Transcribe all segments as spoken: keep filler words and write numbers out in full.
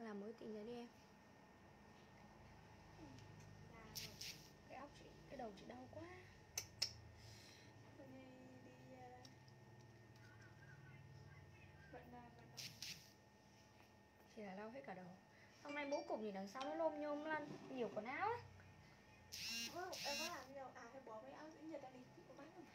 Làm mối tình đấy đi em. Cái óc chị, cái đầu chị đau quá. Chị là đau hết cả đầu. Hôm nay bố cục gì đằng sau nó lôm nhôm lăn nhiều quần áo ấy. Em có làm gì đâu. À phải bỏ cái áo giữ nhiệt ra đi. Có bán không?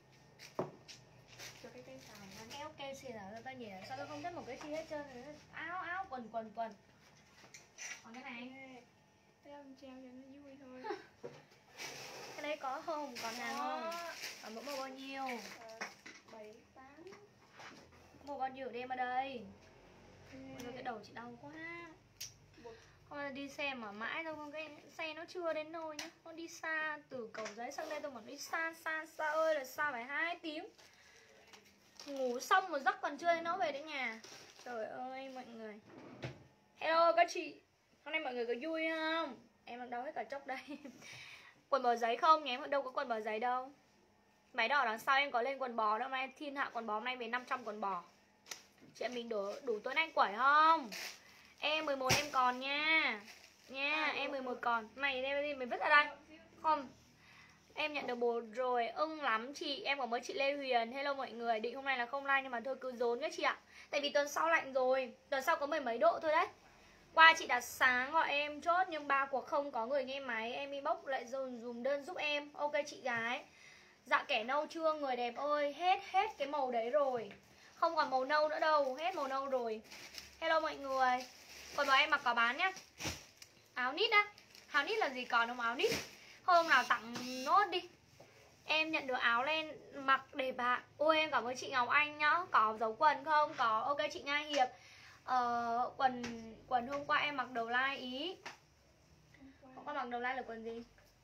Cho cái cây xào này. Cái ốc kê xì là ta nhìn sao tôi không thích một cái chi hết trơn. Áo áo quần quần quần. Còn cái này Thế em treo cho nó vui thôi. cái đấy có không? Còn hàng không? Còn mẫu bao nhiêu? Bảy, tám. Mua bao nhiêu đem ở đây? Ôi, cái đầu chị đau quá. Hôm nay đi xe mà mãi đâu, cái xe nó chưa đến nơi nhá. Nó đi xa từ Cầu Giấy sang đây tôi mà đi xa xa xa ơi là xa phải hai tiếng. Ngủ xong một giấc còn chưa đến nó về đến nhà. Trời ơi mọi người. Hello các chị. Hôm nay mọi người có vui không? Em đang đau hết cả chốc đây. Quần bò giấy không? Nhà em đâu có quần bò giấy đâu. Máy đỏ đằng sau em có lên quần bò đâu. Hôm nay thiên hạ quần bò hôm nay về năm trăm quần bò. Chị em mình đủ, đủ tối nay quẩy không? Em mười một em còn nha. Nha, em mười một còn. Mày đem đi, mày vứt ra đây. Không. Em nhận được bồ rồi, ưng lắm chị. Em còn mới chị Lê Huyền. Hello mọi người, định hôm nay là không like nhưng mà thôi cứ dồn các chị ạ. Tại vì tuần sau lạnh rồi. Tuần sau có mười mấy độ thôi đấy. Qua chị đặt sáng gọi em chốt nhưng ba cuộc không có người nghe máy. Em inbox lại dùm, dùm đơn giúp em. Ok chị gái. Dạ kẻ nâu chưa người đẹp ơi. Hết hết cái màu đấy rồi. Không còn màu nâu nữa đâu. Hết màu nâu rồi. Hello mọi người. Còn bọn em mặc có bán nhá. Áo nít á. Áo nít là gì còn không áo nít. Hôm nào tặng nốt đi. Em nhận được áo len mặc đẹp ạ. À. Ôi em cảm ơn chị Ngọc Anh nhá. Có dấu quần không? Có. Ok chị Nga Hiệp. Ờ, quần quần hôm qua em mặc đầu lai ý. Hôm qua mặc đầu lai là quần gì?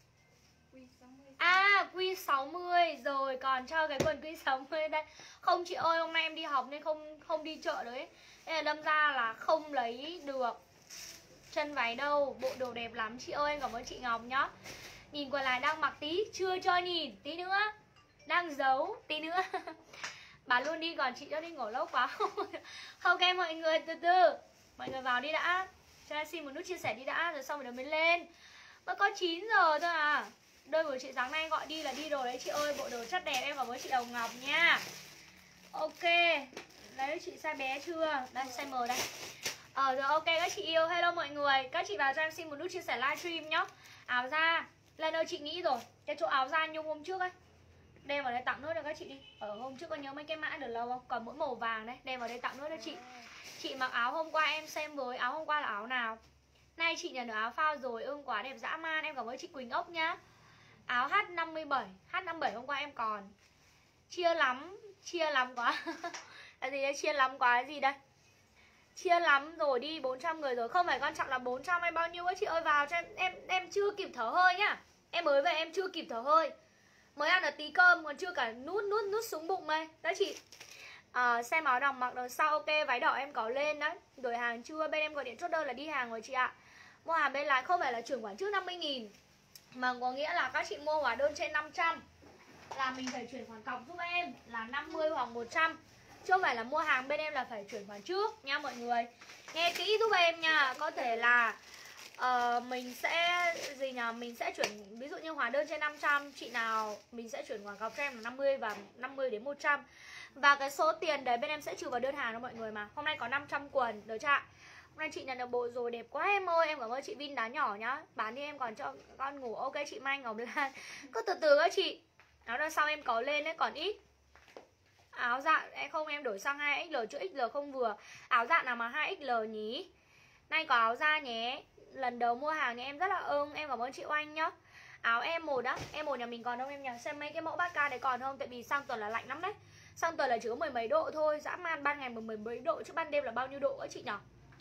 À quy sáu mươi. Rồi còn cho cái quần quy sáu mươi đây. Không chị ơi hôm nay em đi học nên không không đi chợ đấy. Nên là đâm ra là không lấy được chân váy đâu. Bộ đồ đẹp lắm chị ơi. Em cảm ơn chị Ngọc nhá. Nhìn quần lại đang mặc tí. Chưa cho nhìn tí nữa. Đang giấu tí nữa. Bà luôn đi còn chị cho đi ngủ lâu quá. Ok mọi người từ từ. Mọi người vào đi đã. Cho em xin một nút chia sẻ đi đã. Rồi xong rồi mới lên. Mới có chín giờ thôi à. Đôi buổi chị sáng nay gọi đi là đi rồi đấy chị ơi. Bộ đồ chất đẹp em cảm ơn chị Đồng Ngọc nha. Ok. Đấy chị size bé chưa? Đây size M đây. Ờ rồi ok các chị yêu. Hello mọi người. Các chị vào cho em xin một nút chia sẻ livestream nhá. Áo da Lên ơi chị nghĩ rồi. Cái chỗ áo da nhung hôm trước ấy. Đem vào đây tặng nốt cho các chị đi. Ở hôm trước có nhớ mấy cái mã được lâu không? Còn mỗi màu vàng đấy. Đem vào đây tặng nốt cho chị. Chị mặc áo hôm qua em xem với. Áo hôm qua là áo nào? Nay chị nhận được áo phao rồi. Ưng quá đẹp dã man. Em cảm ơn chị Quỳnh Ốc nhá. Áo H năm mươi bảy. H năm mươi bảy hôm qua em còn. Chia lắm. Chia lắm quá. Là gì đấy? Chia lắm quá gì đây? Chia lắm rồi đi bốn trăm người rồi. Không phải quan trọng là bốn trăm hay bao nhiêu ấy chị ơi. Vào cho em. Em, em chưa kịp thở hơi nhá. Em mới về em chưa kịp thở hơi. Mới ăn được tí cơm còn chưa cả nút nút nút xuống bụng đây. Đó chị à, xem áo đồng mặc đằng sau ok. Váy đỏ em có lên đấy. Đổi hàng chưa? Bên em gọi điện chốt đơn là đi hàng rồi chị ạ. Mua hàng bên lại không phải là chuyển khoản trước năm mươi nghìn. Mà có nghĩa là các chị mua hóa đơn trên năm trăm là mình phải chuyển khoản cọc giúp em là năm mươi hoặc một trăm. Chứ không phải là mua hàng bên em là phải chuyển khoản trước nha mọi người. Nghe kỹ giúp em nha. Có thể là uh, mình sẽ gì nhờ mình sẽ chuyển ví dụ như hóa đơn trên năm trăm, chị nào mình sẽ chuyển khoản cọc cho em là năm mươi và năm mươi đến một trăm. Và cái số tiền đấy bên em sẽ trừ vào đơn hàng đó mọi người mà. Hôm nay có năm trăm quần được chưa ạ? Hôm nay chị nhận được bộ rồi đẹp quá em ơi. Em cảm ơn chị Vin đá nhỏ nhá. Bán đi em còn cho con ngủ. Ok chị Mai Ngọc Lan. Cứ từ từ các chị. Áo đằng sau em có lên đấy còn ít. Áo dạ em không em đổi sang hai ích lờ chứ ích lờ không vừa. Áo dạ nào mà hai ích lờ nhí. Nay có áo da nhé. Lần đầu mua hàng thì em rất là ưng. Em cảm ơn chị Oanh nhá. Áo em một đó. Em một nhà mình còn không em nhỉ? Xem mấy cái mẫu bát ca đấy còn không? Tại vì sang tuần là lạnh lắm đấy. Sang tuần là chỉ có mười mấy độ thôi. Dã man ban ngày mười mấy độ. Chứ ban đêm là bao nhiêu độ á chị nhỉ?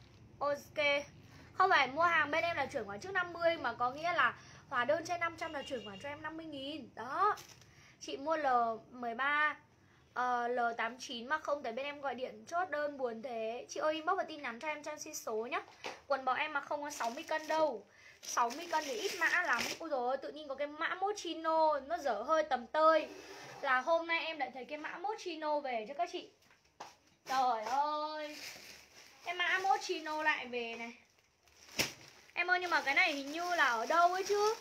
Ok. Không phải mua hàng bên em là chuyển khoản trước năm mươi. Mà có nghĩa là hóa đơn trên năm trăm là chuyển khoản cho em năm mươi nghìn. Đó. Chị mua L mười ba uh, L tám mươi chín mà không tới bên em gọi điện chốt đơn buồn thế. Chị ơi inbox và tin nhắn cho em cho em xin số nhá. Quần bò em mà không có sáu mươi cân đâu. Sáu mươi cân thì ít mã lắm. Ôi dồi ôi, tự nhiên có cái mã Moschino nó dở hơi tầm tơi. Là hôm nay em lại thấy cái mã Moschino về cho các chị. Trời ơi. Cái mã moschino lại về này. Em ơi nhưng mà cái này hình như là ở đâu ấy chứ.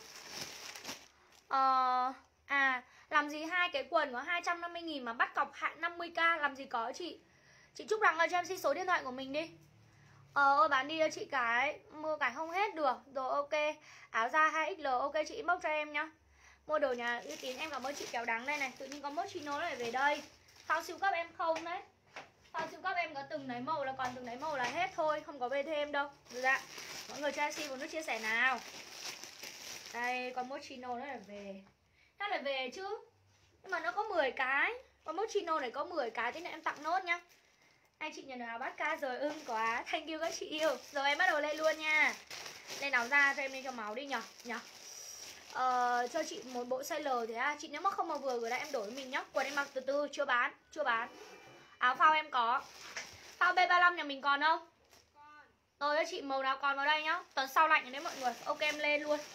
Ờ... À, làm gì hai cái quần có hai trăm năm mươi nghìn mà bắt cọc hạn năm mươi k, làm gì có chị. Chị Trúc Đăng ơi cho em xin số điện thoại của mình đi. Ờ ơi bán đi cho chị cái, mua cái không hết được. Rồi ok, áo da hai ích lờ, ok chị inbox cho em nhá. Mua đồ nhà uy tín, em cảm ơn chị Kéo Đắng đây này. Tự nhiên có moschino lại về đây. Phao siêu cấp em không đấy. Phao siêu cấp em có từng đấy màu là còn từng đấy màu là hết thôi, không có về thêm đâu. Được dạ. Mọi người cho em xin một nút chia sẻ nào. Đây, con moschino nó lại về. Nó lại về chứ. Nhưng mà nó có mười cái. Con moschino này có mười cái, thế nên em tặng nốt nhá. Anh chị nhận được áo bát ca rồi, ưng quá. Thank you các chị yêu. Rồi em bắt đầu lên luôn nha. Lên áo da cho em lên cho máu đi nhở nhở. Ờ, cho chị một bộ size L thế à. Chị nếu mà không mà vừa gửi lại em đổi với mình nhá. Quần em mặc từ từ, chưa bán, chưa bán. Áo phao em có. Phao B ba mươi lăm nhà mình còn không? Rồi cho chị màu nào còn vào đây nhá. Tuần sau lạnh rồi đấy mọi người. Ok em lên luôn.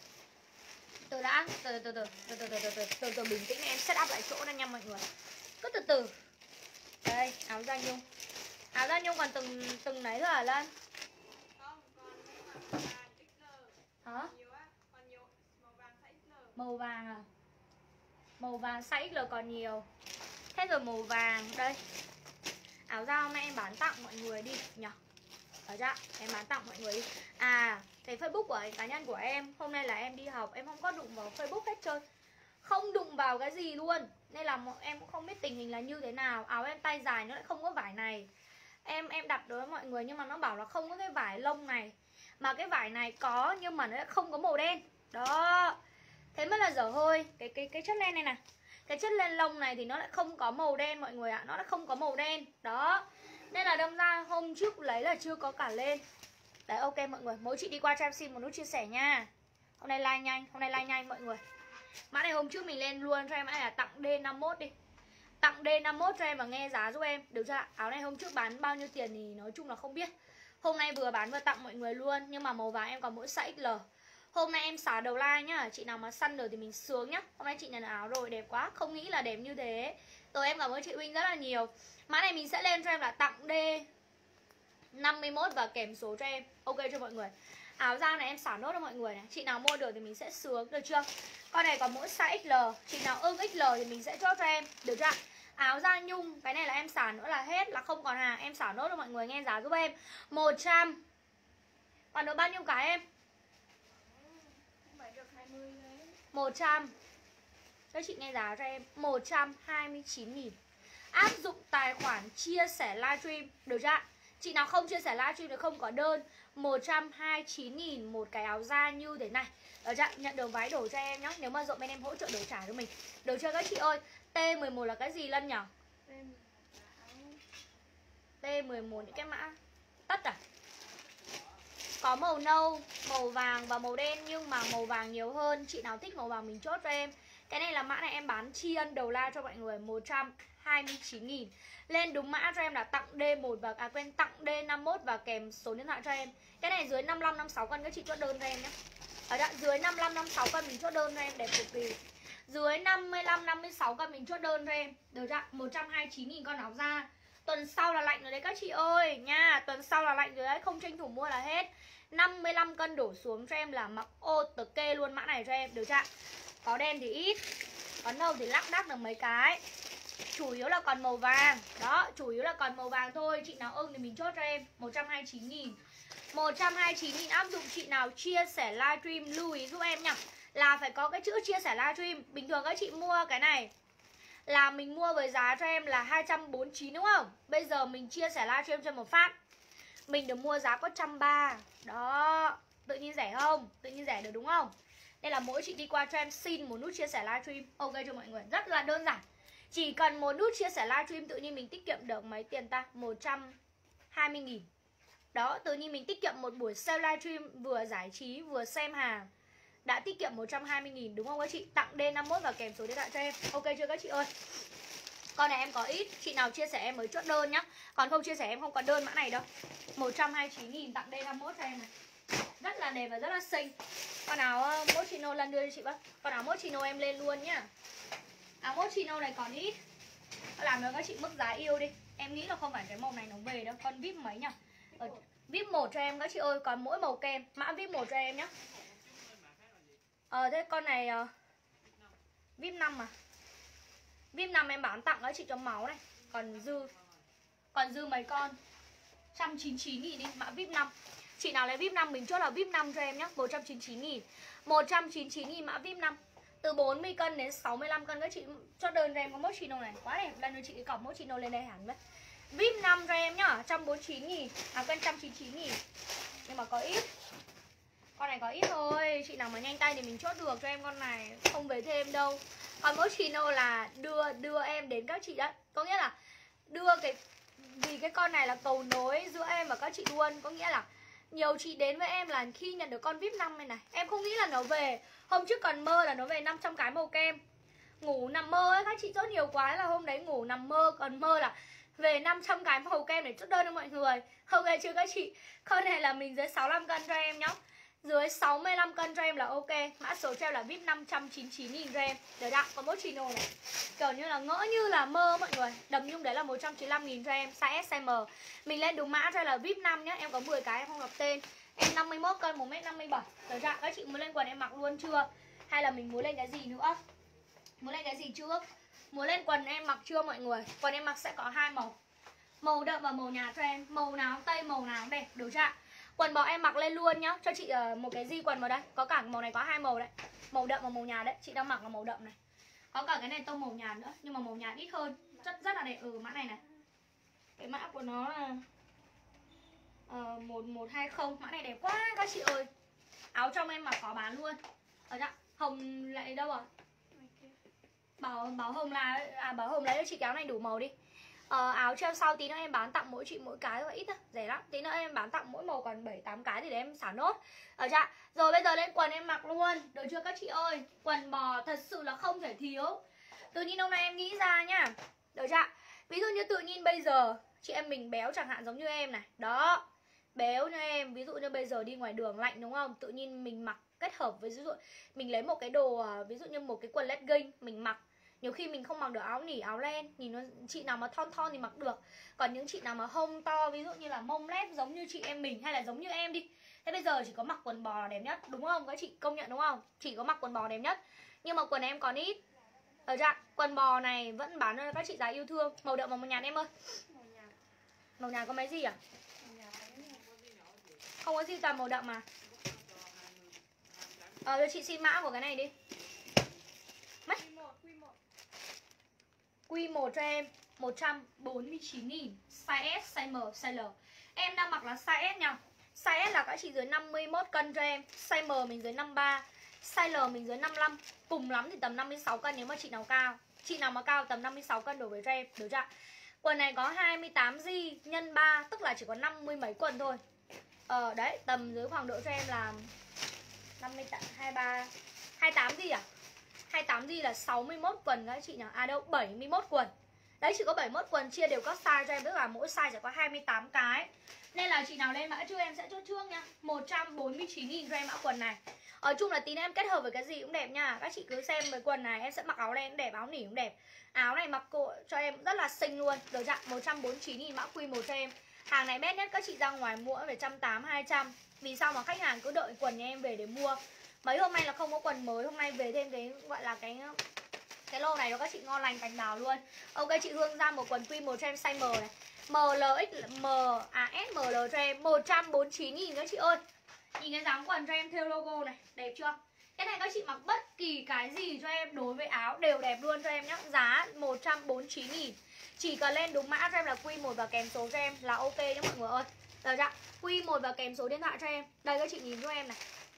Từ đã, từ từ từ từ từ từ từ từ từ từ bình tĩnh em set up lại chỗ này nha mọi người. Cứ từ từ. Đây, áo da nhung. Áo da nhung còn từng từng đấy thôi hả Lan? Không, còn vàng ích lờ. Hả? Nhiều á, còn nhiều màu vàng size ích lờ. Màu vàng à? Màu vàng size ích lờ còn nhiều. Thế rồi màu vàng đây. Áo da hôm nay em bán tặng mọi người đi nhỉ. Ở ra, em bán tặng mọi người đi. À, cái Facebook của cá nhân của em, hôm nay là em đi học, em không có đụng vào Facebook hết trơn. Không đụng vào cái gì luôn. Nên là em cũng không biết tình hình là như thế nào. Áo em tay dài nó lại không có vải này. Em em đặt đối với mọi người nhưng mà nó bảo là không có cái vải lông này. Mà cái vải này có nhưng mà nó lại không có màu đen. Đó. Thế mới là dở hơi. Cái cái cái chất len này nè. Cái chất len lông này thì nó lại không có màu đen mọi người ạ. À. Nó lại không có màu đen. Đó. Nên là đâm ra hôm trước lấy là chưa có cả lên. Đấy ok mọi người. Mỗi chị đi qua cho em xin một nút chia sẻ nha. Hôm nay like nhanh. Hôm nay like nhanh mọi người. Mã này hôm trước mình lên luôn cho em. Mã này là tặng D năm mốt đi. Tặng D năm mốt cho em và nghe giá giúp em. Được chưa? Áo này hôm trước bán bao nhiêu tiền thì nói chung là không biết. Hôm nay vừa bán vừa tặng mọi người luôn. Nhưng mà màu vàng em còn mỗi size ích lờ. Hôm nay em xả đầu like nhá. Chị nào mà săn được thì mình sướng nhá. Hôm nay chị nhận áo rồi đẹp quá. Không nghĩ là đẹp như thế. Rồi em cảm ơn chị Uynh rất là nhiều. Mã này mình sẽ lên cho em là tặng D năm mươi mốt và kèm số cho em. Ok cho mọi người. Áo da này em xả nốt cho mọi người này. Chị nào mua được thì mình sẽ sướng, được chưa? Con này còn mỗi size ích lờ. Chị nào ưng ích lờ thì mình sẽ chốt cho em. Được chưa? Áo da nhung. Cái này là em xả nữa là hết, là không còn hàng. Em xả nốt cho mọi người nghe giá giúp em. Một trăm. Còn được bao nhiêu cái em? Một trăm. Cho chị nghe giá cho em. Một trăm hai mươi chín nghìn. Áp dụng tài khoản chia sẻ livestream. Được chưa? Chị nào không chia sẻ livestream thì không có đơn. Một trăm hai mươi chín nghìn một cái áo da như thế này. Được chưa? Nhận được váy đổ cho em nhá. Nếu mà rộng bên em hỗ trợ đổi trả cho mình. Được chưa các chị ơi? T mười một là cái gì Lân nhỉ? T mười một những cái mã tất à? Có màu nâu, màu vàng và màu đen. Nhưng mà màu vàng nhiều hơn. Chị nào thích màu vàng mình chốt cho em. Cái này là mã này em bán tri ân đầu la cho mọi người. Một trăm hai mươi chín nghìn. Lên đúng mã cho em là tặng D một và à quên tặng D năm mốt và kèm số điện thoại cho em. Cái này dưới năm mươi lăm năm mươi sáu cân các chị chốt đơn cho em nhé. Ở đoạn dưới năm mươi lăm năm mươi sáu cân mình chốt đơn cho em, đẹp cực kỳ. Dưới năm mươi lăm năm mươi sáu cân mình chốt đơn cho em. Được chưa? một trăm hai mươi chín nghìn con áo da. Tuần sau là lạnh rồi đấy các chị ơi nha. Tuần sau là lạnh rồi đấy, không tranh thủ mua là hết. Năm mươi lăm cân đổ xuống cho em là mặc ô tờ kê luôn mã này cho em. Được chưa? Có đen thì ít, có nâu thì lắc đắc được mấy cái. Chủ yếu là còn màu vàng. Đó, chủ yếu là còn màu vàng thôi. Chị nào ưng thì mình chốt cho em một trăm hai mươi chín nghìn. Một trăm hai mươi chín nghìn áp dụng. Chị nào chia sẻ livestream lưu ý giúp em nhá, là phải có cái chữ chia sẻ livestream. Bình thường các chị mua cái này là mình mua với giá cho em là hai trăm bốn mươi chín đúng không? Bây giờ mình chia sẻ livestream cho một phát, mình được mua giá có một trăm ba mươi. Đó, tự nhiên rẻ không? Tự nhiên rẻ được đúng không? Nên là mỗi chị đi qua cho em xin một nút chia sẻ livestream. Ok cho mọi người, rất là đơn giản. Chỉ cần một nút chia sẻ livestream tự nhiên mình tiết kiệm được mấy tiền ta? một trăm hai mươi nghìn. Đó, tự nhiên mình tiết kiệm một buổi sale livestream, vừa giải trí vừa xem hàng, đã tiết kiệm một trăm hai mươi nghìn đúng không các chị? Tặng D năm mốt và kèm số điện thoại cho em. Ok chưa các chị ơi? Con này em có ít, chị nào chia sẻ em mới chốt đơn nhá. Còn không chia sẻ em không có đơn mã này đâu. Một trăm hai mươi chín nghìn tặng D năm mốt cho em này. Rất là đẹp và rất là xinh. Con áo moschino lần đưa cho chị bác. Con áo moschino em lên luôn nhá. Áo moschino này còn ít. Làm được các chị mức giá yêu đi. Em nghĩ là không phải cái màu này nó về đâu. Con vip mấy nhỉ? Ở vê i pê một cho em các chị ơi, còn mỗi màu kem. Mã vê i pê một cho em nhé. Ờ thế con này uh, vê i pê năm à. vê i pê năm em bán tặng các chị cho máu này. Còn dư Còn dư mấy con một trăm chín mươi chín nghìn đi, mã vê i pê năm. Chị nào lấy vê i pê năm mình chốt là vê i pê năm cho em nhé, một trăm chín mươi chín nghìn. một trăm chín mươi chín nghìn mã vê i pê năm. Từ bốn mươi cân đến sáu mươi lăm cân các chị chốt đơn cho em có mốt chino này. Quá đẹp, lần nữa chị cái cọc mốt chino lên đây hẳn đấy. vê i pê năm cho em nhá, một trăm bốn mươi chín nghìn. À cân một trăm chín mươi chín nghìn. Nhưng mà có ít. Con này có ít thôi, chị nào mà nhanh tay thì mình chốt được cho em con này, không về thêm đâu. Còn mỗi chino là đưa đưa em đến các chị đấy. Có nghĩa là đưa cái, vì cái con này là cầu nối giữa em và các chị luôn. Có nghĩa là nhiều chị đến với em là khi nhận được con vê i pê năm này này, em không nghĩ là nó về. Hôm trước còn mơ là nó về năm trăm cái màu kem. Ngủ nằm mơ ấy, các chị chốt nhiều quá là hôm đấy ngủ nằm mơ. Còn mơ là về năm trăm cái màu kem để chốt đơn cho mọi người. Ok chưa các chị? Con này là mình dưới sáu mươi lăm cân cho em nhá. Dưới sáu mươi lăm cân cho em là ok. Mã số cho em là vê i pê năm trăm chín mươi chín nghìn cho em. Được ạ, có một chino này kiểu như là ngỡ như là mơ mọi người. Đầm nhung đấy là một trăm chín mươi lăm nghìn cho em. Size S, size M. Mình lên đúng mã cho em là vê i pê năm nhá. Em có mười cái em không đọc tên. Em năm mươi mốt cân, một mét năm mươi bảy. Được ạ, các chị muốn lên quần em mặc luôn chưa? Hay là mình muốn lên cái gì nữa? Muốn lên cái gì trước? Muốn lên quần em mặc chưa mọi người? Quần em mặc sẽ có hai màu, màu đậm và màu nhạt cho em. Màu nào tây, màu nào đẹp. Được chưa ạ? Quần bò em mặc lên luôn nhá. Cho chị uh, một cái gì quần vào đây. Có cả màu này có hai màu đấy, màu đậm và màu nhạt đấy. Chị đang mặc là màu đậm này. Có cả cái này tông màu nhạt nữa, nhưng mà màu nhạt ít hơn. Rất rất là đẹp. Ừ mã này này. Cái mã của nó là uh, một một hai không. Mã này đẹp quá các chị ơi. Áo trong em mặc có bán luôn. Ở đó, Hồng lại đâu rồi? Bảo bảo Hồng là à bảo Hồng lấy cho chị cái áo này đủ màu đi. Ờ, áo treo sau tí nữa em bán tặng mỗi chị mỗi cái thôi, ít thôi, rẻ lắm. Tí nữa em bán tặng mỗi màu còn bảy tám cái thì để em xả nốt. Ở chưa? Rồi bây giờ lên quần em mặc luôn, được chưa các chị ơi? Quần bò thật sự là không thể thiếu. Tự nhiên hôm nay em nghĩ ra nhá. Được chưa? Ví dụ như tự nhiên bây giờ chị em mình béo chẳng hạn giống như em này. Đó. Béo như em, ví dụ như bây giờ đi ngoài đường lạnh đúng không? Tự nhiên mình mặc kết hợp với ví dụ mình lấy một cái đồ ví dụ như một cái quần legging mình mặc. Nhiều khi mình không mặc được áo nỉ, áo len. Nhìn nó, chị nào mà thon thon thì mặc được. Còn những chị nào mà hông to, ví dụ như là mông lép giống như chị em mình, hay là giống như em đi. Thế bây giờ chỉ có mặc quần bò là đẹp nhất, đúng không? Các chị công nhận đúng không? Chỉ có mặc quần bò đẹp nhất. Nhưng mà quần em còn ít. Ở dạ, quần bò này vẫn bán cho các chị giá yêu thương. Màu đậm và màu nhạt em ơi. Màu nhạt có mấy gì à? Không có gì, toàn màu đậm mà. Ờ, cho chị xin mã của cái này đi. Mất Q một cho em một trăm bốn mươi chín nghìn. Size S, size M, size L. Em đang mặc là size S nha. Size S là các chị dưới năm mươi mốt cân cho em. Size M mình dưới năm mươi ba. Size L mình dưới năm mươi lăm. Cùng lắm thì tầm năm mươi sáu cân nếu mà chị nào cao. Chị nào mà cao tầm năm mươi sáu cân đổ về cho em. Được chưa? Quần này có hai mươi tám G nhân ba, tức là chỉ có năm mươi mấy quần thôi. Ờ đấy, tầm dưới khoảng độ cho em là năm mươi tám, hai mươi ba, hai mươi tám G à? hai mươi tám G là sáu mươi mốt quần các chị nhỉ? À đâu, bảy mươi mốt quần. Đấy, chỉ có bảy mươi mốt quần chia đều các size cho em, tức là mỗi size chỉ có hai mươi tám cái. Nên là chị nào lên mã trước em sẽ chốt trước nha. một trăm bốn mươi chín nghìn cho em mã quần này. Ở chung là tí nữa em kết hợp với cái gì cũng đẹp nha. Các chị cứ xem với quần này em sẽ mặc áo len cũng đẹp, áo nỉ cũng đẹp. Áo này mặc cô cho em rất là xinh luôn. Được chưa? một trăm bốn mươi chín nghìn mã Q một cho em. Hàng này best nhất các chị ra ngoài mua phải một trăm tám mươi, hai trăm. Vì sao mà khách hàng cứ đợi quần nhà em về để mua. Mấy hôm nay là không có quần mới, hôm nay về thêm cái gọi là cái cái lô này cho các chị ngon lành cành đào luôn. Ok, chị Hương ra một quần Q một cho em size M này. M L X M à S M L cho em một trăm bốn mươi chín nghìn các chị ơi. Nhìn cái dáng quần cho em thêu logo này, đẹp chưa? Cái này các chị mặc bất kỳ cái gì cho em đối với áo đều đẹp luôn cho em nhá. Giá một trăm bốn mươi chín nghìn. Chỉ cần lên đúng mã cho em là Q một và kèm số cho em là ok nhá mọi người ơi. Được chưa? Q một và kèm số điện thoại cho em. Đây các chị nhìn cho em này.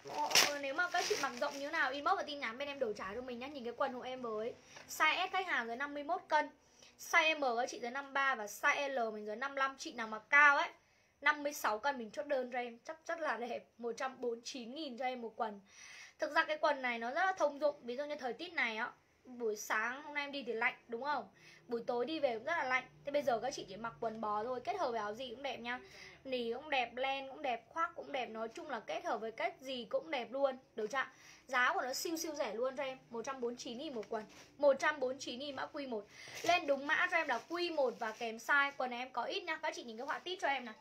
Nếu mà các chị mặc rộng như nào inbox và tin nhắn bên em đổi trả cho mình nhá. Nhìn cái quần hộ em với. Size S khách hàng dưới năm mươi mốt cân. Size M các chị dưới năm mươi ba. Và size L mình dưới năm mươi lăm. Chị nào mà cao ấy năm mươi sáu cân mình chốt đơn cho em. Chắc rất là đẹp. Một trăm bốn mươi chín nghìn cho em một quần. Thực ra cái quần này nó rất là thông dụng. Ví dụ như thời tiết này á, buổi sáng hôm nay em đi thì lạnh đúng không? Buổi tối đi về cũng rất là lạnh. Thế bây giờ các chị chỉ mặc quần bò thôi, kết hợp với áo gì cũng đẹp nha. Nỉ cũng đẹp, len cũng đẹp, khoác cũng đẹp. Nói chung là kết hợp với cách gì cũng đẹp luôn. Được chưa? Giá của nó siêu siêu rẻ luôn cho em. Một trăm bốn mươi chín nghìn một quần. Một trăm bốn mươi chín nghìn mã Q một. Lên đúng mã cho em là Q một và kèm size. Quần này em có ít nha. Các chị nhìn cái họa tít cho em này.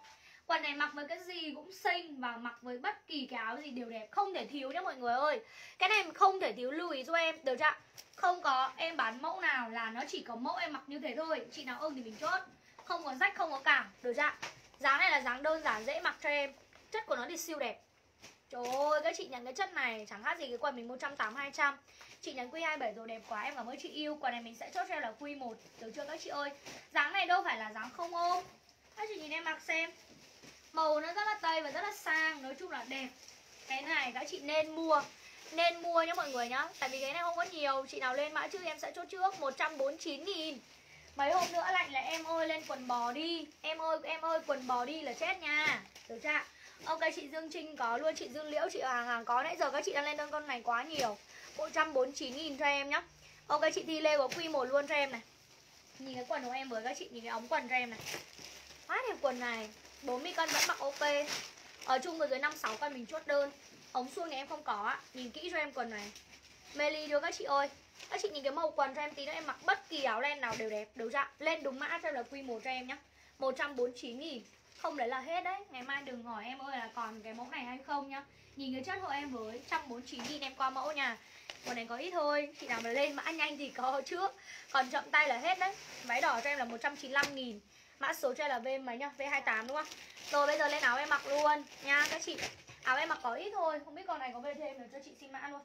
Quần này mặc với cái gì cũng xinh, và mặc với bất kỳ cái áo gì đều đẹp, không thể thiếu nhá mọi người ơi. Cái này không thể thiếu, lưu ý cho em, được chưa? Không có em bán mẫu nào là nó chỉ có mẫu em mặc như thế thôi. Chị nào ưng thì mình chốt, không có rách, không có cảm, được chưa? Dáng này là dáng đơn giản dễ mặc cho em. Chất của nó thì siêu đẹp. Trời ơi, các chị nhận cái chất này chẳng khác gì cái quần mình một trăm tám mươi hai trăm. Chị nhắn quy hai mươi bảy rồi, đẹp quá, em cảm ơn chị yêu. Quần này mình sẽ chốt cho em là quy một, được chưa các chị ơi? Dáng này đâu phải là dáng không ôm. Các chị nhìn em mặc xem, màu nó rất là tây và rất là sang, nói chung là đẹp. Cái này các chị nên mua, nên mua nhá mọi người nhá. Tại vì cái này không có nhiều, chị nào lên mã trước em sẽ chốt trước một trăm bốn mươi chín nghìn. Mấy hôm nữa lạnh là em ơi lên quần bò đi. Em ơi, em ơi quần bò đi là chết nha, được chưa? Ok, chị Dương Trinh có luôn, chị Dương Liễu, chị Hàng Hàng có. Nãy giờ các chị đang lên đơn con này quá nhiều. Một trăm bốn mươi chín nghìn cho em nhá. Ok, chị Thi Lê có quy một luôn cho em này. Nhìn cái quần của em với các chị, nhìn cái ống quần cho em này. Quá đẹp quần này, bốn mươi cân vẫn mặc ok. Ở chung với dưới năm sáu cân mình chốt đơn. Ống suông này em không có á. Nhìn kỹ cho em quần này. Meli đưa các chị ơi. Các chị nhìn cái màu quần cho em tí nữa, em mặc bất kỳ áo len nào đều đẹp, được chưa? Lên đúng mã cho em là quy một cho em nhá. Một trăm bốn mươi chín nghìn. Không đấy là hết đấy. Ngày mai đừng hỏi em ơi là còn cái mẫu này hay không nhá. Nhìn cái chất hộ em với một trăm bốn mươi chín nghìn em qua mẫu nha. Quần này có ít thôi. Chị nào mà lên mã nhanh thì có trước, còn chậm tay là hết đấy. Váy đỏ cho em là một trăm chín mươi lăm nghìn. Mã số cho em là V mấy nhá, V hai mươi tám đúng không? Rồi bây giờ lên áo em mặc luôn nha các chị. Áo em mặc có ít thôi, không biết con này có về thêm được cho chị xin mã luôn.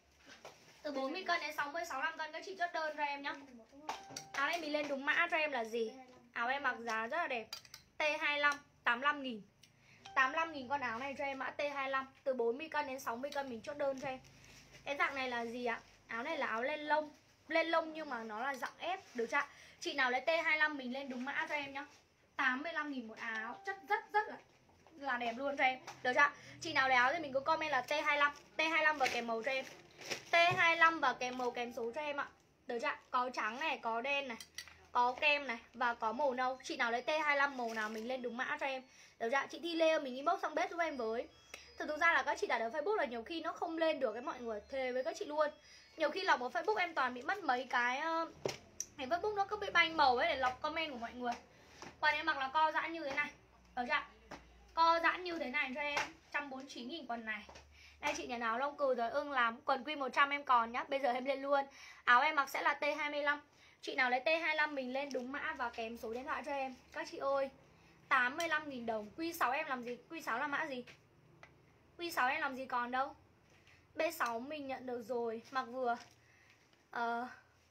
Từ bốn mươi cân đến sáu mươi, sáu mươi lăm cân các chị chốt đơn cho em nhá. Áo này mình lên đúng mã cho em là gì? Áo em mặc giá rất là đẹp. T hai mươi lăm, tám mươi lăm nghìn. tám mươi lăm nghìn con áo này cho em mã T hai mươi lăm. Từ bốn mươi cân đến sáu mươi cân mình chốt đơn cho em. Cái dạng này là gì ạ? Áo này là áo len lông. Len lông nhưng mà nó là dạng ép, được chưa? Chị nào lấy T hai mươi lăm mình lên đúng mã cho em nhá. tám mươi lăm nghìn một áo, chất rất rất là là đẹp luôn cho em, được chưa? Chị nào lấy áo thì mình cứ comment là T hai mươi lăm. T hai mươi lăm và kèm màu cho em. T hai mươi lăm và kèm màu kèm số cho em ạ. Được chưa? Có trắng này, có đen này, có kem này và có màu nâu. Chị nào lấy T hai mươi lăm màu nào mình lên đúng mã cho em. Được chưa? Chị Thi Lê mình inbox sang bếp giúp em với. Thực thực ra là các chị đặt ở Facebook là nhiều khi nó không lên được cái mọi người, thề với các chị luôn. Nhiều khi lọc ở Facebook em toàn bị mất mấy cái uh, cái Facebook nó cứ bị banh màu ấy để lọc comment của mọi người. Quần em mặc là co giãn như thế này, được chưa? Co giãn như thế này cho em, một trăm bốn mươi chín nghìn quần này. Đây chị nhà nào lông cừu rồi ưng làm quần quy một trăm em còn nhá. Bây giờ em lên luôn. Áo em mặc sẽ là T hai mươi lăm. Chị nào lấy T hai mươi lăm mình lên đúng mã và kèm số điện thoại cho em. Các chị ơi, tám mươi lăm nghìn đồng. Quy sáu em làm gì? Quy sáu là mã gì? Quy sáu em làm gì còn đâu. B sáu mình nhận được rồi, mặc vừa. Ờ...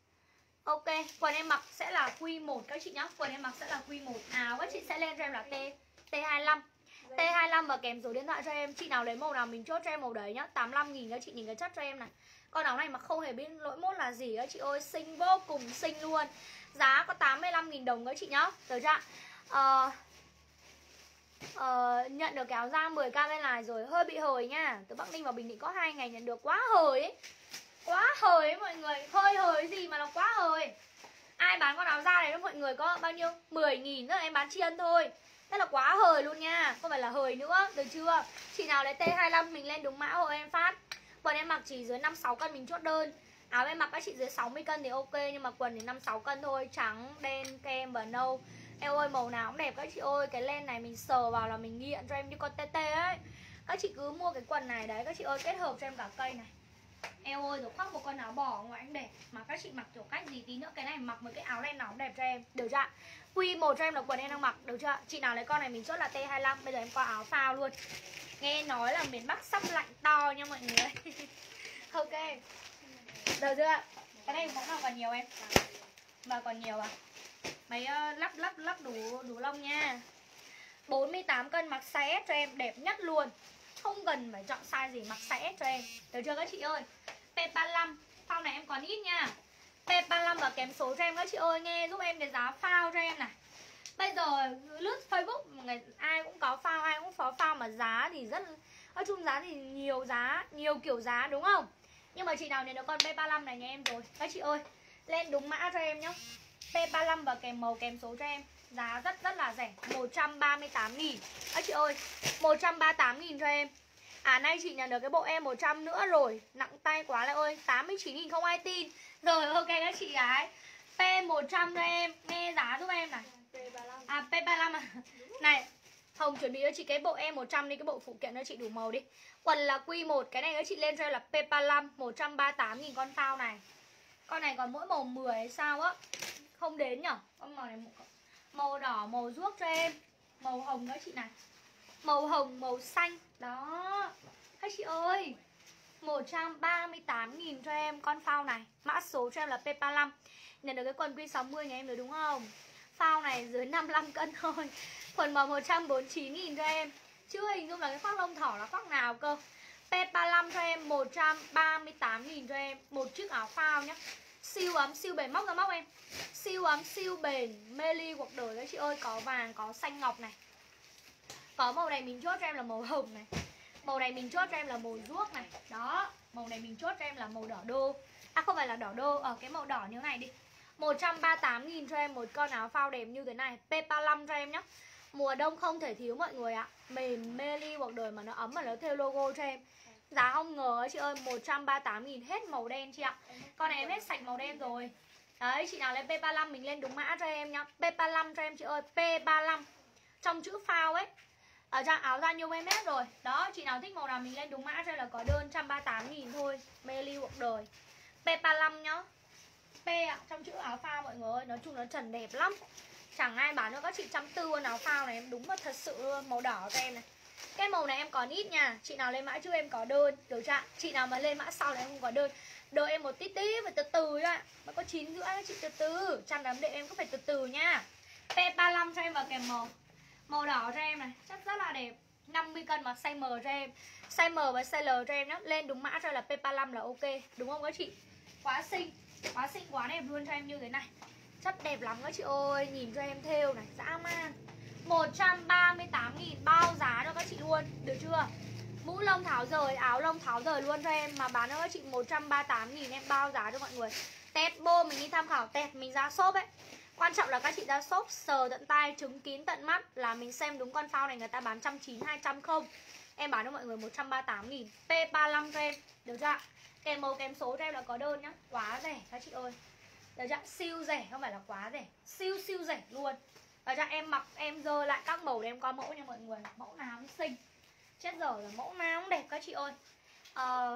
Ok, quần em mặc sẽ là quy một các chị nhá. Quần em mặc sẽ là quy một. Áo các chị sẽ lên cho em là T T hai mươi lăm. T hai mươi lăm và kèm số điện thoại cho em. Chị nào lấy màu nào mình chốt cho em màu đấy nhá. tám mươi lăm nghìn các chị nhìn cái chất cho em này. Con áo này mà không hề biết lỗi mốt là gì các chị ơi. Xinh vô cùng xinh luôn. Giá có tám mươi lăm nghìn đồng các chị nhá. Được chưa? Ờ... Ờ, nhận được cái áo da mười k bên này rồi. Hơi bị hời nha. Từ Bắc Ninh vào Bình Định có hai ngày nhận được, quá hời ấy. Quá hời ấy mọi người. Hơi hời gì mà nó quá hời. Ai bán con áo da này đó mọi người có bao nhiêu? mười nghìn, tức là em bán tri ân thôi. Thế là quá hời luôn nha. Không phải là hời nữa, được chưa? Chị nào lấy T hai mươi lăm mình lên đúng mã hộ em phát. Quần em mặc chỉ dưới năm sáu cân mình chốt đơn. Áo em mặc các chị dưới sáu mươi cân thì ok. Nhưng mà quần thì năm sáu cân thôi. Trắng, đen, kem và nâu. Em ơi màu nào cũng đẹp các chị ơi. Cái len này mình sờ vào là mình nghiện cho em như con tê tê ấy. Các chị cứ mua cái quần này đấy các chị ơi. Kết hợp cho em cả cây này. Eo ơi, rồi khoác một con áo bò ngoài anh đẹp. Mà các chị mặc kiểu cách gì tí nữa. Cái này mặc một cái áo len nó cũng đẹp cho em. Được chưa? Quy một cho em là quần em đang mặc. Được chưa? Chị nào lấy con này mình chốt là T hai mươi lăm. Bây giờ em qua áo phao luôn. Nghe nói là miền Bắc sắp lạnh to nha mọi người. Ok. Được chưa? Cái này mẫu nào còn nhiều em? Và còn nhiều à? Mấy uh, lắp lắp lắp đủ đủ lông nha. Bốn mươi tám cân mặc size S cho em. Đẹp nhất luôn. Không cần phải chọn size gì, mặc size S cho em. Được chưa các chị ơi? P ba mươi lăm. Phao này em còn ít nha. P ba mươi lăm và kèm số cho em các chị ơi. Nghe giúp em cái giá phao cho em này. Bây giờ lướt Facebook người, ai cũng có phao, ai cũng có phao. Mà giá thì rất, nói chung giá thì nhiều giá, nhiều kiểu giá đúng không? Nhưng mà chị nào nhận được con P ba mươi lăm này nhà em rồi các chị ơi, lên đúng mã cho em nhá. P ba mươi lăm và kèm màu kèm số cho em. Giá rất rất là rẻ, một trăm ba mươi tám nghìn. Các chị ơi, một trăm ba mươi tám nghìn cho em. À nay chị nhận được cái bộ em một trăm nữa rồi. Nặng tay quá lại ơi, tám mươi chín nghìn không ai tin. Rồi ok các chị gái, P một trăm cho em. Nghe giá giúp em này. À P ba mươi lăm à. Này, Hồng chuẩn bị cho chị cái bộ E một trăm đi, cái bộ phụ kiện cho chị đủ màu đi. Quần là Q một, cái này các chị lên cho em là P ba mươi lăm, một trăm ba mươi tám nghìn con phao này. Con này còn mỗi màu mười hay sao á. Không đến nhở. Con màu này màu đỏ, màu ruốc cho em. Màu hồng các chị này. Màu hồng, màu xanh. Đó. Các chị ơi, một trăm ba mươi tám nghìn cho em con phao này. Mã số cho em là P ba mươi lăm. Nhận được cái quần Q sáu mươi nhà em rồi đúng không? Phao này dưới năm mươi lăm cân thôi. Quần màu một trăm bốn mươi chín nghìn cho em. Chưa hình dung là cái khoác lông thỏ là khoác nào cơ. P ba mươi lăm cho em, một trăm ba mươi tám nghìn cho em. Một chiếc áo phao nhá. Siêu ấm, siêu bền, móc ra móc em. Siêu ấm, siêu bền, mê ly cuộc đời các chị ơi. Có vàng, có xanh ngọc này. Có màu này mình chốt cho em là màu hồng này. Màu này mình chốt cho em là màu ruốc này. Đó, màu này mình chốt cho em là màu đỏ đô. À không phải là đỏ đô, ở cái màu đỏ như thế này đi. Một trăm ba mươi tám nghìn cho em một con áo phao đẹp như thế này. P ba mươi lăm cho em nhá. Mùa đông không thể thiếu mọi người ạ. Mềm mê ly cuộc đời mà nó ấm mà nó theo logo cho em. Giá không ngờ chị ơi, một trăm ba mươi tám nghìn hết màu đen chị ạ. Con này em hết sạch màu đen rồi. Đấy, chị nào lên P ba mươi lăm mình lên đúng mã cho em nhá. P ba mươi lăm cho em chị ơi, P ba mươi lăm. Trong chữ phao ấy. Ở trang áo da nhung em hết rồi. Đó, chị nào thích màu nào mình lên đúng mã cho em là có đơn, một trăm ba mươi tám nghìn thôi. Mê ly cuộc đời. P ba mươi lăm nhá. P ạ, trong chữ áo phao mọi người ơi, nói chung nó trần đẹp lắm. Chẳng ai bán cho các chị trăm tư con áo phao này, em đúng là thật sự luôn. Màu đỏ cho em này. Cái màu này em còn ít nha. Chị nào lên mã trước em có đơn, được chưa? Chị nào mà lên mã sau này em không có đơn. Đợi em một tí tí, phải từ từ ạ. Mà có chín rưỡi các chị từ từ. Chăn đám đệm em cũng phải từ từ nha. P ba mươi lăm cho em vào kèm màu. Màu đỏ cho em này, chắc rất là đẹp. Năm mươi cân mặc size M cho em. Size M và size L cho em nhé. Lên đúng mã cho là P ba mươi lăm là ok. Đúng không các chị? Quá xinh. Quá xinh, quá đẹp luôn cho em như thế này. Chất đẹp lắm các chị ơi. Nhìn cho em thêu này, dã man. Một trăm ba mươi tám nghìn bao giá cho các chị luôn. Được chưa? Mũ lông tháo rời, áo lông tháo rời luôn cho em. Mà bán cho các chị một trăm ba mươi tám nghìn em bao giá cho mọi người. Test bô mình đi tham khảo test, mình ra shop ấy. Quan trọng là các chị ra shop sờ tận tay, chứng kiến tận mắt là mình xem đúng con phao này người ta bán một trăm chín mươi, hai trăm không. Em bán cho mọi người một trăm ba mươi tám nghìn. P ba mươi lăm cho em. Được chưa? Kèm màu kèm số cho em là có đơn nhá. Quá rẻ các chị ơi. Được chưa? Siêu rẻ, không phải là quá rẻ. Siêu siêu rẻ luôn. Được chưa? Em mặc em dơ lại các màu để em qua mẫu nha mọi người. Mẫu nào cũng xinh. Chết giờ là mẫu nào cũng đẹp các chị ơi. Ờ,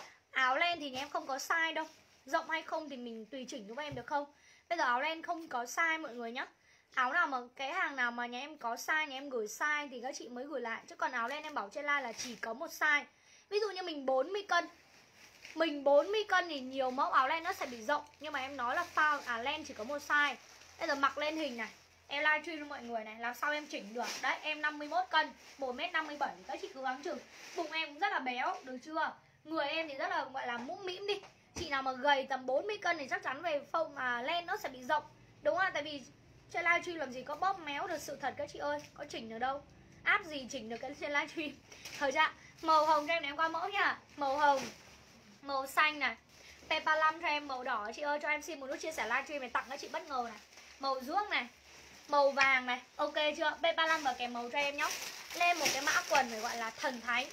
áo len thì nhà em không có size đâu. Rộng hay không thì mình tùy chỉnh giúp em được không? Bây giờ áo len không có size mọi người nhá. Áo nào mà cái hàng nào mà nhà em có size, nhà em gửi size thì các chị mới gửi lại. Chứ còn áo len em bảo trên live là chỉ có một size. Ví dụ như mình bốn mươi cân, mình bốn mươi cân thì nhiều mẫu áo len nó sẽ bị rộng. Nhưng mà em nói là phao áo len chỉ có một size. Bây giờ mặc lên hình này, em livestream cho mọi người này, làm sao em chỉnh được. Đấy, em năm mươi mốt cân, một mét năm mươi bảy, các chị cố gắng chừng. Bụng em cũng rất là béo, được chưa? Người em thì rất là gọi là mũm mĩm đi. Chị nào mà gầy tầm bốn mươi cân thì chắc chắn về phông à, len nó sẽ bị rộng. Đúng không? Tại vì trên livestream làm gì có bóp méo được sự thật các chị ơi. Có chỉnh được đâu. Áp gì chỉnh được cái trên livestream. Thời ra màu hồng cho em để em qua mẫu nha. Màu hồng, màu xanh này, P ba mươi lăm cho em. Màu đỏ chị ơi, cho em xin một nút chia sẻ livestream này, tặng các chị bất ngờ này. Màu ruốc này, màu vàng này, ok chưa? P ba mươi lăm và kèm màu cho em nhá. Lên một cái mã quần phải gọi là thần thánh.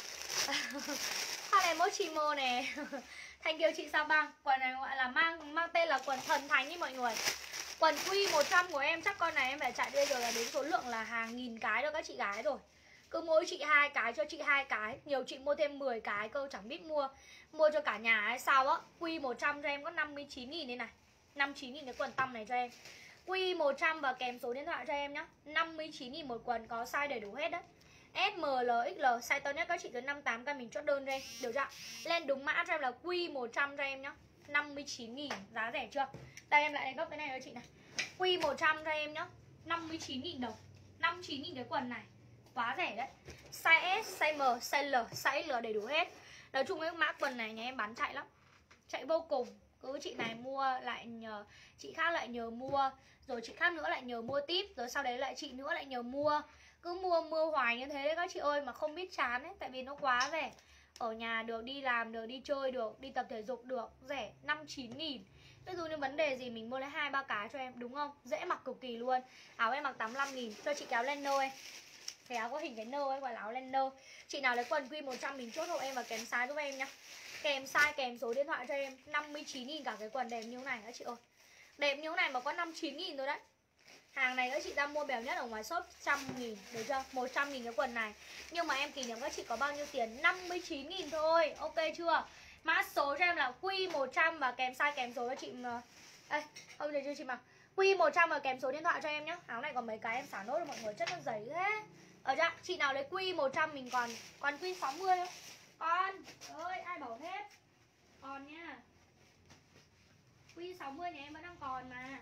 Phát em Mochimo này. Thank you chị Sao Băng. Quần này gọi là mang mang tên là quần thần thánh đi mọi người. Quần Q một trăm của em chắc con này em phải chạy bây giờ là đến số lượng là hàng nghìn cái cho các chị gái rồi. Cứ mỗi chị hai cái cho chị hai cái. Nhiều chị mua thêm mười cái cơ chẳng biết mua. Mua cho cả nhà hay sao á. Q một trăm cho em có năm mươi chín nghìn đây này. năm mươi chín nghìn cái quần tăm này cho em. Q một trăm và kèm số điện thoại cho em nhá. năm mươi chín nghìn một quần, có size đầy đủ hết đấy. S, M, L, ích lờ, size to nhất các chị từ năm mươi tám cân mình chốt đơn cho em. Được chưa? Lên đúng mã cho em là Q một trăm cho em nhá. năm mươi chín nghìn, giá rẻ chưa? Đây em lại gấp cái này cho chị này. Q một trăm cho em nhá. năm mươi chín nghìn đồng. năm mươi chín nghìn cái quần này. Quá rẻ đấy. Size S, size M, size L, size L đầy đủ hết. Nói chung cái mã quần này nhà em bán chạy lắm. Chạy vô cùng. Cứ chị này mua lại nhờ chị khác lại nhờ mua, rồi chị khác nữa lại nhờ mua tiếp, rồi sau đấy lại chị nữa lại nhờ mua. Cứ mua mua hoài như thế các chị ơi mà không biết chán ấy. Tại vì nó quá rẻ. Ở nhà được, đi làm được, đi chơi được, đi tập thể dục được. Rẻ năm chín nghìn. Ví dụ như vấn đề gì mình mua lấy hai ba cái cho em, đúng không? Dễ mặc cực kỳ luôn. Áo em mặc tám mươi lăm nghìn. Cho chị kéo lên nơ em. Cái áo có hình cái nơ ấy gọi là áo len nơ. Chị nào lấy quần Q một trăm mình chốt hộ em và kèm size giúp em nhá. Kèm size kèm số điện thoại cho em. Năm mươi chín nghìn cả cái quần đẹp như thế này các chị ơi. Đẹp như thế này mà có năm mươi chín nghìn rồi đấy. Hàng này các chị ra mua bèo nhất ở ngoài shop trăm nghìn, được chưa? một trăm nghìn cái quần này. Nhưng mà em kỷ niệm các chị có bao nhiêu tiền? năm mươi chín nghìn thôi, ok chưa? Mã số cho em là Q một trăm và kèm size kèm số cho chị. Đây, không thấy chưa chị mặc. Q một trăm và kèm số điện thoại cho em nhé. Áo này còn mấy cái em xả nốt rồi mọi người, chất nó dày thế. Ở chưa? Chị nào lấy Q một trăm mình còn còn Q sáu mươi không? Con ơi, ai bảo hết. Còn nha. Q sáu mươi nhà em vẫn đang còn mà.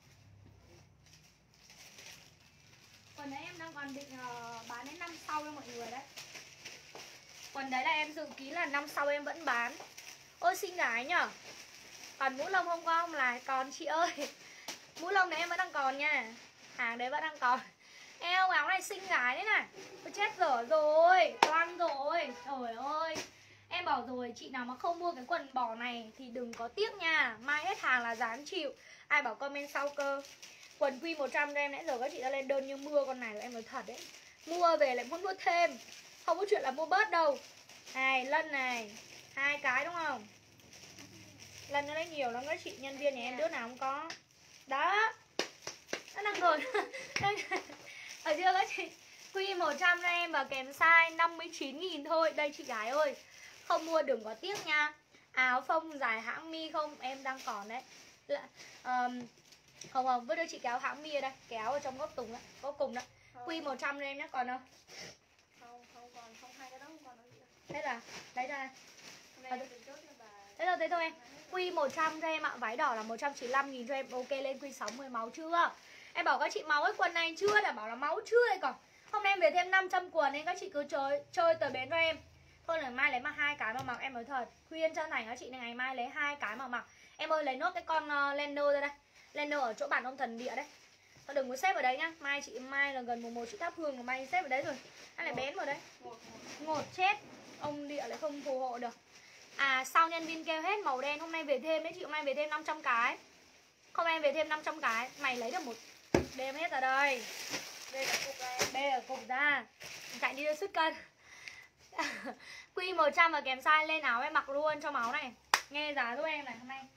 Quần đấy em đang còn định uh, bán đến năm sau cho mọi người đấy. Quần đấy là em dự kiến là năm sau em vẫn bán. Ôi xinh gái nhở. Còn mũ lông không có không là còn chị ơi. Mũ lông đấy em vẫn đang còn nha. Hàng đấy vẫn đang còn. Eo áo này xinh gái đấy này. Tôi chết dở rồi, toang rồi. Trời ơi. Em bảo rồi, chị nào mà không mua cái quần bò này thì đừng có tiếc nha. Mai hết hàng là dám chịu. Ai bảo comment sau cơ. Quần Q một trăm cho em, nãy giờ các chị đã lên đơn như mưa con này là em nói thật đấy. Mua về lại muốn mua thêm. Không có chuyện là mua bớt đâu. Này, lân này. Hai cái đúng không? Lân nó lấy nhiều lắm các chị, nhân viên nhà em đứa nào không có. Đó. Nó đang rồi. Ở chưa các chị? Q một trăm cho em và kèm size năm mươi chín nghìn thôi. Đây chị gái ơi. Không mua đừng có tiếc nha. Áo phông dài hãng mi không? Em đang còn đấy. Là, um, không không, vứt cho chị cái áo hãng mi ở đây. Cái áo ở trong góc tùng đó, góc cùng đó. Q một trăm cho em nhé, còn không? Không, không còn, không hai cái đó không còn đâu chị ạ. Thế là, đấy ra. Hôm nay em chốt cho bà. Thế rồi, thế thôi em. Q một trăm cho em ạ, váy đỏ là một trăm chín mươi lăm nghìn cho em. Ok, lên Q sáu mươi máu chưa? Em bảo các chị máu cái quần này chưa, là bảo là máu chưa đây còn. Hôm nay em về thêm năm trăm quần nên các chị cứ chơi chơi tới bến cho em. Thôi là mai lấy mà hai cái mà mặc, em nói thật. Khuyên chân thành các chị này, ngày mai lấy hai cái mà mặc. Em ơi lấy nốt cái con uh, Lender ra đây. Lender ở chỗ bản ông thần địa đấy. Thôi đừng có xếp ở đấy nhá. Mai chị mai là gần mùng một chị thắp hương của mai xếp ở đấy rồi. Anh lại bén vào đấy. Ngột chết. Ông địa lại không phù hộ được. À sau nhân viên kêu hết màu đen, hôm nay về thêm đấy chị, hôm nay về thêm năm trăm cái. Hôm nay em về thêm năm trăm cái, mày lấy được một đêm hết ở đây. Đây là cục ra, đây là cục ra. Chạy đi xuất cân. Q một trăm và kèm size lên áo em mặc luôn cho máu này. Nghe giá giúp em này hôm nay.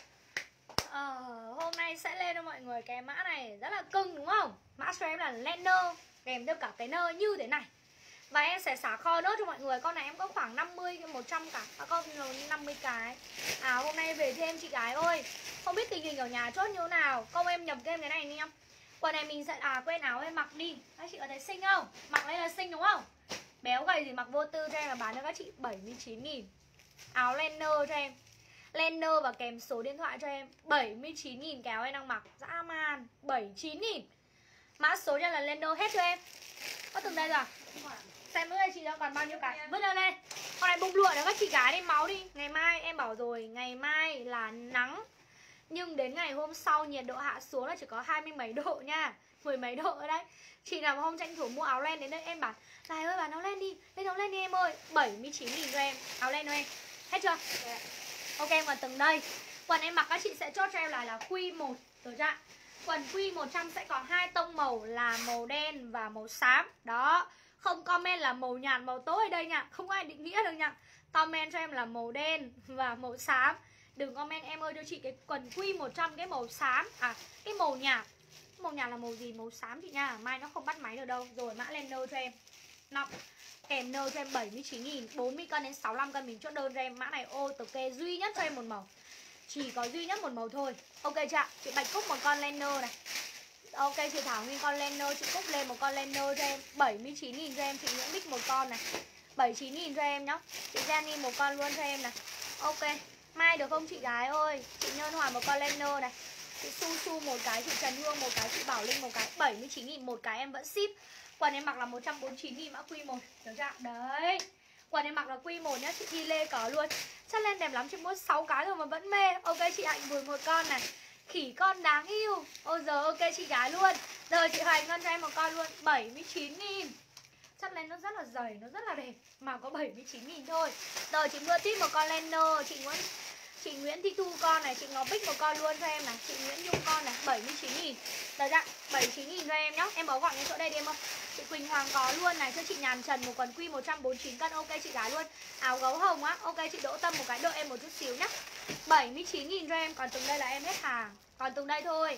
Ờ, hôm nay sẽ lên cho mọi người cái mã này rất là cưng đúng không? Mã số em là Lender, kèm theo cả cái nơ như thế này. Và em sẽ xả kho nốt cho mọi người. Con này em có khoảng năm mươi, một trăm cả. À, con năm mươi cái. À hôm nay về thêm chị gái ơi. Không biết tình hình ở nhà chốt như thế nào. Không em nhập thêm cái này đi em. Quần này mình sẽ, à quên áo em mặc đi. Các chị có thấy xinh không? Mặc lên là xinh đúng không? Béo gầy gì mặc vô tư cho em là bán cho các chị bảy mươi chín nghìn. Áo Lender cho em. Lender và kèm số điện thoại cho em bảy mươi chín nghìn cái áo em đang mặc. Dã man bảy mươi chín nghìn. Mã số cho là Lender hết cho em. Có từng đây rồi. Xem nữa đây chị đang còn bao nhiêu cái. Vứt lên đây. Con này bông lụa để các chị gái đi máu đi. Ngày mai em bảo rồi, ngày mai là nắng. Nhưng đến ngày hôm sau nhiệt độ hạ xuống là chỉ có hai mươi mấy độ nha. Mười mấy độ ở đấy. Chị nào mà không tranh thủ mua áo len đến đây em bảo Này ơi bán áo len đi. Lên áo len đi em ơi. bảy mươi chín nghìn cho em. Áo len cho em. Hết chưa? Yeah. Ok em còn từng đây. Quần em mặc các chị sẽ chốt cho em lại là Q một. Được chưa? Quần Q một trăm sẽ có hai tông màu là màu đen và màu xám. Đó. Không comment là màu nhạt màu tối ở đây nha. Không có ai định nghĩa được nha. Comment cho em là màu đen và màu xám. Đừng comment em ơi cho chị cái quần Q một trăm cái màu xám. À cái màu nhạt. Màu nhạt là màu gì? Màu xám chị nha. Mai nó không bắt máy được đâu. Rồi mã lên nơ cho em nọc. Kèm nơ cho em bảy mươi chín nghìn. Bốn mươi cân đến sáu mươi lăm cân mình chốt đơn cho em. Mã này ô tờ kê duy nhất cho em một màu. Chỉ có duy nhất một màu thôi. Ok chưa? Chị Bạch Cúc một con Lender này. Ok chị Thảo Nguyên con Lender. Chị Cúc lên một con Lender cho em bảy mươi chín nghìn cho em. Chị Nguyễn Bích một con này bảy mươi chín nghìn cho em nhá. Chị Jenny một con luôn cho em này. Ok. Mai được không chị gái ơi? Chị Nhân Hòa một con Lender này. Chị Su Su một cái. Chị Trần Hương một cái. Chị Bảo Linh một cái. bảy mươi chín nghìn một cái em vẫn ship. Quần em mặc là một trăm bốn mươi chín nghìn mã Q một. Được chưa? Đấy. Quần em mặc là Q một nhá. Chị Thi Lê có luôn. Chất lên đẹp lắm. Chị mua sáu cái rồi mà vẫn mê. Ok chị Hạnh Bùi một con này. Khỉ con đáng yêu. Ôi giờ ok chị gái luôn. Giờ chị Hoài Ngân cho em một con luôn bảy mươi chín nghìn. Chất lên nó rất là dày, nó rất là đẹp. Mà có bảy mươi chín nghìn thôi. Giờ chị mua tiếp một con Lender. Chị Nguyễn Chị Nguyễn Thị Thu con này. Chị Ngọc Bích một con luôn cho em này. Chị Nguyễn Nhung con này bảy mươi chín nghìn. Được chưa? bảy mươi chín nghìn cho em nhá. Em bó gọn đến chỗ đây đi em không? Chị Quỳnh Hoàng có luôn này. Cho chị Nhàn Trần một quần Q một trăm bốn mươi chín cân. Ok chị gái luôn. Áo gấu hồng á. Ok chị Đỗ Tâm một cái. Đợi em một chút xíu nhá. bảy mươi chín nghìn cho em. Còn từng đây là em hết hàng. Còn từng đây thôi.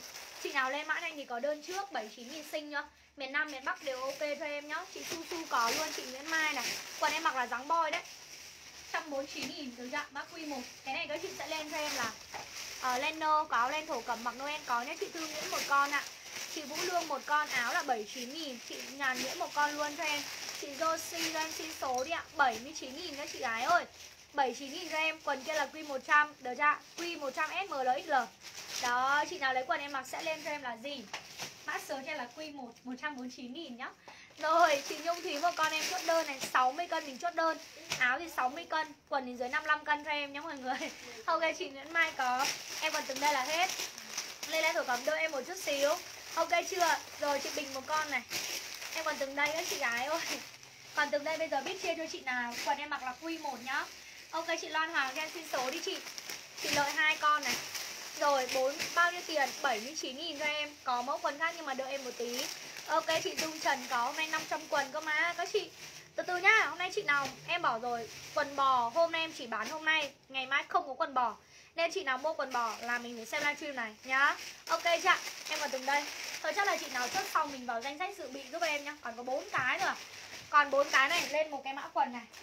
Chị nào lên mã này thì có đơn trước bảy mươi chín nghìn xinh nhá. Miền Nam, miền Bắc đều ok cho em nhá. Chị Su Su có luôn, chị Nguyễn Mai này. Quần em mặc là dáng boy đấy, một trăm bốn mươi chín nghìn từ dạng mã quy một. Cái này các chị sẽ lên cho em là uh, len nơ, có áo len thổ cẩm mặc Noel có nhé. Chị Thư Nguyễn một con ạ. Chị Vũ Lương một con, áo là bảy mươi chín nghìn. Chị Nhàn Nguyễn một con luôn cho em. Chị Josie cho em xin số đi ạ, bảy mươi chín nghìn các chị gái ơi. bảy mươi chín nghìn cho em, quần kia là quy một trăm, được chưa? Quy một trăm S M L X L. Đó, chị nào lấy quần em mặc sẽ lên cho em là gì? Mã số cho em là quy một, một trăm bốn mươi chín nghìn nhá. Rồi, chị Nhung Thúy một con em chốt đơn này, sáu mươi cân mình chốt đơn. Áo thì sáu mươi cân, quần thì dưới năm mươi lăm cân cho em nhé mọi người. Ok, chị Nguyễn Mai có. Em còn từng đây là hết. Lên lên thử cầm đôi em một chút xíu. Ok chưa? Rồi chị Bình một con này. Em còn từng đây các chị gái ơi. Còn từng đây bây giờ biết chia cho chị nào. Quần em mặc là quy một nhá. Ok, chị Loan Hoàng cho em xin số đi chị. Chị lợi hai con này. Rồi, bốn bao nhiêu tiền? bảy mươi chín nghìn cho em. Có mẫu quần khác nhưng mà đợi em một tí. Ok, chị Dung Trần có hôm nay năm trăm quần cơ mà. Các chị từ từ nhá. Hôm nay chị nào em bảo rồi, quần bò hôm nay em chỉ bán hôm nay, ngày mai không có quần bò. Nên chị nào mua quần bò là mình phải xem livestream này nhá. Ok chưa? Em còn từng đây. Thôi chắc là chị nào chốt xong mình vào danh sách dự bị giúp em nhá. Còn có bốn cái nữa. Còn bốn cái này lên một cái mã quần này.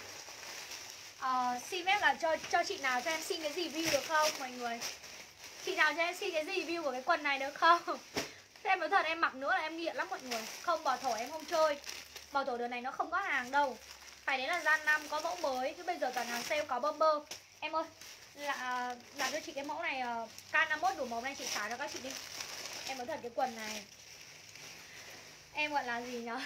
Uh, xin phép là cho cho chị nào cho em xin cái review được không mọi người? Chị nào cho em xin cái review của cái quần này được không? Thế em nói thật em mặc nữa là em nghiện lắm mọi người. Không bò thổ em không chơi. Bò thổ đợt này nó không có hàng đâu. Phải đến là gian năm có mẫu mới. Chứ bây giờ toàn hàng sale có bomber. Em ơi là làm cho chị cái mẫu này K năm mươi mốt đủ màu này chị xả cho các chị đi. Em nói thật cái quần này em gọi là gì nhở?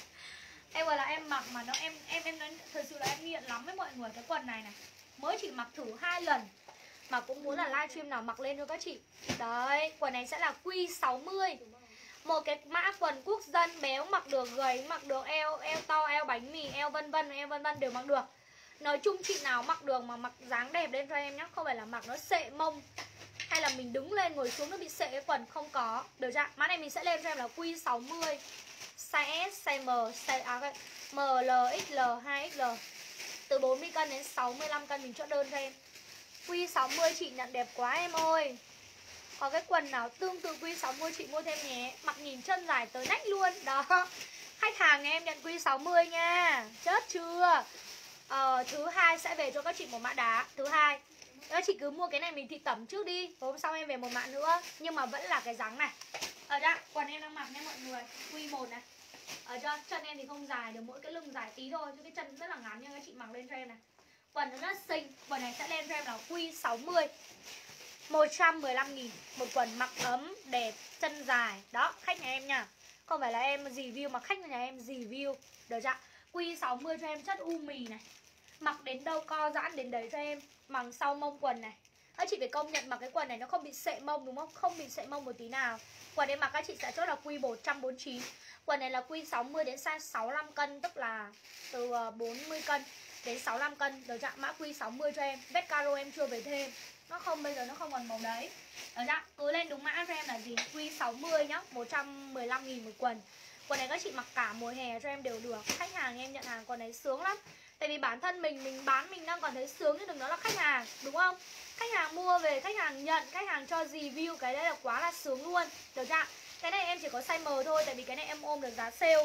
Em gọi là em mặc mà nó em em em nói thật sự là em nghiện lắm với mọi người. Cái quần này này mới chỉ mặc thử hai lần mà cũng muốn là livestream nào mặc lên cho các chị. Đấy, quần này sẽ là quy sáu mươi. Một cái mã quần quốc dân, béo mặc được, gầy mặc được, eo eo to, eo bánh mì, eo vân vân, eo vân vân đều mặc được. Nói chung chị nào mặc được mà mặc dáng đẹp lên cho em nhá, không phải là mặc nó sệ mông hay là mình đứng lên ngồi xuống nó bị sệ cái quần, không có. Được chưa? Mã này mình sẽ lên cho em là quy sáu mươi, size S, size M, size à, M L X L, hai X L. Từ bốn mươi cân đến sáu mươi lăm cân mình chốt đơn cho em. Quy sáu mươi chị nhận đẹp quá em ơi. Có cái quần nào tương tự quy sáu mươi chị mua thêm nhé. Mặc nhìn chân dài tới nách luôn. Đó. Khách hàng nhà em nhận quy sáu mươi nha. Chết chưa? Ờ, thứ hai sẽ về cho các chị một mã đá. Thứ hai các chị cứ mua cái này mình thị tẩm trước đi. Hôm sau em về một mã nữa. Nhưng mà vẫn là cái dáng này. Ở đây quần em đang mặc nha mọi người. Quy một này. Ở cho chân em thì không dài được, mỗi cái lưng dài tí thôi. Chứ cái chân rất là ngắn nha các chị mặc lên cho em này. Quần nó rất xinh. Quần này sẽ lên cho em là quy sáu mươi, một trăm mười lăm nghìn. Một quần mặc ấm, đẹp, chân dài. Đó, khách nhà em nha. Không phải là em review mà khách nhà em review. Được chưa? Quy sáu mươi cho em chất u mì này. Mặc đến đâu co giãn đến đấy cho em. Mặc sau mông quần này. Các chị phải công nhận mặc cái quần này nó không bị sệ mông đúng không? Không bị sệ mông một tí nào. Quần em mặc các chị sẽ chốt là quy một trăm bốn mươi chín. Quần này là quy sáu mươi đến size sáu mươi lăm cân. Tức là từ bốn mươi cân đến sáu mươi lăm cân. Được chưa? Mã quy sáu mươi cho em. Vết caro em chưa về thêm. Nó không, bây giờ nó không còn màu đấy. Được chưa? Cứ lên đúng mã cho em là gì? Quy sáu mươi nhá, một trăm mười lăm nghìn một quần. Quần này các chị mặc cả mùa hè cho em đều được. Khách hàng em nhận hàng quần này sướng lắm. Tại vì bản thân mình, mình bán mình đang còn thấy sướng chứ đừng nói là khách hàng, đúng không? Khách hàng mua về, khách hàng nhận, khách hàng cho review, cái đấy là quá là sướng luôn. Được chưa? Cái này em chỉ có size M thôi, tại vì cái này em ôm được giá sale.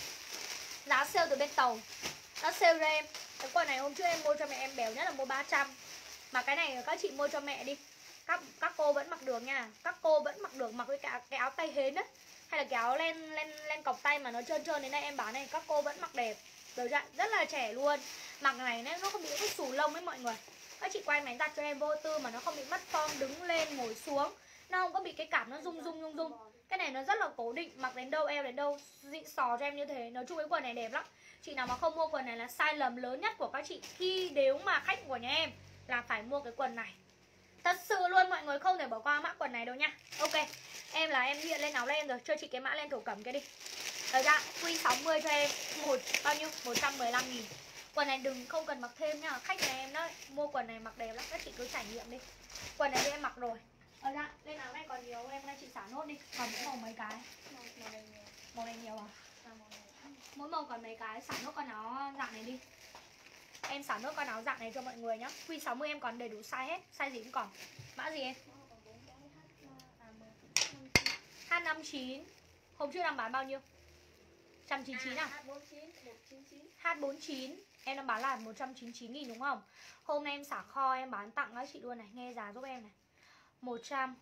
Giá sale từ bên tàu. Nó sale cho em. Cái quần này hôm trước em mua cho mẹ em béo nhất là mua ba trăm. Mà cái này các chị mua cho mẹ đi. Các các cô vẫn mặc được nha. Các cô vẫn mặc được, mặc với cả cái áo tay hến á. Hay là cái áo len, len, len cọc tay mà nó trơn trơn đến đây em bán này. Các cô vẫn mặc đẹp. Được chưa? Rất là trẻ luôn. Mặc này nó không bị cái xù lông ấy mọi người. Các chị quay máy giặt cho em vô tư mà nó không bị mất form, đứng lên ngồi xuống. Nó không có bị cái cảm nó rung rung rung rung. Cái này nó rất là cố định, mặc đến đâu eo đến đâu dị sò cho em như thế. Nói chung cái quần này đẹp lắm. Chị nào mà không mua quần này là sai lầm lớn nhất của các chị. Khi nếu mà khách của nhà em là phải mua cái quần này. Thật sự luôn mọi người, không thể bỏ qua mã quần này đâu nha. Ok, em là em hiện lên áo len rồi. Cho chị cái mã len thổ cẩm kia đi. Được ra quy sáu mươi cho em. Một bao nhiêu? một trăm mười lăm nghìn. Quần này đừng không cần mặc thêm nha. Khách nhà em đó mua quần này mặc đẹp lắm. Các chị cứ trải nghiệm đi. Quần này thì em mặc rồi. Ở ra lên áo này còn nhiều, em nay chị xả nốt đi. Còn mỗi màu mấy cái? Màu, màu này nhiều. Màu này nhiều à? À màu này. Mỗi màu còn mấy cái, xả nốt con áo dạng này đi. Em xả nốt con áo dạng này cho mọi người nhá. Quy sáu mươi em còn đầy đủ size hết. Size gì cũng còn. Mã gì em? năm mươi chín. Hôm trước đang bán bao nhiêu? một trăm chín mươi chín à? H bốn chín, một chín chín. H bốn mươi chín em đang bán là một trăm chín mươi chín nghìn đúng không? Hôm nay em xả kho em bán tặng các chị luôn này. Nghe giá giúp em này. một trăm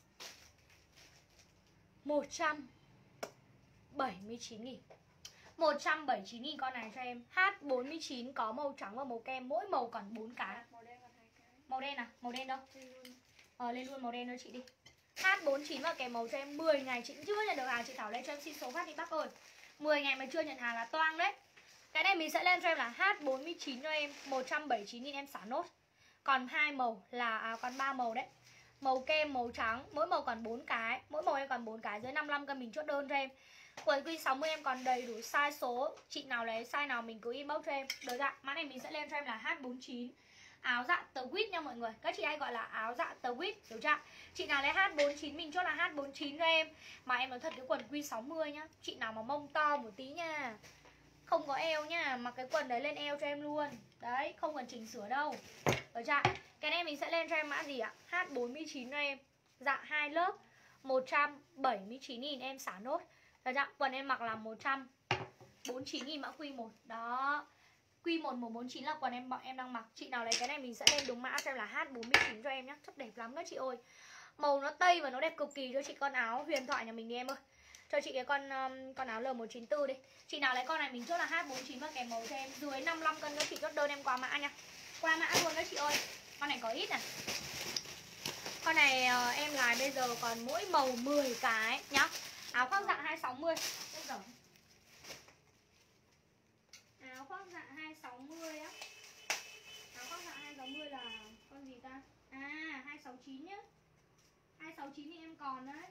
một trăm bảy mươi chín nghìn. một trăm bảy mươi chín nghìn con này cho em. H bốn mươi chín có màu trắng và màu kem. Mỗi màu còn bốn cái. Màu đen còn hai cái. Màu đen à? Màu đen đâu? Lên luôn. Ờ lên luôn màu đen cho chị đi. H bốn mươi chín và kèm màu cho em. Mười ngày chị chưa nhận được hàng, chị Thảo lên cho em xin số phát đi bác ơi. Mười ngày mà chưa nhận hàng là toang đấy. Cái này mình sẽ lên cho em là H bốn mươi chín cho em. Một trăm bảy mươi chín nghìn em xả nốt. Còn hai màu là à, còn ba màu đấy. Màu kem, màu trắng, mỗi màu còn bốn cái. Mỗi màu em còn bốn cái, dưới năm mươi lăm cân mình chốt đơn cho em. Quần quy sáu mươi em còn đầy đủ size số. Chị nào lấy size nào mình cứ inbox cho em. Được ạ, mã này mình sẽ lên cho em là H bốn mươi chín. Áo dạ tờ quýt nha mọi người. Các chị hay gọi là áo dạ tờ quýt, hiểu chưa? Chị nào lấy H bốn mươi chín mình chốt là H bốn mươi chín cho em. Mà em nói thật cái quần quy sáu mươi nhá. Chị nào mà mông to một tí nha, không có eo nha, mặc cái quần đấy lên eo cho em luôn. Đấy, không cần chỉnh sửa đâu. Được chưa? Cái này mình sẽ lên cho em mã gì ạ? H bốn mươi chín cho em. Dạ hai lớp, một trăm bảy mươi chín nghìn em xả nốt. Được chưa? Quần em mặc là một trăm bốn mươi chín nghìn mã quy một. Đó. Quy một một bốn chín là quần em bọn em đang mặc. Chị nào lấy cái này mình sẽ lên đúng mã cho em là H bốn mươi chín cho em nhá. Rất đẹp lắm các chị ơi. Màu nó tây và nó đẹp cực kỳ. Cho chị con áo huyền thoại nhà mình đi em ơi. Cho chị cái con um, con áo L một chín tư đi. Chị nào lấy con này mình chốt là H bốn mươi chín và kèm màu cho em. Dưới năm mươi lăm cân các chị chốt đơn em qua mã nha. Qua mã luôn các chị ơi. Con này có ít này. Con này uh, em gái bây giờ còn mỗi màu mười cái nhá. Áo khoác dạng hai sáu mươi. Áo khoác dạng hai sáu mươi á. Áo khoác dạng hai sáu mươi là con gì ta? À hai sáu chín nhá. hai sáu chín thì em còn đấy.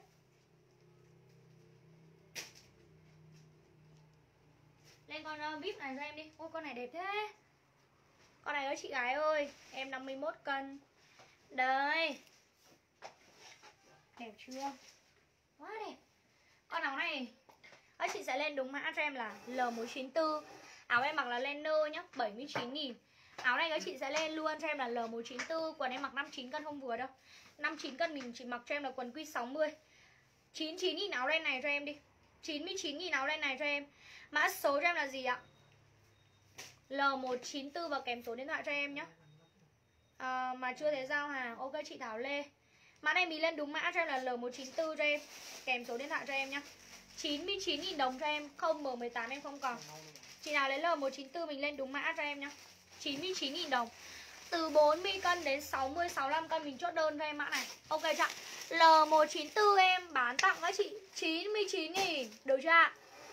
Lên con uh, vê i pê này cho em đi. Ôi con này đẹp thế. Con này đó chị gái ơi. Em năm mươi mốt cân. Đây. Đẹp chưa? Quá đẹp. Con áo này các chị sẽ lên đúng mã cho em là L một chín tư. Áo em mặc là Lenner nhá, bảy mươi chín nghìn. Áo này các chị sẽ lên luôn cho em là L một chín tư. Quần em mặc năm mươi chín cân không vừa đâu. năm mươi chín cân mình chỉ mặc cho em là quần quy sáu mươi. chín mươi chín nghìn áo len này cho em đi. chín mươi chín nghìn áo len này cho em. Mã số cho em là gì ạ? L một chín tư và kèm số điện thoại cho em nhá. À, mà chưa thấy giao hàng. Ok chị Thảo Lê. Mã này mình lên đúng mã cho em là L một chín tư cho em. Kèm số điện thoại cho em nhá. chín mươi chín nghìn đồng cho em. Không M mười tám em không còn. Chị nào lấy L một chín tư mình lên đúng mã cho em nhá. chín mươi chín nghìn đồng. Từ bốn mươi cân đến sáu mươi sáu mươi lăm cân mình chốt đơn cho em mã này. Ok chưa? L một chín tư em bán tặng các chị chín mươi chín nghìn. Được chưa?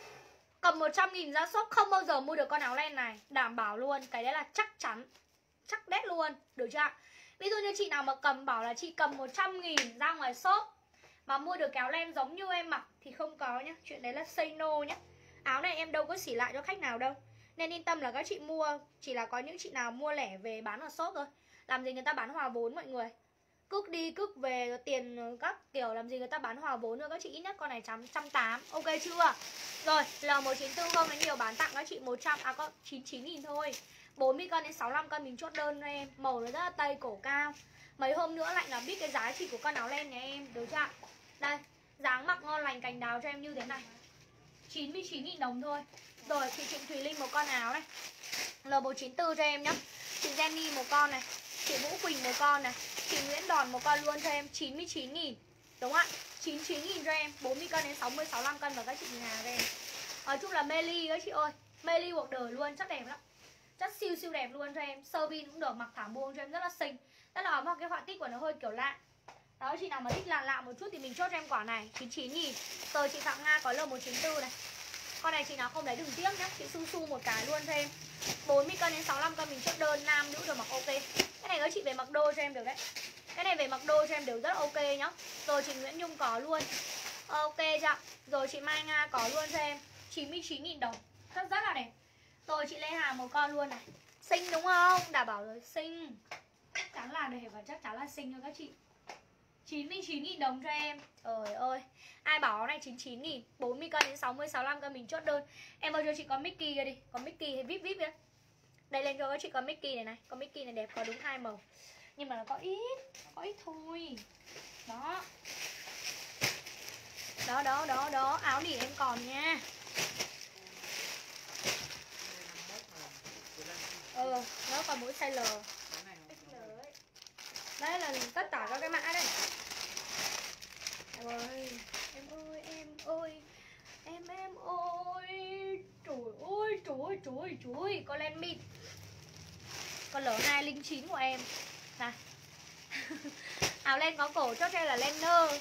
Cầm một trăm nghìn ra shop không bao giờ mua được con áo len này. Đảm bảo luôn. Cái đấy là chắc chắn. Chắc đét luôn. Được chưa? Ví dụ như chị nào mà cầm bảo là chị cầm một trăm nghìn ra ngoài shop mà mua được cái áo len giống như em mặc thì không có nhá. Chuyện đấy là say no nhá. Áo này em đâu có xỉ lại cho khách nào đâu. Nên yên tâm là các chị mua. Chỉ là có những chị nào mua lẻ về bán ở shop thôi. Làm gì người ta bán hòa vốn mọi người. Cước đi cước về tiền các kiểu. Làm gì người ta bán hòa vốn nữa. Các chị ít nhất con này một trăm tám mươi. Ok chưa? Rồi L một chín tư không nói nhiều bán tặng các chị một trăm. À có chín mươi chín nghìn thôi. Bốn mươi cân đến sáu mươi lăm cân mình chốt đơn cho em. Màu nó rất là tây cổ cao. Mấy hôm nữa lạnh là biết cái giá trị của con áo len nhà em. Được chưa? Đây dáng mặc ngon lành cành đào cho em như thế này. chín mươi chín nghìn đồng thôi. Rồi chị Trịnh Thùy Linh một con áo này. L một chín tư cho em nhá. Chị Jenny một con này. Chị Vũ Quỳnh một con này. Chị Nguyễn Đòn một con luôn cho em chín mươi chín nghìn. Đúng không ạ? chín mươi chín nghìn cho em. bốn mươi cân đến sáu mươi sáu mươi lăm cân và các chị nhà cho em. Nói chung là mê ly các chị ơi. Mê ly cuộc đời luôn. Chắc đẹp lắm. Chắc siêu siêu đẹp luôn cho em. Sơ vin cũng được. Mặc thảm buông cho em rất là xinh. Rất là mặc cái họa tiết của nó hơi kiểu lạ. Đó chị nào mà thích lạ lạ một chút thì mình chốt cho em quả này chín mươi chín nghìn. Rồi chị Phạm Nga có L một chín tư này. Con này chị nào không lấy đừng tiếc nhá. Chị su su một cái luôn cho em. bốn mươi cân đến sáu mươi lăm cân mình chốt đơn. Nam nữ đều mặc ok. Cái này các chị về mặc đôi cho em được đấy. Cái này về mặc đôi cho em đều rất là ok nhá. Rồi chị Nguyễn Nhung có luôn. Ok chưa? Rồi chị Mai Nga có luôn cho em chín mươi chín nghìn đồng. Rất rất là đẹp. Rồi chị Lê Hà một con luôn này. Xinh đúng không? Đảm bảo rồi xinh. Chắc chắn là đẹp và chắc chắn là xinh cho các chị. chín mươi chín nghìn đồng cho em. Trời ơi. Ai bảo áo này chín mươi chín nghìn. bốn mươi cân đến sáu mươi sáu mươi lăm cân mình chốt đơn. Em ơi cho chị có Mickey kia đi. Có Mickey hay vê i pê vê i pê nữa. Đây lên cho các chị có Mickey này này. Có Mickey này đẹp có đúng hai màu. Nhưng mà nó có ít. Nó có ít thôi. Đó. Đó đó đó đó, áo nỉ em còn nha. Ừ, nó còn mỗi size L. Đấy là tất cả các cái mã đây. Em ơi, em ơi, em ơi, em em ơi. Trời ơi, trời ơi, trời ơi, trời ơi. Con len mịn, con L hai không chín của em. Này. Áo len có cổ chốt đây là len nơ.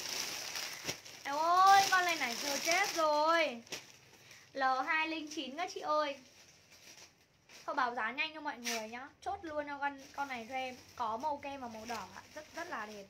Em ơi, con này này giờ chết rồi. L hai không chín các chị ơi. Thôi báo giá nhanh cho mọi người nhá. Chốt luôn cho con con này cho em. Có màu kem và màu đỏ, rất rất là đẹp.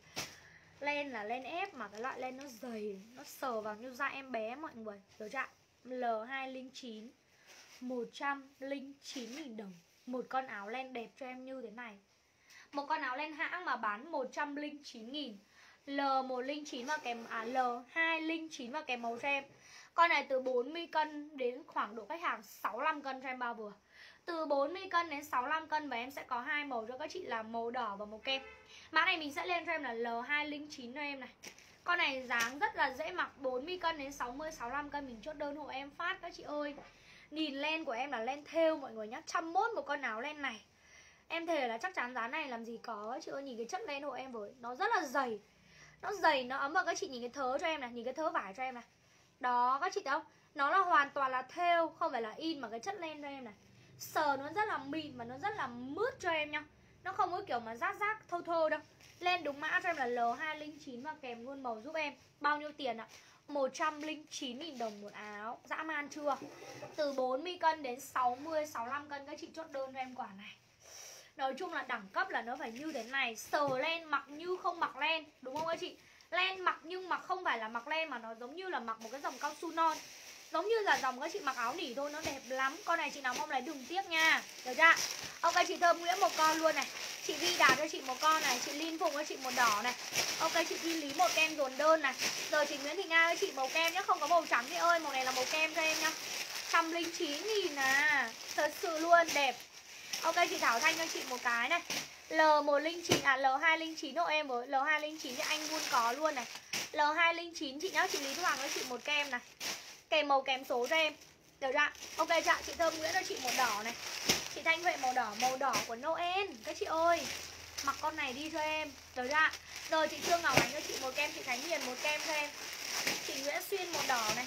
Len là len ép mà cái loại len nó dày, nó sờ vào như da em bé mọi người. Được chưa? L hai không chín một trăm lẻ chín nghìn đồng. Một con áo len đẹp cho em như thế này. Một con áo len hãng mà bán một trăm lẻ chín nghìn. L một không chín và kèm à L hai không chín và kèm màu cho em. Con này từ bốn mươi cân đến khoảng độ khách hàng sáu mươi lăm cân cho em bao vừa. Từ bốn mươi cân đến sáu mươi lăm cân và em sẽ có hai màu cho các chị là màu đỏ và màu kem. Mã này mình sẽ lên cho em là L hai không chín cho em này. Con này dáng rất là dễ mặc, bốn mươi cân đến sáu mươi sáu mươi lăm cân mình chốt đơn hộ em phát các chị ơi. Nhìn len của em là len thêu mọi người nhá, một trăm mốt một con áo len này. Em thề là chắc chắn giá này làm gì có các chị ơi, nhìn cái chất len hộ em với, nó rất là dày. Nó dày, nó ấm vào các chị nhìn cái thớ cho em này, nhìn cái thớ vải cho em này. Đó các chị thấy không? Nó là hoàn toàn là thêu, không phải là in mà cái chất len cho em này. Sờ nó rất là mịn và nó rất là mướt cho em nhá. Nó không có kiểu mà rát rát thô thô đâu. Lên đúng mã cho em là L hai không chín và kèm luôn màu giúp em. Bao nhiêu tiền ạ? một trăm lẻ chín nghìn đồng một áo. Dã man chưa? Từ bốn mươi cân đến sáu mươi, sáu mươi lăm cân các chị chốt đơn cho em quả này. Nói chung là đẳng cấp là nó phải như thế này. Sờ len mặc như không mặc len, đúng không các chị? Len mặc nhưng mà không phải là mặc len, mà nó giống như là mặc một cái dòng cao su non. Giống như là dòng các chị mặc áo nỉ thôi, nó đẹp lắm. Con này chị nào mong lấy đừng tiếc nha. Được chưa? Ok, chị Thơm Nguyễn một con luôn này. Chị Vi Đạt cho chị một con này. Chị Linh Phụng cho chị một đỏ này. Ok, chị Thi Lý một kem dồn đơn này. Giờ chị Nguyễn Thị Nga cho chị màu kem nhá. Không có màu trắng chị ơi, màu này là màu kem cho em nhá. Một trăm lẻ chín nghìn à. Thật sự luôn, đẹp. Ok, chị Thảo Thanh cho chị một cái này. L một không chín, à L hai không chín hộ em với. L hai không chín thì anh Gun có luôn này. L hai không chín chị nhá. Chị Lý Thu Hoàng cho chị một kem này. Kèm màu kèm số cho em. Được chưa? Ok chưa? Chị Thơm Nguyễn cho chị một đỏ này. Chị Thanh Huệ màu đỏ, màu đỏ của Noel. Các chị ơi, mặc con này đi cho em. Được chưa? Rồi chị Trương Ngọc Ánh cho chị một kem. Chị Khánh Hiền một kem cho em. Chị Nguyễn Xuyên một đỏ này.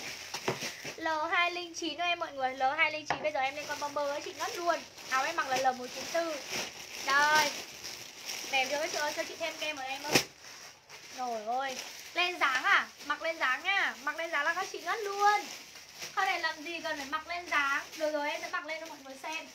L hai không chín cho em mọi người. L hai không chín bây giờ em lên con bomber ấy, chị ngất luôn. Áo em mặc là L một chín tư. Đây. Đẹp chưa các chị ơi? Cho chị thêm kem ở em ơi. Rồi ơi. Lên dáng à? Mặc lên dáng nha. Mặc lên dáng là các chị ngất luôn. Con này làm gì cần phải mặc lên dáng. Được rồi, em sẽ mặc lên cho mọi người xem.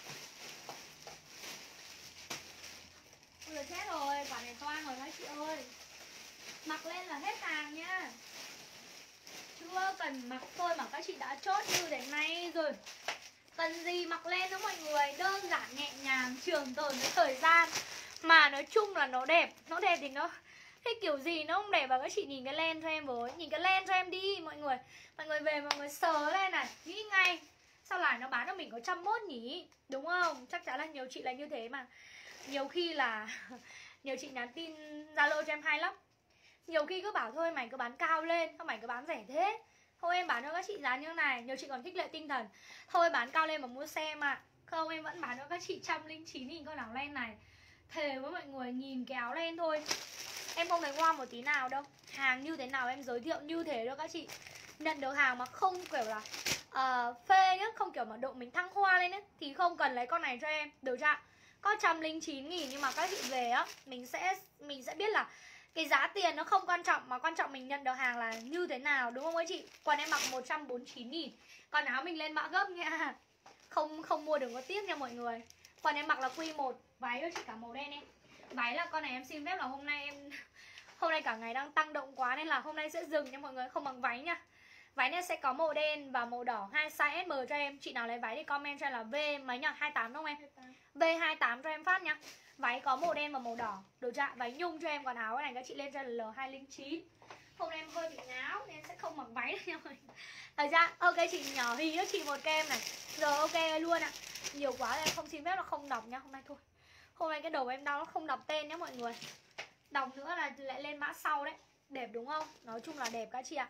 Vừa chết rồi, quả này toang rồi các chị ơi. Mặc lên là hết hàng nha. Chưa cần mặc thôi mà các chị đã chốt như thế này rồi. Cần gì mặc lên đó mọi người. Đơn giản nhẹ nhàng, trường tồn với thời gian. Mà nói chung là nó đẹp. Nó đẹp thì nó thế kiểu gì nó không đẹp. Và các chị nhìn cái len cho em với. Nhìn cái len cho em đi mọi người. Mọi người về mọi người sờ lên này, nghĩ ngay sao lại nó bán cho mình có trăm mốt nhỉ. Đúng không? Chắc chắn là nhiều chị là như thế mà. Nhiều khi là nhiều chị nhắn tin Zalo cho em hay lắm. Nhiều khi cứ bảo thôi mày cứ bán cao lên, không mày cứ bán rẻ thế. Thôi em bán cho các chị giá như này. Nhiều chị còn khích lệ tinh thần. Thôi bán cao lên mà mua xe mà. Không, em vẫn bán cho các chị một trăm lẻ chín nghìn con áo len này. Thề với mọi người, nhìn cái áo len thôi em không thấy ngoan một tí nào đâu. Hàng như thế nào em giới thiệu như thế cho các chị. Nhận được hàng mà không kiểu là uh, phê nhá, không kiểu mà độ mình thăng hoa lên ấy, thì không cần lấy con này cho em. Được chưa? Có một trăm lẻ chín nghìn nhưng mà các chị về á, mình sẽ mình sẽ biết là cái giá tiền nó không quan trọng, mà quan trọng mình nhận được hàng là như thế nào, đúng không các chị? Quần em mặc một trăm bốn mươi chín nghìn. Còn áo mình lên mã gấp nha. Không không mua đừng có tiếc nha mọi người. Quần em mặc là quy một, váy cho chị cả màu đen em. Váy là con này em xin phép là hôm nay em hôm nay cả ngày đang tăng động quá nên là hôm nay sẽ dừng nha mọi người, không bằng váy nha. Váy này sẽ có màu đen và màu đỏ, hai size ét em cho em. Chị nào lấy váy thì comment cho em là V mấy nhỉ? hai mươi tám đúng không em? V hai mươi tám cho em phát nha. Váy có màu đen và màu đỏ. Được chưa? Váy nhung cho em, còn áo này các chị lên cho em là L hai không chín. Hôm nay em hơi bị ngáo nên sẽ không mặc váy nữa nha mọi người. Được chưa? Ok chị nhỏ Hí cho chị một kem này. Rồi ok luôn ạ. Nhiều quá em không xin phép là không đọc nha. Hôm nay thôi. Hôm nay cái đầu em đau nó không đọc tên nhé mọi người. Đọc nữa là lại lên mã sau đấy. Đẹp đúng không? Nói chung là đẹp các chị ạ.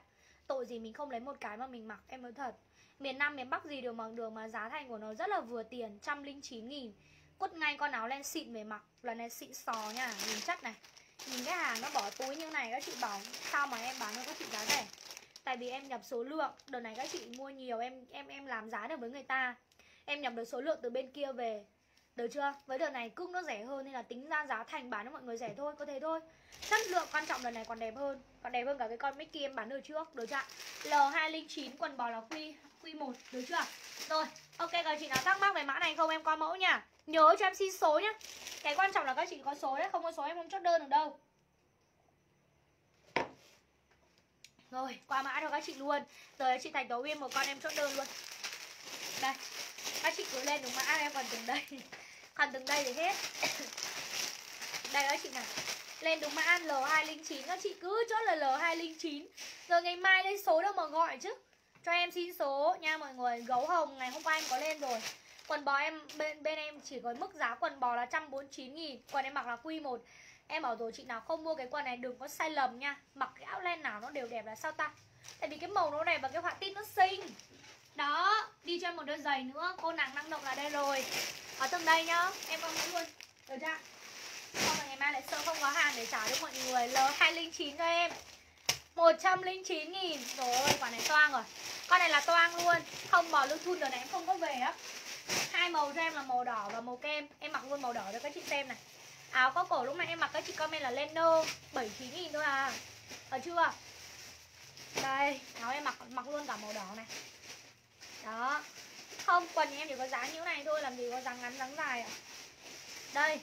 Tội gì mình không lấy một cái mà mình mặc, em nói thật. Miền Nam, miền Bắc gì đều mặc được mà giá thành của nó rất là vừa tiền, một trăm lẻ chín nghìn. Quất ngay con áo len xịn về mặc. Lần này xịn sò nha, nhìn chất này. Nhìn cái hàng nó bỏ túi như này, các chị bảo sao mà em bán cho các chị giá rẻ. Tại vì em nhập số lượng, đợt này các chị mua nhiều, em em em làm giá được với người ta. Em nhập được số lượng từ bên kia về. Được chưa? Với đợt này cưng nó rẻ hơn nên là tính ra giá thành bán cho mọi người rẻ thôi, có thế thôi. Chất lượng quan trọng đợt này còn đẹp hơn, còn đẹp hơn cả cái con Mickey em bán được trước, được chưa? L hai không chín quần bò là Q Q một, được chưa? Rồi, ok, các chị nào thắc mắc về mã này không em qua mẫu nha. Nhớ cho em xin số nhá. Cái quan trọng là các chị có số đấy, không có số em không chốt đơn được đâu. Rồi, qua mã cho các chị luôn. Rồi chị Thành Tố Uyên một con em chốt đơn luôn. Đây, các chị cứ lên đúng mã em còn từng đây. Còn từng đây thì hết. Đây các chị này, lên đúng mã L hai không chín, các chị cứ chốt là L hai không chín. Rồi ngày mai lên số đâu mà gọi chứ. Cho em xin số nha mọi người. Gấu hồng ngày hôm qua em có lên rồi. Quần bò em bên bên em chỉ có mức giá quần bò là một trăm bốn mươi chín nghìn. Quần em mặc là Q một. Em bảo rồi chị nào không mua cái quần này đừng có sai lầm nha. Mặc cái áo len nào nó đều đẹp là sao ta? Tại vì cái màu nó đẹp và cái họa tiết nó xinh. Đó, đi cho em một đôi giày nữa. Cô nàng năng động là đây rồi. Ở từng đây nhá, em có mẫu luôn. Được chưa? Không là ngày mai lại sợ không có hàng để trả cho mọi người. L hai không chín cho em một trăm lẻ chín nghìn. Rồi ơi, quả này toang rồi. Con này là toang luôn. Không bò lưu thun đợt này em không có về á. Hai màu cho em là màu đỏ và màu kem. Em mặc luôn màu đỏ cho các chị xem này. Áo có cổ lúc này em mặc các chị comment là Leno bảy mươi chín nghìn thôi à. Được chưa? Đây, áo em mặc mặc luôn cả màu đỏ này. Đó. Không, quần em chỉ có dáng như thế này thôi, làm gì có dáng ngắn dáng dài ạ. Đây.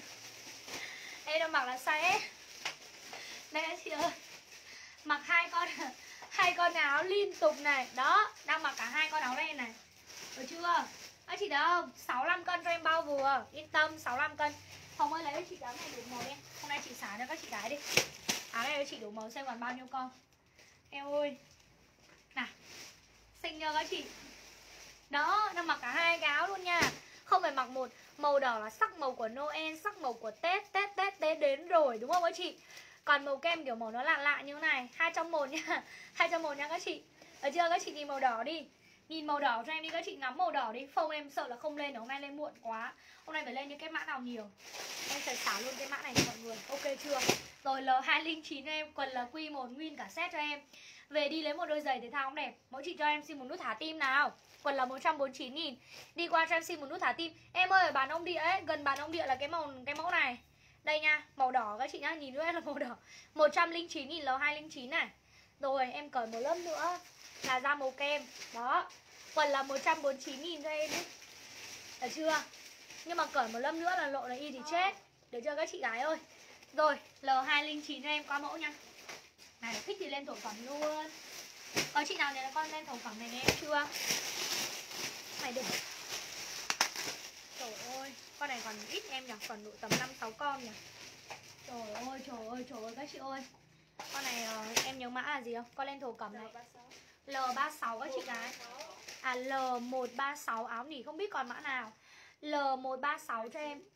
Em đang mặc là size S. Đây các chị ơi. Mặc hai con hai con áo liên tục này. Đó, đang mặc cả hai con áo len này. Được chưa? Các chị thấy không? sáu mươi lăm cân cho em bao vừa. Yên tâm, sáu mươi lăm cân. Hồng ơi lấy cho chị áo này đủ màu em. Hôm nay chị xả cho các chị gái đi. Áo này cho chị đủ màu xem còn bao nhiêu con. Em ơi. Nào. Xinh cho các chị. Đó, đang mặc cả hai cái áo luôn nha. Không phải mặc một. Màu đỏ là sắc màu của Noel, sắc màu của Tết. Tết, Tết, Tết đến rồi, đúng không các chị? Còn màu kem kiểu màu nó lạ lạ như thế này. Hai trong một nha. Hai trong một nha các chị. Được chưa? Các chị nhìn màu đỏ đi. Nhìn màu đỏ cho em đi, các chị ngắm màu đỏ đi. Phông em sợ là không lên được, hôm nay lên muộn quá. Hôm nay phải lên những cái mã nào nhiều. Em sẽ xả luôn cái mã này cho mọi người. Ok chưa? Rồi L hai không chín cho em. Quần là Q một nguyên cả set cho em. Về đi lấy một đôi giày thể thao cũng đẹp. Mỗi chị cho em xin một nút thả tim nào. Quần là một trăm bốn mươi chín nghìn. Đi qua cho em xin một nút thả tim. Em ơi, ở bàn ông địa ấy, gần bàn ông địa là cái màu cái mẫu này. Đây nha, màu đỏ các chị nhá, nhìn nữa là màu đỏ. một trăm lẻ chín nghìn L hai không chín này. Rồi em cởi một lớp nữa là da màu kem. Đó. Quần là một trăm bốn mươi chín nghìn cho em ấy. Được chưa? Nhưng mà cởi một lớp nữa là lộ là y thì chết. Được chưa các chị gái ơi? Rồi, L hai không chín cho em qua mẫu nha. Này, thích thì lên thổ phẩm luôn. Có chị nào này con lên thổ phẩm này nghe em chưa? Này đừng. Trời ơi, con này còn ít em nhỉ, còn độ tầm năm sáu con nhỉ. Trời ơi, trời ơi, trời ơi các chị ơi. Con này uh, em nhớ mã là gì không? Con lên thổ cẩm này L ba mươi sáu các chị gái. À L một ba sáu áo nỉ không biết còn mã nào. L một ba sáu cho em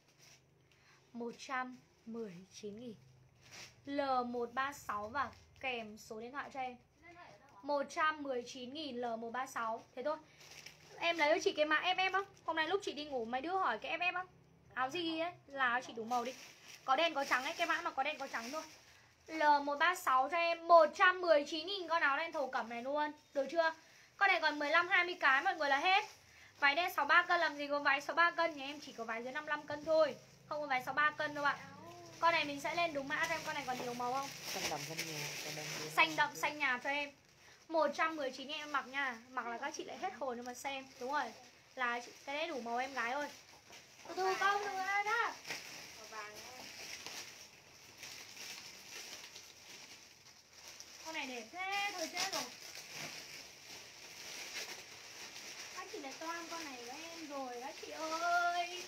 một trăm mười chín nghìn. L một ba sáu và kèm số điện thoại cho em một trăm mười chín nghìn L một ba sáu. Thế thôi. Em lấy cho chị cái mã ép ép không? Hôm nay lúc chị đi ngủ mấy đứa hỏi cái ép ép không? Áo gì ấy, là chị đủ màu đi. Có đen có trắng ấy, cái mã mà có đen có trắng thôi. L một ba sáu cho em một trăm mười chín nghìn con áo đen thổ cẩm này luôn. Được chưa? Con này còn mười lăm hai mươi cái mọi người là hết. Váy đen sáu mươi ba cân, làm gì có váy sáu mươi ba cân. Nhà em chỉ có váy dưới năm mươi lăm cân thôi. Không có váy sáu mươi ba cân đâu ạ. Con này mình sẽ lên đúng mã cho em. Con này còn nhiều màu không? Xanh đậm xanh nhà. Xanh đậm xanh nhà cho em một trăm mười chín nghìn em mặc nha. Mặc là các chị lại hết hồn nhưng mà xem. Đúng rồi. Là cái đấy đủ màu em gái ơi. Từ từ con đừng ai đó. Con này đẹp thế thôi chết rồi. Các chị lại toan con này với em rồi các chị ơi.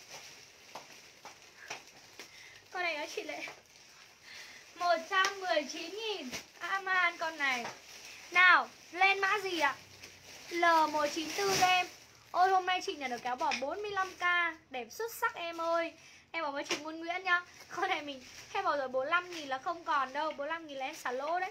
Con này các chị lại một trăm mười chín nghìn. Aman con này. Nào, lên mã gì ạ? L một chín tư cho em. Ôi hôm nay chị nhận được kéo bỏ bốn mươi lăm k. Đẹp xuất sắc em ơi. Em bảo với chị Nguồn Nguyễn nhá. Con này mình hết vào rồi bốn mươi lăm nghìn là không còn đâu. bốn mươi lăm nghìn là em xả lỗ đấy.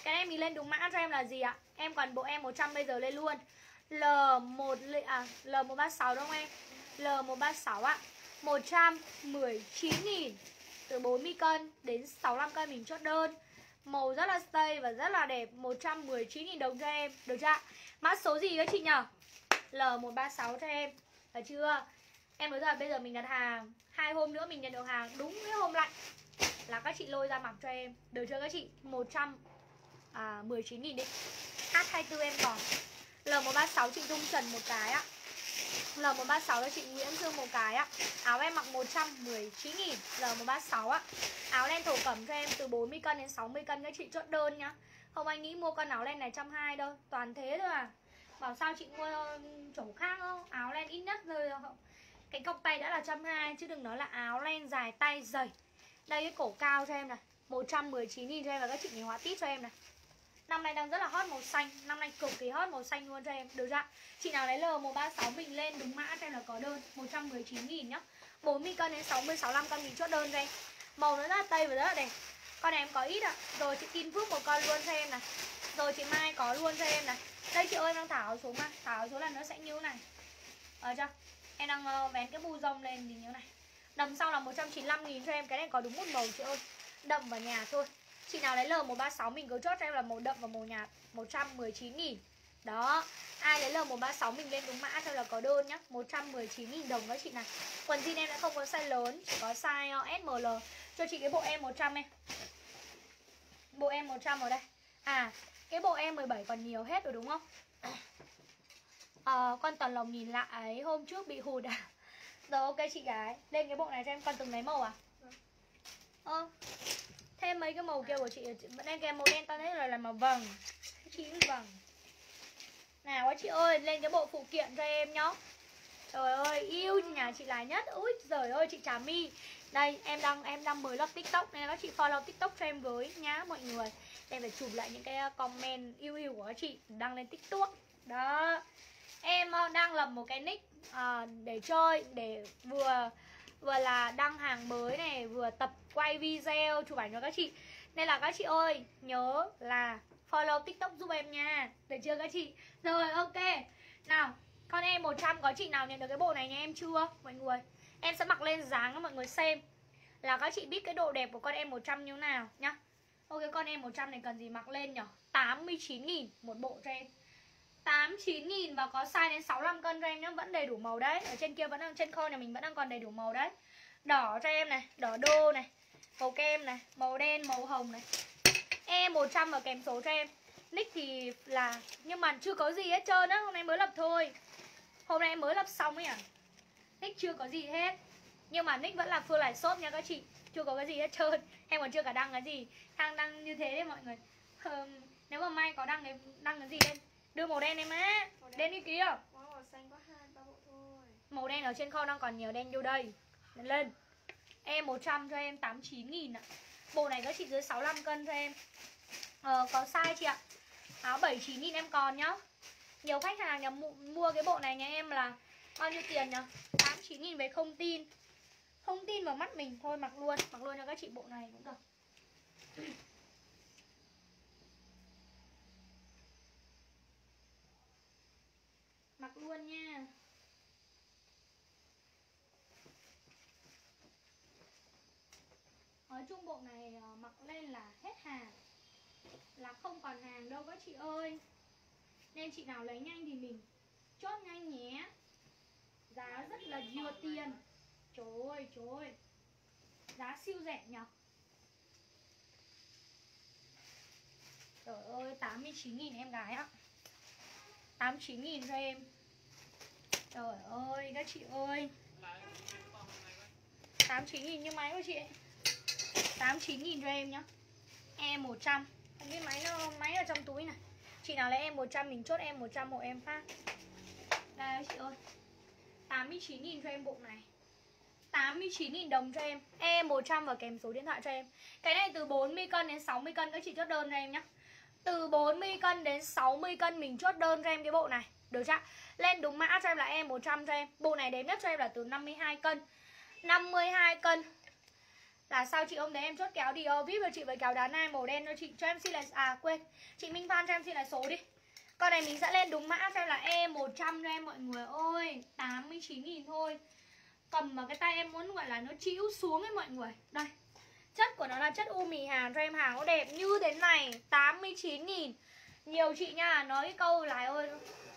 Cái em mình lên đúng mã cho em là gì ạ? Em còn bộ em một trăm bây giờ lên luôn. L một à L một ba sáu đúng không em? L một ba sáu ạ. một trăm mười chín nghìn. Từ bốn mươi cân đến sáu mươi lăm cân mình chốt đơn. Màu rất là stay và rất là đẹp, một trăm mười chín nghìn đồng cho em. Được chưa? Mã số gì các chị nhở? L một ba sáu cho em. Được chưa? Em nói rằng bây giờ mình đặt hàng, hai hôm nữa mình nhận được hàng đúng cái hôm lạnh là các chị lôi ra mặc cho em. Được chưa các chị? một trăm mười chín nghìn đi. H hai mươi tư em còn. L một ba sáu chị Dung Trần một cái ạ. L một ba sáu cho chị Nguyễn Dương một cái ạ. Áo em mặc một trăm mười chín nghìn. L một ba sáu ạ. Áo len thổ cẩm cho em từ bốn mươi cân đến sáu mươi cân các chị chốt đơn nhá. Không ai nghĩ mua con áo len này một trăm hai mươi đâu. Toàn thế thôi à. Bảo sao chị mua chỗ khác không? Áo len ít nhất rồi không? Cái cọc tay đã là một trăm hai mươi chứ đừng nói là áo len dài tay dày. Đây cái cổ cao cho em này, một trăm mười chín nghìn cho em và các chị mình hóa tít cho em này. Năm nay đang rất là hot màu xanh, năm nay cực kỳ hot màu xanh luôn cho em. Được chưa? Chị nào lấy L một ba sáu mình lên đúng mã cho em là có đơn một trăm mười chín nghìn nhá. bốn mươi cân đến sáu mươi sáu mươi lăm cân mình chốt đơn cho em. Màu nó rất là tây và rất là đẹp. Con này em có ít ạ. Rồi chị Kim Phước một con luôn cho em này. Rồi chị Mai có luôn cho em này. Đây chị ơi em đang thả áo xuống mà. Thả áo xuống là nó sẽ như này. Ở chưa? Em đang uh, vén cái bu rông lên thì như này. Đầm sau là một trăm chín mươi lăm nghìn cho em. Cái này có đúng một màu chị ơi. Đậm và nhạt thôi. Chị nào lấy L một ba sáu mình cứ chốt cho em là màu đậm và màu nhạt, một trăm mười chín nghìn. Đó. Ai lấy L một ba sáu mình lên đúng mã cho là có đơn nhá, một trăm mười chín nghìn đồng các chị này. Quần jean em đã không có size lớn, chỉ có size uh, S M L. Cho chị cái bộ em một trăm em. Bộ em một trăm ở đây. À, cái bộ em mười bảy còn nhiều hết rồi đúng không? À, con Toàn Lộc nhìn lại hôm trước bị hụt à. Rồi ok chị gái, lên cái bộ này cho em. Con từng lấy màu à? Ơ ờ, thêm mấy cái màu kia của chị vẫn đang kèm màu đen, tao thấy là là màu vàng. Chị vàng. Nào các chị ơi, lên cái bộ phụ kiện cho em nhá. Trời ơi, yêu nhà chị là nhất. Úi giời ơi chị Trà My. Đây em đang em đang mới log TikTok nên các chị follow TikTok cho em với nhá mọi người. Em phải chụp lại những cái comment yêu yêu của các chị đăng lên TikTok. Đó. Em đang lập một cái nick uh, để chơi, để vừa vừa là đăng hàng mới này, vừa tập quay video chụp ảnh cho các chị. Nên là các chị ơi, nhớ là follow TikTok giúp em nha. Được chưa các chị? Rồi ok. Nào, con em một trăm có chị nào nhận được cái bộ này nha em chưa mọi người? Em sẽ mặc lên dáng cho mọi người xem là các chị biết cái độ đẹp của con em một trăm như thế nào nhá. Ok, con em một trăm này cần gì mặc lên nhở? tám mươi chín nghìn một bộ cho em. tám mươi chín nghìn và có size đến sáu mươi lăm cân cho em nhá, vẫn đầy đủ màu đấy. Ở trên kia vẫn đang, trên khôi này mình vẫn đang còn đầy đủ màu đấy. Đỏ cho em này, đỏ đô này, màu kem này, màu đen, màu hồng này. E một trăm và kèm số cho em. Nick thì là, nhưng mà chưa có gì hết trơn á, hôm nay mới lập thôi. Hôm nay em mới lập xong ấy à. Nick chưa có gì hết. Nhưng mà nick vẫn là full live shop nha các chị. Chưa có cái gì hết trơn. Em còn chưa cả đăng cái gì. Thằng đăng như thế đấy mọi người. um, Nếu mà mai có đăng cái, đăng cái gì lên. Đưa màu đen em á. Đen đi kìa. Màu xanh có hai ba bộ thôi. Màu đen ở trên kho đang còn nhiều, đen vô đây. Lên lên. Em một trăm cho em tám mươi chín nghìn ạ. Bộ này các chị dưới sáu mươi lăm cân cho em. Ờ, có size chị ạ. Áo bảy mươi chín nghìn em còn nhá. Nhiều khách hàng nhà mua cái bộ này nhà em là bao nhiêu tiền nhá? tám mươi chín nghìn về không tin. Không tin vào mắt mình thôi mặc luôn. Mặc luôn cho các chị bộ này cũng được. Mặc luôn nha. Nói chung bộ này mặc lên là hết hàng, là không còn hàng đâu các chị ơi. Nên chị nào lấy nhanh thì mình chốt nhanh nhé. Giá rất là vừa tiền. Trời ơi, trời ơi. Giá siêu rẻ nhở. Trời ơi, tám mươi chín nghìn em gái ạ. tám mươi chín nghìn cho em. Trời ơi, các chị ơi. tám mươi chín nghìn như máy của chị ấy. tám mươi chín nghìn cho em nhá. Em một trăm. Cái máy nó máy ở trong túi này. Chị nào lấy em một trăm mình chốt em một trăm hộ em phát. Đây chị ơi. tám mươi chín nghìn cho em bộ này. tám mươi chín nghìn đồng cho em. Em một trăm và kèm số điện thoại cho em. Cái này từ bốn mươi cân đến sáu mươi cân các chị chốt đơn cho em nhá. Từ bốn mươi cân đến sáu mươi cân mình chốt đơn cho em cái bộ này. Được chưa? Lên đúng mã cho em là em một trăm cho em. Bộ này đếm nhất cho em là từ năm mươi hai cân. năm mươi hai cân. Là sao chị, hôm đấy em chốt kéo Dior vê i pê và chị với kéo đá nai màu đen cho chị. Cho em xin lại, à quên, chị Minh Phan cho em xin lại số đi. Con này mình sẽ lên đúng mã cho em là E một trăm cho em mọi người ơi. Tám mươi chín nghìn thôi. Cầm mà cái tay em muốn gọi là nó chĩu xuống ấy mọi người. Đây, chất của nó là chất u mì hàn cho em, hàng nó đẹp như thế này. Tám mươi chín nghìn. Nhiều chị nha, nói cái câu là ơi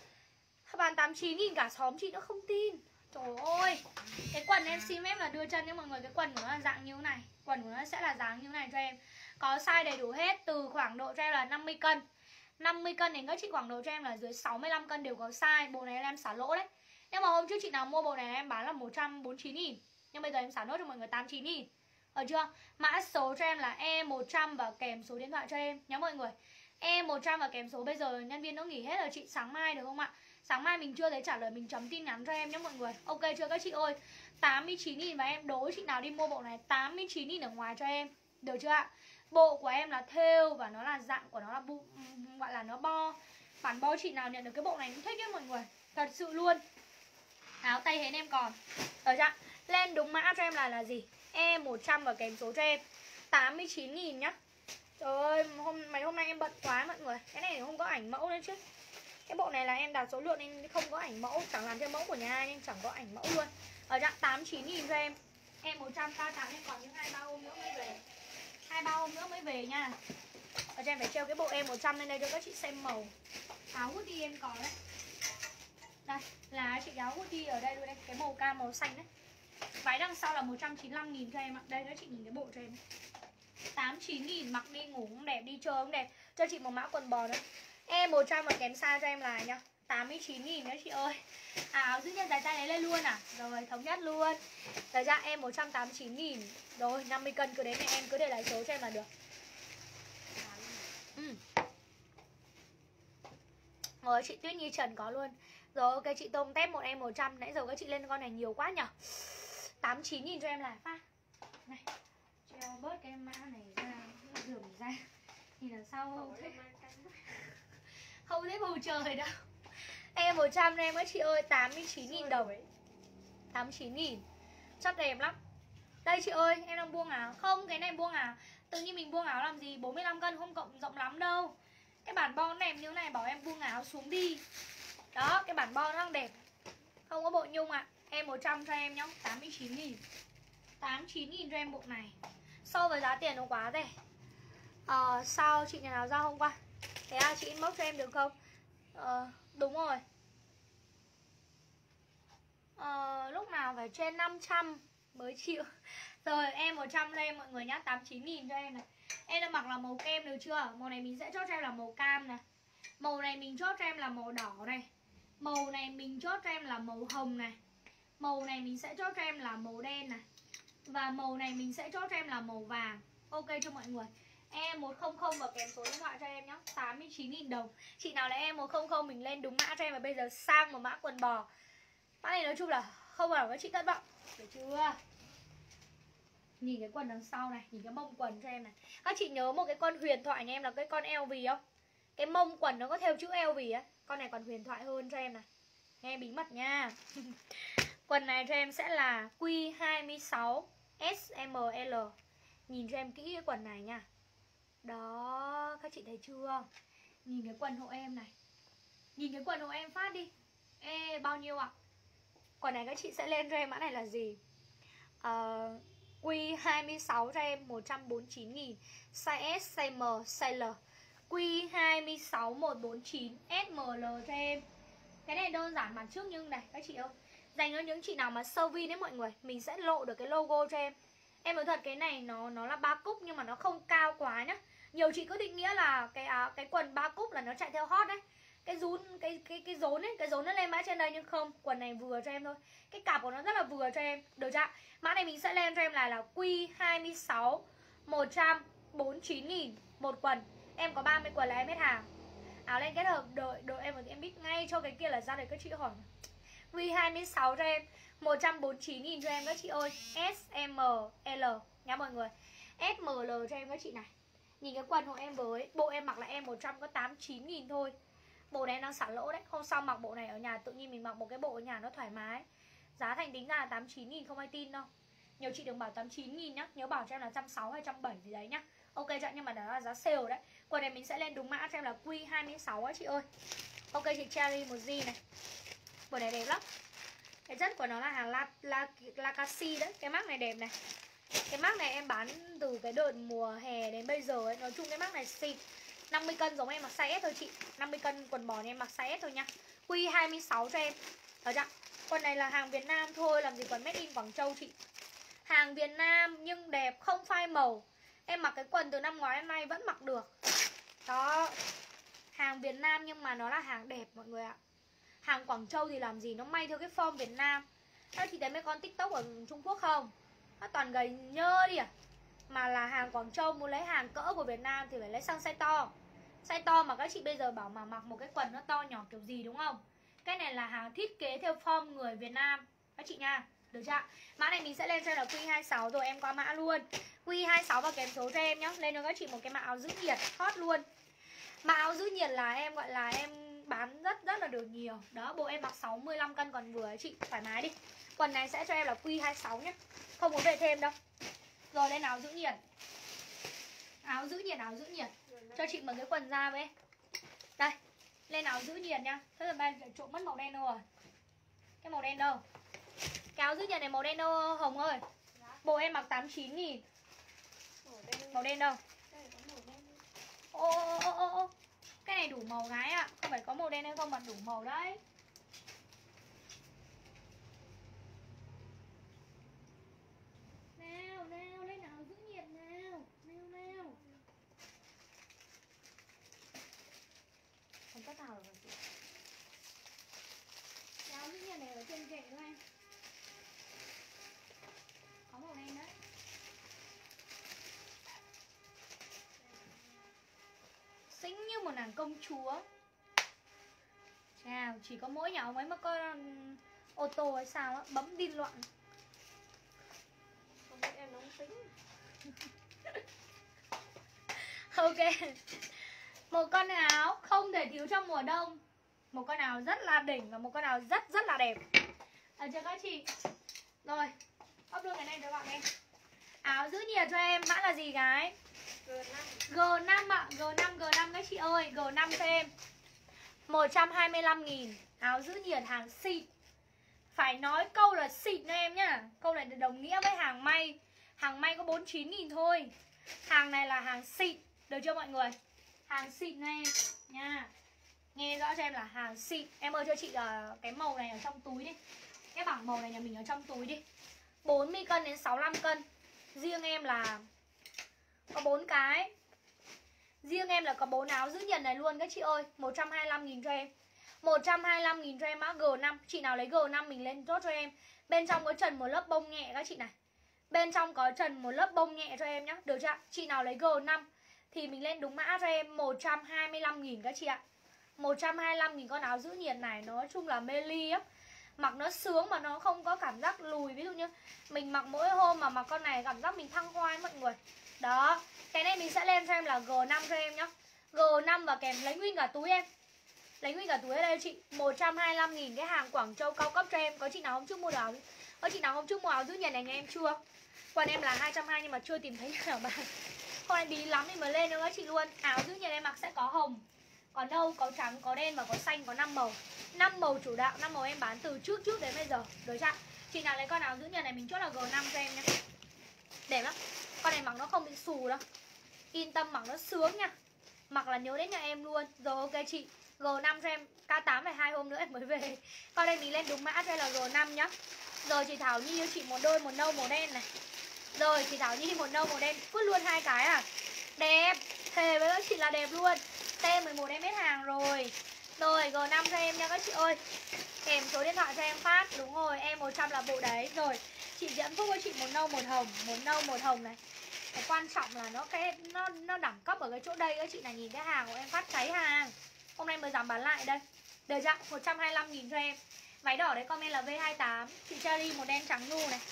bán tám mươi chín nghìn cả xóm chị nó không tin. Trời ơi. Cái quần em xin phép là đưa chân nha mọi người. Cái quần của nó là dạng như thế này. Quần của nó sẽ là dáng như thế này cho em. Có size đầy đủ hết. Từ khoảng độ cho em là năm mươi cân, năm mươi cân đến các chị khoảng độ cho em là dưới sáu mươi lăm cân đều có size. Bộ này em xả lỗ đấy. Nhưng mà hôm trước chị nào mua bộ này em bán là một trăm bốn mươi chín nghìn. Nhưng bây giờ em xả nốt cho mọi người tám mươi chín nghìn. Ở chưa? Mã số cho em là E một trăm và kèm số điện thoại cho em nhé mọi người. E một trăm và kèm số. Bây giờ nhân viên nó nghỉ hết rồi chị. Sáng mai được không ạ? Sáng mai mình chưa thấy trả lời mình chấm tin nhắn cho em nhé mọi người. Ok chưa các chị ơi? Tám mươi chín nghìn và em đố chị nào đi mua bộ này tám mươi chín nghìn ở ngoài cho em. Được chưa ạ? Bộ của em là thêu và nó là dạng của nó là bu, gọi là nó bo. Bản bo chị nào nhận được cái bộ này cũng thích ấy mọi người. Thật sự luôn. Áo tay hến em còn. Được chưa? Lên đúng mã cho em là là gì? E một trăm và kèm số cho em tám mươi chín nghìn nhá. Trời ơi, hôm, mấy hôm nay em bận quá mọi người. Cái này không có ảnh mẫu nữa chứ. Cái bộ này là em đặt số lượng nên không có ảnh mẫu. Chẳng làm theo mẫu của nhà ai nhưng chẳng có ảnh mẫu luôn. Ở dạng tám mươi chín nghìn cho em. Em một trăm ca tám em còn những hai ba hôm nữa mới về. hai ba hôm nữa mới về nha. Ở cho em phải treo cái bộ em một trăm lên đây cho các chị xem màu. Áo hoodie em có đấy. Đây, là chị áo hoodie ở đây luôn đây. Cái màu cam màu xanh đấy. Váy đằng sau là một trăm chín mươi lăm nghìn cho em ạ. Đây các chị nhìn cái bộ cho em. tám mươi chín nghìn mặc đi ngủ cũng đẹp, đi chơi cũng đẹp. Cho chị một mã quần bò nữa. E một trăm và kèm size cho em là nhá. tám mươi chín nghìn nữa chị ơi. À, áo giữ nhân dài tay lấy lên luôn à? Rồi, thống nhất luôn. Thời ra em một trăm tám mươi chín nghìn. Rồi, năm mươi cân cứ đến này em cứ để lại số cho em là được. Ừ. Rồi, chị Tuyết Nhi Trần có luôn. Rồi, ok chị Tôm Tép một em một trăm. Nãy giờ các chị lên con này nhiều quá nhở. tám mươi chín nghìn cho em là pha. Này, treo bớt cái mã này ra, rườm ra. Nhìn là sao không thế? Không thấy bầu trời đâu. Em một trăm em các chị ơi, tám mươi chín nghìn đồng. tám mươi chín nghìn. Chất đẹp lắm. Đây chị ơi, em đang buông áo. Không, cái này buông áo. Tự nhiên mình buông áo làm gì, bốn mươi lăm cân không cộng rộng lắm đâu. Cái bản bo nó đẹp như thế này bảo em buông áo xuống đi. Đó, cái bản bo nó đang đẹp. Không có bộ nhung ạ. À. Em một trăm cho em nhá, tám mươi chín nghìn. tám mươi chín nghìn cho em bộ này. So với giá tiền nó quá rẻ. Ờ, sao chị nhà nào ra hôm qua? Thế à, chị inbox cho em được không? Ờ, đúng rồi. Ờ, lúc nào phải trên năm trăm mới chịu. Rồi, em một trăm cho em mọi người nhá, tám mươi chín nghìn cho em này. Em đã mặc là màu kem được chưa? Màu này mình sẽ chốt cho em là màu cam này. Màu này mình chốt cho em là màu đỏ này. Màu này mình chốt cho em là màu hồng này. Màu này mình sẽ chốt cho em là màu đen này. Và màu này mình sẽ chốt cho em là màu vàng. Ok cho mọi người. E một không không và kèm số điện thoại cho em nhé, tám mươi chín nghìn đồng. Chị nào là E một không không mình lên đúng mã cho em. Và bây giờ sang một mã quần bò. Mã này nói chung là không bảo các chị thất vọng. Được chưa? Nhìn cái quần đằng sau này, nhìn cái mông quần cho em này. Các chị nhớ một cái con huyền thoại nhà em là cái con eo vì không? Cái mông quần nó có theo chữ eo vì á. Con này còn huyền thoại hơn cho em này. Nghe bí mật nha. Quần này cho em sẽ là Q hai mươi sáu S M L. Nhìn cho em kỹ cái quần này nha. Đó, các chị thấy chưa? Nhìn cái quần hộ em này. Nhìn cái quần hộ em phát đi. Ê, bao nhiêu ạ? Quần này các chị sẽ lên cho em mã này là gì? uh, Q hai mươi sáu cho em một trăm bốn mươi chín nghìn. Size S, size M, size L. Q hai mươi sáu một trăm bốn mươi chín S M L cho em. Cái này đơn giản bản trước nhưng này các chị ơi, dành cho những chị nào mà sơ vi đấy mọi người, mình sẽ lộ được cái logo cho em. Em nói thật cái này nó nó là ba cúc nhưng mà nó không cao quá nhá. Nhiều chị cứ định nghĩa là cái áo cái quần ba cúc là nó chạy theo hot đấy. Cái rún cái cái cái rốn ấy, cái rốn nó lên mã trên đây nhưng không, quần này vừa cho em thôi. Cái cạp của nó rất là vừa cho em, được chưa? Mã này mình sẽ lên cho em là là Q hai mươi sáu một trăm bốn mươi chín nghìn một quần. Em có ba mươi quần là em hết hàng. Áo lên kết hợp đợi đợi em, em biết ngay cho cái kia là ra để các chị hỏi. Q hai mươi sáu cho em một trăm bốn mươi chín nghìn cho em các chị ơi. S M L nha mọi người. S M L cho em các chị này. Nhìn cái quần hộ em với. Bộ em mặc là em một trăm có tám mươi chín nghìn thôi. Bộ này em đang xả lỗ đấy. Hôm sau mặc bộ này ở nhà tự nhiên mình mặc một cái bộ ở nhà nó thoải mái. Giá thành tính ra là tám mươi chín nghìn không ai tin đâu. Nhiều chị đừng bảo tám mươi chín nghìn nhá, nhớ bảo cho em là một trăm sáu mươi hay một trăm bảy mươi gì đấy nhá. Ok chưa? Nhưng mà đó là giá sale đấy. Quần này mình sẽ lên đúng mã cho em là Q hai mươi sáu á chị ơi. Ok chị Cherry một G này. Quần này đẹp lắm. Cái chất của nó là hàng La, La, Lacoste đấy. Cái mác này đẹp này. Cái mác này em bán từ cái đợt mùa hè đến bây giờ ấy. Nói chung cái mác này xịn. Năm mươi cân giống em mặc size S thôi chị. Năm mươi cân quần bò em mặc size S thôi nha. Q hai mươi sáu cho em. Được chưa? Quần này là hàng Việt Nam thôi, làm gì còn made in Quảng Châu chị. Hàng Việt Nam nhưng đẹp, không phai màu. Em mặc cái quần từ năm ngoái đến nay vẫn mặc được. Đó. Hàng Việt Nam nhưng mà nó là hàng đẹp mọi người ạ. Hàng Quảng Châu thì làm gì, nó may theo cái form Việt Nam. Các chị thấy mấy con TikTok ở Trung Quốc không? Nó toàn gầy nhơ đi à. Mà là hàng Quảng Châu, muốn lấy hàng cỡ của Việt Nam thì phải lấy sang size to. Size to mà các chị bây giờ bảo mà mặc một cái quần nó to nhỏ kiểu gì đúng không? Cái này là hàng thiết kế theo form người Việt Nam các chị nha. Được chưa? Mã này mình sẽ lên cho là Q hai mươi sáu rồi em qua mã luôn. Q hai mươi sáu và kèm số cho em nhá. Lên cho các chị một cái mã áo giữ nhiệt hot luôn. Mã áo giữ nhiệt là em gọi là em bán rất rất là được nhiều. Đó, bộ em mặc sáu mươi lăm cân còn vừa ấy chị, thoải mái đi. Quần này sẽ cho em là Q hai mươi sáu nhé. Không muốn về thêm đâu. Rồi lên áo giữ nhiệt. Áo giữ nhiệt, áo giữ nhiệt. Cho chị mở cái quần ra với em. Đây, lên áo giữ nhiệt nha. Thế rồi bây giờ trộm mất màu đen đâu rồi. Cái màu đen đâu? Cái áo giữ nhiệt này màu đen đâu Hồng ơi. Bộ em mặc tám mươi chín nghìn. Màu đen đâu? Ô ô ô ô ô. Cái này đủ màu gái ạ. À. Không phải có màu đen hay không mà đủ màu đấy. Nào nào lên áo giữ nhiệt nào. Nào nào. Không có nào rồi chị. Cái áo giữ nhiệt này ở trên kệ thôi em. Có màu đen đấy. Xinh như một nàng công chúa. Chào, chỉ có mỗi nhà ông ấy mà có ô tô hay sao á, bấm điên loạn. Không biết em nóng tính. Ok. Một con áo không thể thiếu trong mùa đông. Một con áo rất là đỉnh và một con áo rất rất là đẹp. Được chưa các chị? Rồi, up luôn cái này cho bạn em. Áo giữ nhiệt cho em, mã là gì gái? G năm ạ, G năm, G năm các chị ơi, G năm cho em một trăm hai mươi lăm nghìn. Áo giữ nhiệt hàng xịn. Phải nói câu là xịn cho em nhá. Câu này đồng nghĩa với hàng may. Hàng may có bốn mươi chín nghìn thôi. Hàng này là hàng xịn. Được chưa mọi người? Hàng xịn em nha. Nghe rõ cho em là hàng xịn. Em ơi cho chị uh, cái màu này ở trong túi đi. Cái bảng màu này nhà mình ở trong túi đi. Bốn mươi cân đến sáu mươi lăm cân. Riêng em là có bốn cái. Riêng em là có bốn áo giữ nhiệt này luôn các chị ơi. Một trăm hai mươi lăm nghìn cho em. Một trăm hai mươi lăm nghìn cho em mã G năm. Chị nào lấy G năm mình lên chốt cho em. Bên trong có trần một lớp bông nhẹ các chị này. Bên trong có trần một lớp bông nhẹ cho em nhá. Được chưa? Chị nào lấy G năm thì mình lên đúng mã cho em một trăm hai mươi lăm nghìn các chị ạ. Một trăm hai mươi lăm nghìn con áo giữ nhiệt này. Nói chung là mê ly á. Mặc nó sướng mà nó không có cảm giác lùi. Ví dụ như mình mặc mỗi hôm mà mặc con này cảm giác mình thăng hoa ấy mọi người. Đó. Cái này mình sẽ lên cho em là G năm cho em nhá. G năm và kèm lấy nguyên cả túi em. Lấy nguyên cả túi ở đây chị. Một trăm hai mươi lăm nghìn cái hàng Quảng Châu cao cấp cho em. Có chị nào hôm trước mua áo? Có chị nào hôm trước mua áo giữ nhiệt này nhà em chưa? Quần em là hai trăm hai mươi nhưng mà chưa tìm thấy nào bán. Con em bí lắm thì mới lên nữa các chị luôn. Áo giữ nhiệt em mặc sẽ có hồng, có nâu, có trắng, có đen và có xanh, có năm màu. năm màu chủ đạo, năm màu em bán từ trước trước đến bây giờ. Được chưa? Chị nào lấy con áo giữ nhiệt này mình chốt là G năm cho em nhé. Đẹp lắm. Con này mặc nó không bị xù đâu. Yên tâm mặc nó sướng nha. Mặc là nhớ đến nhà em luôn. Rồi ok chị. G năm cho em. K tám phải hai hôm nữa em mới về. Con đây mình lên đúng mã cho em là G năm nhá. Rồi chị Thảo Nhi cho chị một đôi, một nâu một đen này. Rồi chị Thảo Nhi một nâu một đen. Vứt luôn hai cái à. Đẹp. Thề với các chị là đẹp luôn. T mười một em hết hàng rồi. Rồi G năm cho em nha các chị ơi. Kèm số điện thoại cho em phát. Đúng rồi em một trăm là bộ đấy. Rồi chị Diễm Phúc cho chị một nâu một hồng. Một nâu một hồng này. Cái quan trọng là nó cái nó nó đẳng cấp ở cái chỗ đây các chị này, nhìn cái hàng của em phát cháy hàng. Hôm nay mới dám bán lại đây. Được chưa? một trăm hai mươi lăm nghìn cho em. Váy đỏ đấy comment là V hai tám. Chị Cherry một đen trắng nu này.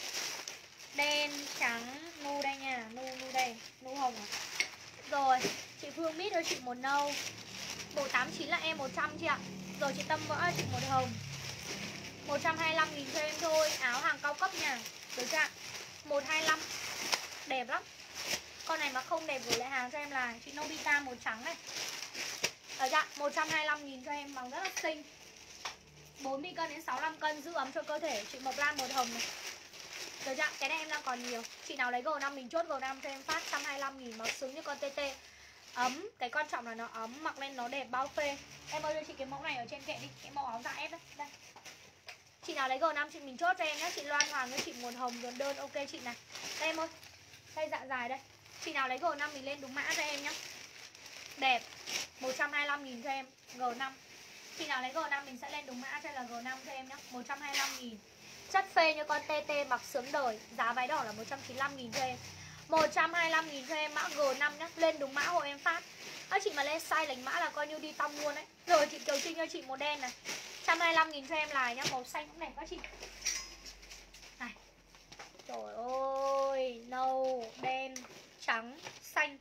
Đen trắng nu đây nha. Nu nu đây, nu hồng à. Rồi, chị Phương Mít cho chị một nâu. Bộ tám mươi chín là em một trăm chị ạ. Rồi chị Tâm Võ cho chị một hồng. một trăm hai mươi lăm nghìn cho em thôi. Áo hàng cao cấp nha. Được chưa? một hai lăm. Đẹp lắm. Con này mà không đẹp gửi lại hàng cho em là chị Nobita màu trắng này. Ở dạ, một trăm hai mươi lăm nghìn cho em, màu rất là xinh. bốn mươi cân đến sáu mươi lăm cân, giữ ấm cho cơ thể. Chị Mộc Lan màu hồng này. Được chưa? Cái này em đang còn nhiều. Chị nào lấy G năm mình chốt G năm cho em phát một trăm hai mươi lăm nghìn, màu xứng như con tê tê. Ấm, cái quan trọng là nó ấm, mặc lên nó đẹp bao phê. Em ơi cho chị cái mẫu này ở trên kệ đi, cái mẫu áo dạ ép đấy. Đây. Chị nào lấy G năm chị mình chốt cho em nhé. Chị Loan Hoàng với chị Nguồn Hồng đơn đơn ok chị này. Đây em ơi. Đây dạ dài đây. Chị nào lấy G năm mình lên đúng mã cho em nhé. Đẹp. một trăm hai mươi lăm nghìn cho em G năm. Chị nào lấy G năm mình sẽ lên đúng mã cho là G năm cho em nhé. một trăm hai mươi lăm nghìn. Chất phê như con tê tê mặc sướng đời. Giá váy đỏ là một trăm chín mươi lăm nghìn cho em. một trăm hai mươi lăm nghìn cho em mã G năm nhé. Lên đúng mã hộ em phát. Các chị mà lên size lành mã là coi như đi tong luôn đấy. Rồi chị Kiều Trinh cho chị màu đen này. một trăm hai mươi lăm nghìn cho em lại nhá. Màu xanh cũng đẹp các chị. Này. Trời ơi. Nâu, đen, trắng, xanh.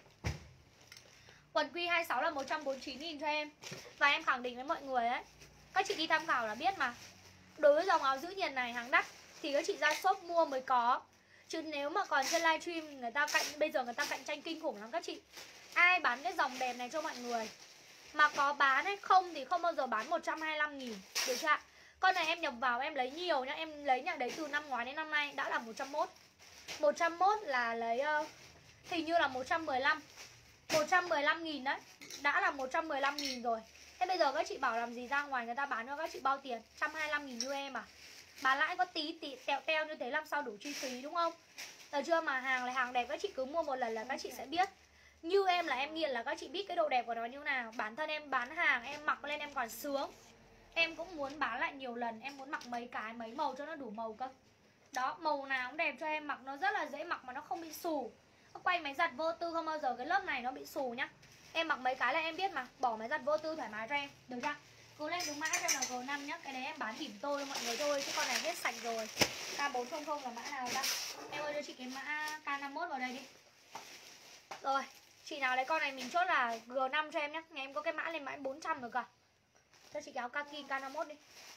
Quần quy hai mươi sáu là một trăm bốn mươi chín nghìn cho em. Và em khẳng định với mọi người ấy, các chị đi tham khảo là biết mà. Đối với dòng áo giữ nhiệt này hàng đắt thì các chị ra shop mua mới có. Chứ nếu mà còn trên livestream người ta cạnh, bây giờ người ta cạnh tranh kinh khủng lắm các chị. Ai bán cái dòng đẹp này cho mọi người. Mà có bán hay không thì không bao giờ bán một trăm hai mươi lăm nghìn. Được chưa ạ? Con này em nhập vào em lấy nhiều nhá. Em lấy nhà đấy từ năm ngoái đến năm nay đã là một trăm mốt. một trăm mốt là lấy uh, hình như là một trăm mười lăm. một trăm mười lăm nghìn đấy. Đã là một trăm mười lăm nghìn rồi. Thế bây giờ các chị bảo làm gì ra ngoài người ta bán cho các chị bao tiền? một trăm hai mươi lăm nghìn như em à? Bán lãi có tí tí tẹo teo như thế làm sao đủ chi phí đúng không? Được chưa? Mà hàng là hàng đẹp, các chị cứ mua một lần là các chị sẽ biết. Như em là em nghiền là các chị biết cái độ đẹp của nó như nào. Bản thân em bán hàng em mặc lên em còn sướng. Em cũng muốn bán lại nhiều lần. Em muốn mặc mấy cái mấy màu cho nó đủ màu cơ. Đó, màu nào cũng đẹp cho em. Mặc nó rất là dễ mặc mà nó không bị xù. Quay máy giặt vô tư không bao giờ cái lớp này nó bị xù nhá. Em mặc mấy cái là em biết mà. Bỏ máy giặt vô tư thoải mái cho em. Được chưa? Cứ lên đúng mã cho là G năm nhá. Cái đấy em bán bỉm tôi mọi người thôi. Chứ con này hết sạch rồi. K bốn trăm là mã nào ta? Em ơi cho chị cái mã K năm mươi mốt vào đây đi. Rồi. Chị nào lấy con này mình chốt là G năm cho em nhé. Ngày em có cái mã lên mã bốn trăm rồi cả. Cho chị cái áo kaki K năm mươi mốt đi.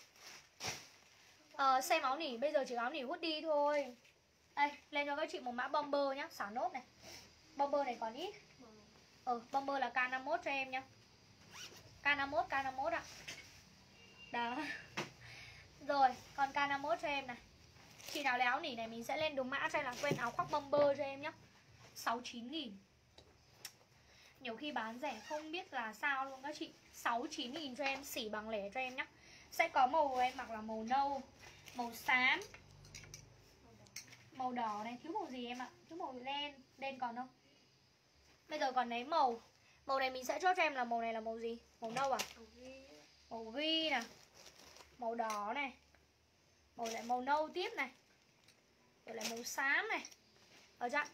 Ờ, xem áo nỉ. Bây giờ chỉ áo nỉ hút đi thôi. Đây, lên cho các chị một mã bomber nhá. Xả nốt này. Bomber này còn ít. Ừ, bomber là K năm mươi mốt cho em nhá. K năm mươi mốt, K năm mươi mốt ạ. Đó. Rồi, còn K năm mươi mốt cho em này. Chị nào lấy áo nỉ này mình sẽ lên đúng mã cho em là quên áo khoác bomber cho em nhá. sáu mươi chín nghìn. Nhiều khi bán rẻ không biết là sao luôn các chị. Sáu mươi chín nghìn cho em, xỉ bằng lẻ cho em nhá. Sẽ có màu em mặc là màu nâu, màu xám, màu đỏ này, thiếu màu gì em ạ? Thiếu màu đen, đen còn không? Bây giờ còn lấy màu. Màu này mình sẽ chốt cho em là màu này là màu gì? Màu nâu à? Màu ghi nè. Màu đỏ này. Màu lại màu nâu tiếp này. Rồi lại màu xám này. Ở chưa?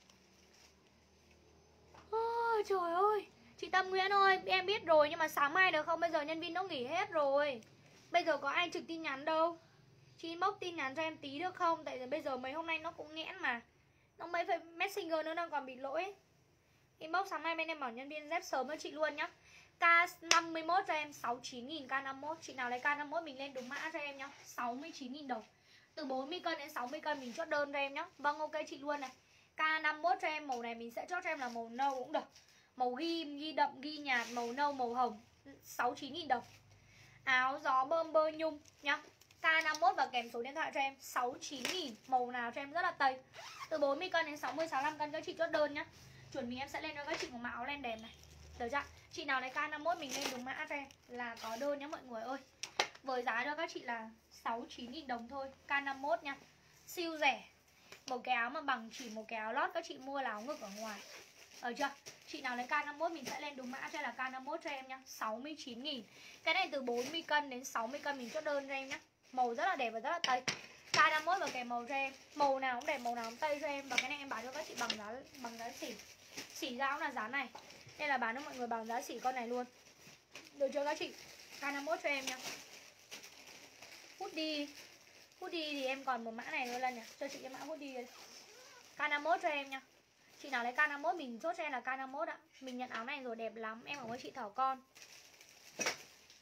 Ôi trời ơi. Chị Tâm Nguyễn ơi, em biết rồi nhưng mà sáng mai được không? Bây giờ nhân viên nó nghỉ hết rồi. Bây giờ có ai trực tin nhắn đâu. Chị inbox tin nhắn cho em tí được không? Tại vì bây giờ mấy hôm nay nó cũng nghẽn mà. Nó mấy phải Messenger nữa đang còn bị lỗi. Inbox sáng mai bên em bảo nhân viên dép sớm cho chị luôn nhá. K năm mươi mốt cho em sáu mươi chín nghìn K năm mươi mốt. Chị nào lấy K năm mươi mốt mình lên đúng mã cho em nhá. sáu mươi chín nghìn đồng. Từ bốn mươi cân đến sáu mươi cân mình chốt đơn cho em nhá. Vâng ok chị luôn này. K năm mươi mốt cho em màu này mình sẽ chốt cho em là màu nâu cũng được. Màu ghi, ghi đậm, ghi nhạt, màu nâu, màu hồng. Sáu mươi chín nghìn đồng. Áo gió bơm bơ nhung nhá. K năm mươi mốt và kèm số điện thoại cho em sáu mươi chín nghìn. Màu nào cho em rất là tây. Từ bốn mươi cân đến sáu mươi, sáu mươi lăm cân các chị chốt đơn nhá. Chuẩn bị em sẽ lên cho các chị một mã áo len đèn này. Được chưa? Chị nào lấy K năm mươi mốt mình lên đúng mã cho em là có đơn nhá mọi người ơi. Với giá cho các chị là sáu mươi chín nghìn đồng thôi. K năm mươi mốt nha. Siêu rẻ. Một cái áo mà bằng chỉ một cái áo lót các chị mua là áo ngực ở ngoài. Được chưa? Chị nào lấy K năm mươi mốt mình sẽ lên đúng mã cho là K năm mươi mốt cho em nhá. sáu mươi chín nghìn. Cái này từ bốn mươi cân đến sáu mươi cân mình chốt đơn cho em nhá. Màu rất là đẹp và rất là tây. K năm mươi mốt và kèm màu cho em. Màu nào cũng đẹp, màu nào cũng tây cho em. Và cái này em bán cho các chị bằng giá bằng giá xỉ. Xỉ ra cũng là giá này. Nên là bán cho mọi người bằng giá xỉ con này luôn. Được chưa các chị? K năm mươi mốt cho em nha. Hút đi. Hút đi thì em còn một mã này nữa lần nhỉ. Cho chị cái mã hút đi đây. K năm mươi mốt cho em nha. Chị nào lấy K năm mươi mốt mình chốt cho em là K năm mươi mốt ạ. Mình nhận áo này rồi đẹp lắm. Em cảm ơn chị Thảo Con.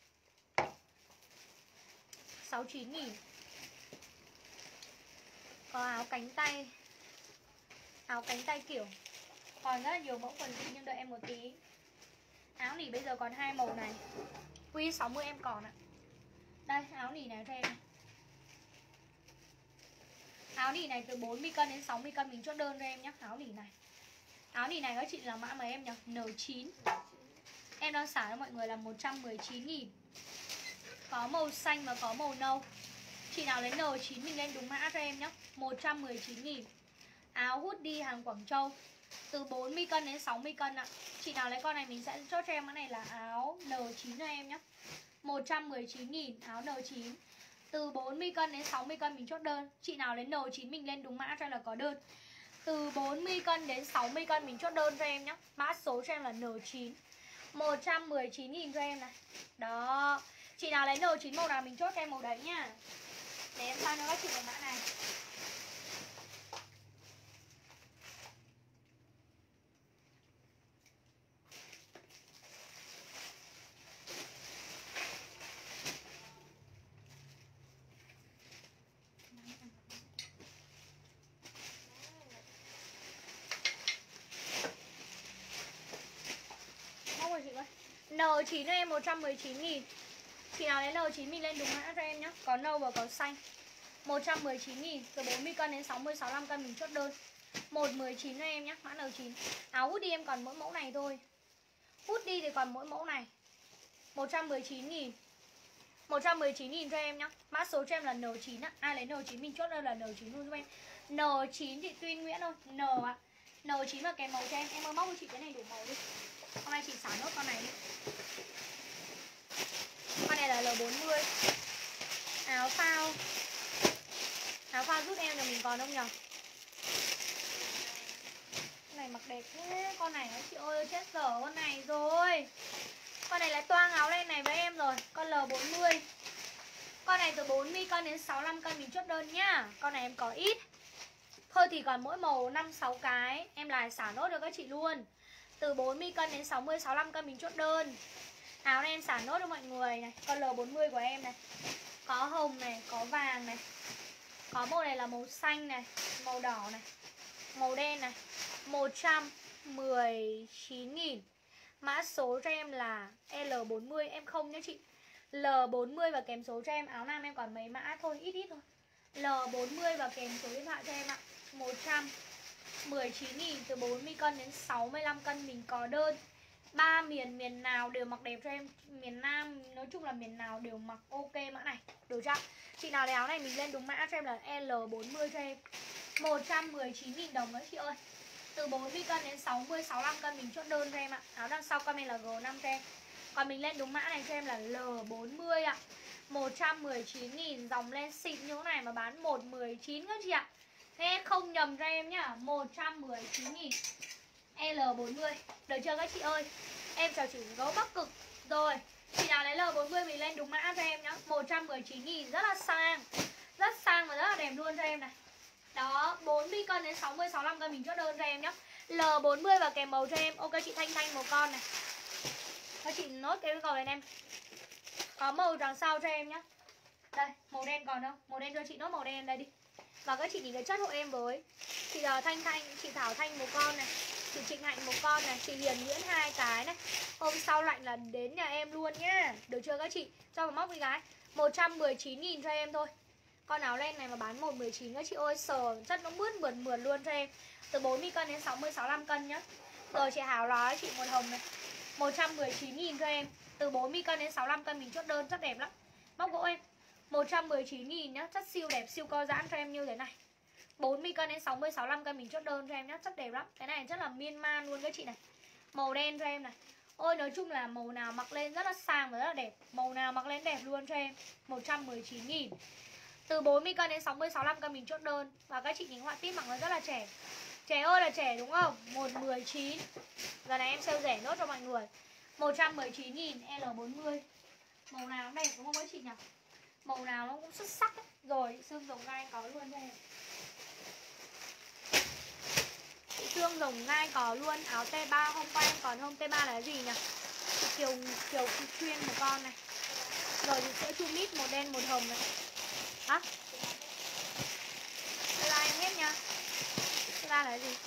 sáu mươi chín nghìn. Có áo cánh tay, áo cánh tay kiểu. Còn rất là nhiều mẫu quần jean nhưng đợi em một tí. Áo nỉ bây giờ còn hai màu này. Quy sáu mươi em còn ạ. Đây, áo nỉ này cho em. Áo nỉ này từ bốn mươi cân đến sáu mươi cân mình chốt đơn cho em nhé. Áo nỉ này. Áo nỉ này các chị là mã mấy em nhỉ? N chín. Em đang xả cho mọi người là một trăm mười chín nghìn. Có màu xanh và có màu nâu. Chị nào lấy N chín mình lên đúng mã cho em nhé. một trăm mười chín nghìn. Áo hoodie hàng Quảng Châu. Từ bốn mươi cân đến sáu mươi cân ạ. Chị nào lấy con này mình sẽ chốt cho em mã này là áo N chín cho em nhé. một trăm mười chín nghìn áo N chín. Từ bốn mươi cân đến sáu mươi cân mình chốt đơn. Chị nào lấy N chín mình lên đúng mã cho em là có đơn. Từ bốn mươi cân đến sáu mươi cân mình chốt đơn cho em nhé. Mã số cho em là N chín. một trăm mười chín nghìn cho em này. Đó. Chị nào lấy N chín màu nào mình chốt cho em màu đấy nhá. Để em sang cho các chị cái mã này. N chín cho em một trăm mười chín nghìn. Chị nào lấy N chín mình lên đúng mã cho em nhé. Có nâu và có xanh. một trăm mười chín nghìn. Từ bốn mươi cân đến sáu mươi sáu mươi lăm cân mình chốt đơn. một trăm mười chín cho em nhé. Mã N chín. Áo hoodie em còn mỗi mẫu này thôi. Hoodie thì còn mỗi mẫu này. một trăm mười chín nghìn. một trăm mười chín nghìn cho em nhé. Mã số cho em là N chín á. Ai lấy N chín mình chốt đơn là N chín luôn cho em. N chín chị Tuyên Nguyễn thôi. N ạ. N chín và kèm màu cho em. Em ơi móc cho chị cái này đủ màu đi. Hôm nay chị xả nốt con này đi. Con này là L bốn mươi. Áo phao. Áo phao giúp em là mình còn không nhỉ? Con này mặc đẹp thế. Con này nó chị ơi chết dở con này rồi. Con này lại toang áo lên này với em rồi. Con L bốn mươi. Con này từ bốn mươi cân đến sáu mươi lăm cân mình chốt đơn nhá. Con này em có ít. Thôi thì còn mỗi màu năm sáu cái. Em lại xả nốt cho các chị luôn. Từ bốn mươi cân đến sáu mươi sáu mươi lăm cân mình chốt đơn. Áo này em xả nốt cho mọi người này. Con L bốn mươi của em này. Có hồng này, có vàng này. Có màu này là màu xanh này, màu đỏ này, màu đen này. Một trăm mười chín nghìn. Mã số cho em là L bốn mươi. Em không nhé chị. L bốn mươi và kèm số cho em. Áo nam em còn mấy mã thôi, ít ít thôi. L bốn mươi và kèm số điện thoại cho em ạ. Một trăm mười chín nghìn. Từ bốn mươi cân đến sáu mươi lăm cân mình có đơn. Ba miền, miền nào đều mặc đẹp cho em. Miền Nam, nói chung là miền nào đều mặc ok mã này. Được chưa? Chị nào lấy áo này mình lên đúng mã cho em là L bốn mươi cho em. Một trăm mười chín nghìn đồng đấy chị ơi. Từ bốn mươi cân đến sáu mươi sáu mươi lăm cân mình chốt đơn cho em ạ. Áo đằng sau comment là G năm cho em. Còn mình lên đúng mã này cho em là L bốn mươi ạ. Một trăm mười chín nghìn. Dòng lên xịn như thế này mà bán một trăm mười chín các chị ạ. Thế không nhầm cho em nhá. Một trăm mười chín nghìn. L bốn mươi. Được chưa các chị ơi? Em chào chị gấu Bắc Cực. Rồi, chị nào lấy L bốn mươi mình lên đúng mã cho em nhá. Một trăm mười chín nghìn. Rất là sang. Rất sang và rất là đẹp luôn cho em này. Đó, bốn mươi cân đến sáu mươi sáu mươi lăm cân mình chốt đơn cho em nhá. L bốn mươi và kèm màu cho em. Ok chị Thanh Thanh một con này. Các chị nốt cái cầu lên em. Có màu đằng sau cho em nhá. Đây, màu đen còn không? Màu đen cho chị nốt màu đen đây đi. Và các chị nhìn cái chất hộ em với. Chị uh, Thanh Thanh, chị Thảo Thanh một con này. Chị Trịnh Hạnh một con này. Chị Hiền Nguyễn hai cái này. Hôm sau lạnh là đến nhà em luôn nhá. Được chưa các chị? Cho vào móc với gái. Một trăm mười chín nghìn cho em thôi. Con áo len này mà bán một trăm mười chín các chị ơi. Sờ chất nó mướt mượt mượt luôn cho em. Từ bốn mươi cân đến sáu mươi sáu mươi lăm cân nhá. Rồi chị Hảo nói chị một hồng này. Một trăm mười chín nghìn cho em. Từ bốn mươi cân đến sáu mươi lăm cân mình chốt đơn rất đẹp lắm. Móc gỗ em. Một trăm mười chín nghìn nhá. Chất siêu đẹp, siêu co giãn cho em như thế này. Bốn mươi cân đến sáu mươi sáu mươi lăm cân mình chốt đơn cho em nhá. Rất đẹp lắm. Cái này rất là miên man luôn các chị này. Màu đen cho em này. Ôi nói chung là màu nào mặc lên rất là sang và rất là đẹp. Màu nào mặc lên đẹp luôn cho em. Một trăm mười chín nghìn. Từ bốn mươi cân đến sáu mươi sáu mươi lăm cân mình chốt đơn. Và các chị nhìn họa tiết mặc nó rất là trẻ. Trẻ ơi là trẻ đúng không? một trăm mười chín. Giờ này em sale rẻ nốt cho mọi người. Một trăm mười chín nghìn. L bốn mươi. Màu nào cũng đẹp đúng không các chị nhỉ? Màu nào nó cũng xuất sắc ấy. Rồi xương rồng gai có luôn đây. Xương rồng gai có luôn. Áo T ba hôm qua em còn hôm T ba là gì nhỉ? Chị Kiều, Kiều Chuyên một con này. Rồi thì sữa chu mít một đen một hồng này. Hả? Like ra là gì?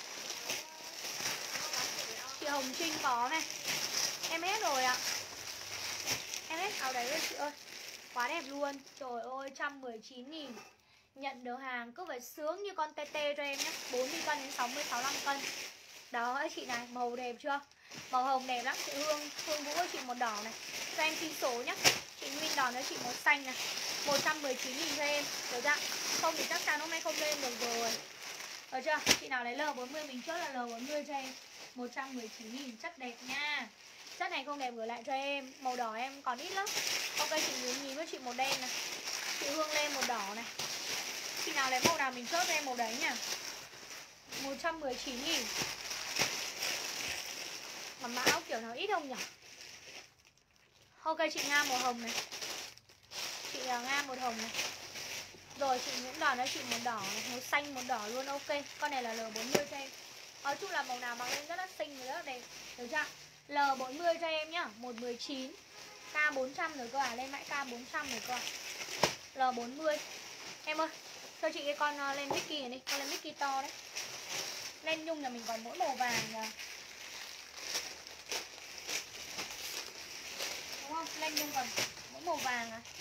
Chị Hồng Trinh có này. Em hết rồi ạ. Em hết áo đấy rồi chị ơi. Quá đẹp luôn. Trời ơi, một trăm mười chín nghìn. Nhận được hàng cứ phải sướng như con tê tê cho em nhé. bốn mươi cân đến sáu mươi sáu mươi lăm cân. Đó các chị này, màu đẹp chưa? Màu hồng đẹp lắm. Chị Hương, Hương Vũ cho chị một đỏ này. Cho em xin số nhé. Chị Nguyên đòn cho chị một xanh này. Một trăm mười chín nghìn cho em. Được chưa? Không thì chắc chắn hôm nay không lên được rồi. Được chưa? Chị nào lấy L bốn mươi mình chốt là L bốn mươi cho em. Một trăm mười chín nghìn, chất đẹp nha. Chất này không đẹp gửi lại cho em. Màu đỏ em còn ít lắm. Ok, chị Nguyễn nhìn với chị một đen này. Chị Hương lên một đỏ này. Chị nào lấy màu nào mình chốt cho em màu đấy nha. Một trăm mười chín nghìn. Mà mã áo kiểu nào ít không nhỉ? Ok, chị Nga màu hồng này. Chị Nga một hồng này. Rồi chị Nguyễn đòn cho chị một đỏ này. Một xanh một đỏ luôn, ok. Con này là L bốn mươi cho em. Nói chung là màu nào mặc lên rất là xinh và rất là đẹp. Được chưa? L bốn mươi cho em nhá. Một mười chín. K bốn trăm rồi cơ à. Lên mãi K bốn trăm rồi cơ à. L bốn mươi. Em ơi, cho chị cái con uh, lên Mickey này đi. Con lên Mickey to đấy. Lên nhung nhà mình còn mỗi màu vàng nhờ. Đúng không? Lên nhung còn mỗi màu vàng à.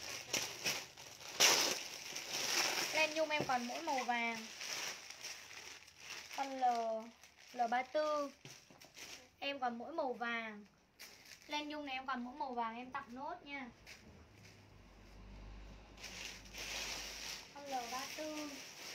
Lên nhung em còn mỗi màu vàng. Con L L ba mươi tư em còn mỗi màu vàng. Lên nhung này em còn mỗi màu vàng, em tặng nốt nha. Con L ba mươi tư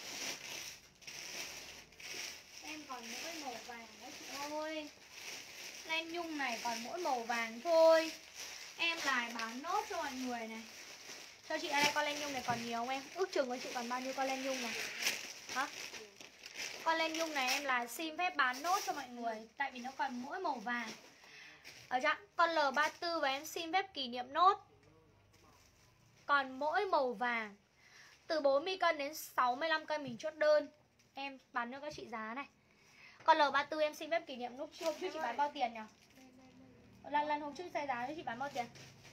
em còn mỗi màu vàng đấy chị ơi. Lên nhung này còn mỗi màu vàng thôi. Em lại bán nốt cho mọi người này. Cho chị ở đây con lên nhung này còn nhiều không em? Ước chừng của chị còn bao nhiêu con lên nhung này? Hả? Con lên nhung này em là xin phép bán nốt cho mọi người. Tại vì nó còn mỗi màu vàng. Ở chưa? Con L ba mươi tư và em xin phép kỷ niệm nốt. Còn mỗi màu vàng. Từ bốn mươi cân đến sáu mươi lăm cân mình chốt đơn. Em bán cho các chị giá này. Con L ba mươi tư em xin phép kỷ niệm lúc trước. Hôm trước chị bán bao tiền nhỉ? Lần lần hôm trước xe giá cho chị bán bao tiền?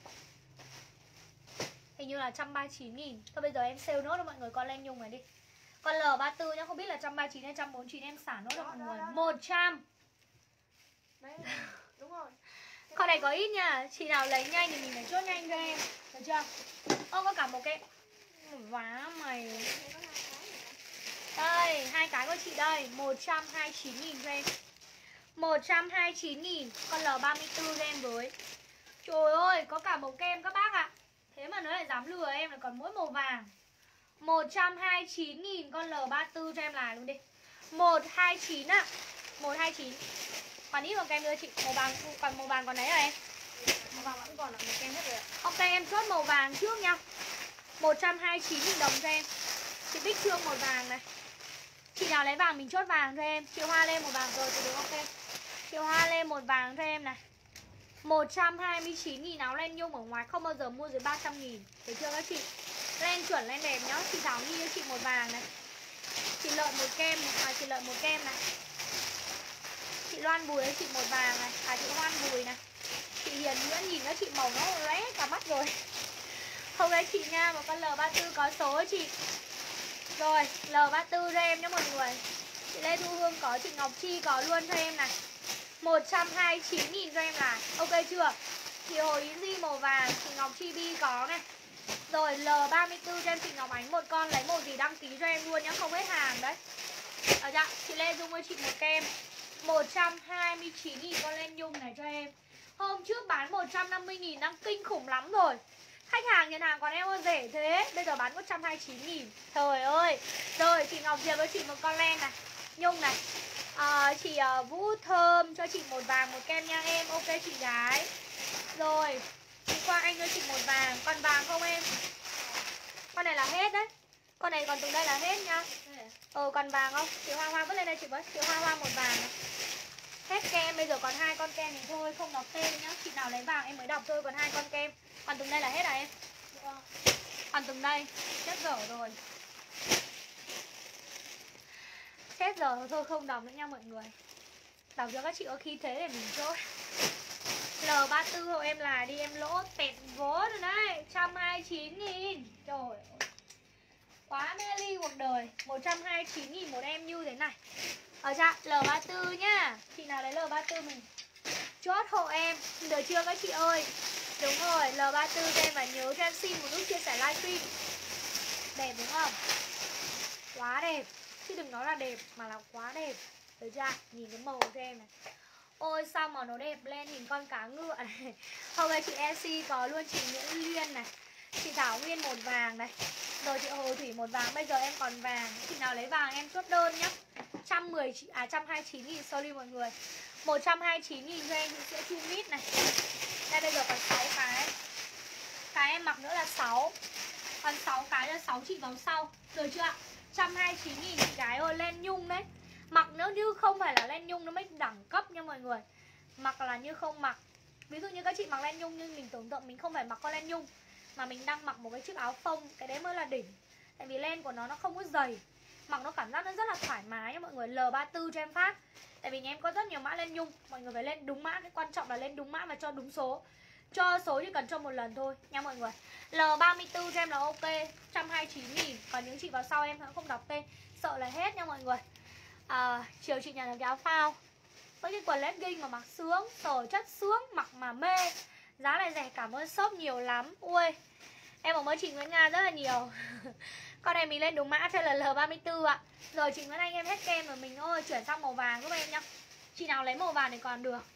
Hình như là một trăm ba mươi chín nghìn. Thôi bây giờ em sale nốt cho mọi người con lên nhung này đi. Con L ba mươi tư nhá, không biết là một trăm ba mươi chín hay một trăm bốn mươi chín em xả nốt cho mọi người. một trăm. Đấy, đúng rồi. Con này có ít nha. Chị nào lấy nhanh thì mình phải chốt nhanh cho em. Được chưa? Ô có cả một cái vá mày. Đây, hai cái của chị đây. Một trăm hai mươi chín nghìn cho em. Một trăm hai mươi chín nghìn. Con L ba mươi tư cho em với. Trời ơi, có cả màu kem các bác ạ. Thế mà nó lại dám lừa em là còn mỗi màu vàng. Một trăm hai mươi chín nghìn. Con L ba mươi tư cho em lại luôn đi. Một trăm hai mươi chín ạ. Một trăm hai mươi chín. Còn ít màu kem nữa chị. Màu vàng, còn màu vàng còn đấy rồi em. Màu vàng vẫn còn là màu kem hết rồi ạ. Ok em chốt màu vàng trước nha. Một trăm hai mươi chín nghìn đồng cho em. Chị Bích Trương một vàng này. Chị nào lấy vàng mình chốt vàng cho em. Chị Hoa lên một vàng rồi thì được ok. Chị Hoa lên một vàng cho em này. Một trăm hai mươi chín nghìn áo len nhung ở ngoài không bao giờ mua dưới ba trăm nghìn. Được chưa các chị? Len chuẩn len đẹp nhá. Chị Thảo Nhi cho chị một vàng này. Chị Lợi một kem. À chị Lợi một kem này. Chị Loan Bùi cho chị một vàng này. À chị Loan Bùi này. Chị Hiền Nguyễn nhìn các chị màu nó lóe cả mắt rồi. Không đấy chị nha. Một con L ba mươi tư có số chị. Rồi L ba mươi tư cho em nhé mọi người. Chị Lê Thu Hương có. Chị Ngọc Chi có luôn cho em này. Một trăm hai mươi chín nghìn cho em là ok chưa? Chị Hồ Yến Di màu vàng. Chị Ngọc Chi Bi có này. Rồi L ba mươi tư cho em chị Ngọc Ánh một con. Lấy màu gì đăng ký cho em luôn nhá. Không hết hàng đấy. Ở dạ chị Lê Dung với chị một kem. Một trăm hai mươi chín nghìn con len nhung này cho em. Hôm trước bán một trăm năm mươi nghìn đang kinh khủng lắm rồi. Khách hàng nhận hàng còn em ơi rẻ thế. Bây giờ bán một trăm hai mươi chín nghìn. Trời ơi. Rồi chị Ngọc Diệp với chị một con len này. Nhung này. À, chị uh, Vũ Thơm cho chị một vàng một kem nha em. Ok chị gái. Rồi chị Quang Anh cho chị một vàng. Còn vàng không em? Con này là hết đấy. Con này còn từ đây là hết nha. Ờ còn vàng không? Chị Hoa Hoa vứt lên đây chị với. Chị Hoa Hoa một vàng này. Hết kem, bây giờ còn hai con kem này thôi. Không đọc tên nhá. Chị nào lấy vàng em mới đọc thôi. Còn hai con kem. Còn từng đây là hết à em? Còn từng đây. Chết dở rồi. Chết giờ thôi không đọc nữa nha mọi người. Đọc cho các chị có khí thế để mình chốt. L ba mươi tư hộ em là đi em lỗ tẹt vố rồi đấy. Một trăm hai mươi chín nghìn. Trời ơi. Quá mê ly cuộc đời. Một trăm hai mươi chín nghìn một em như thế này. Ở dạ L ba mươi tư nhá. Chị nào lấy L ba mươi tư mình chốt hộ em. Được chưa các chị ơi? Đúng rồi, L ba mươi tư cho em và nhớ cho em xin một nút chia sẻ livestream. Đẹp đúng không? Quá đẹp. Chứ đừng nói là đẹp mà là quá đẹp. Được chưa? Nhìn cái màu cho em này. Ôi sao mà nó đẹp lên, nhìn con cá ngựa này. Hôm nay chị e xê có luôn chị Nguyễn Liên này, chị Thảo Nguyên một vàng này, rồi chị Hồ Thủy một vàng. Bây giờ em còn vàng. Chị nào lấy vàng em chốt đơn nhá. một trăm mười, à một trăm hai mươi chín nghìn, sorry mọi người. Một trăm hai mươi chín nghìn cho em những sữa chum mít này. Đây bây giờ còn sáu cái. Cái em mặc nữa là sáu. Còn sáu cái là sáu chị vào sau. Được chưa ạ? một trăm hai mươi chín nghìn chị gái ơi, len nhung đấy. Mặc nếu như không phải là len nhung nó mới đẳng cấp nha mọi người. Mặc là như không mặc. Ví dụ như các chị mặc len nhung nhưng mình tưởng tượng mình không phải mặc con len nhung, mà mình đang mặc một cái chiếc áo phông, cái đấy mới là đỉnh. Tại vì len của nó nó không có dày, mặc nó cảm giác nó rất là thoải mái nha mọi người. L ba mươi tư cho em phát. Tại vì nhà em có rất nhiều mã len nhung. Mọi người phải lên đúng mã, cái quan trọng là lên đúng mã và cho đúng số. Cho số chỉ cần cho một lần thôi nha mọi người. L ba mươi tư cho em là ok, một trăm hai mươi chín nghìn. Còn những chị vào sau em không đọc tên, sợ là hết nha mọi người. à, Chiều chị nhận được cái áo phao với cái quần legging mà mặc sướng, sờ chất sướng, mặc mà mê. Giá này rẻ, cảm ơn shop nhiều lắm. Ui, em cảm ơn chị Nguyễn Nga rất là nhiều. Con này mình lên đúng mã cho là L ba mươi tư ạ. Rồi chị Nguyễn Anh em hết kem rồi, mình ơi chuyển sang màu vàng giúp em nhá. Chị nào lấy màu vàng thì còn được.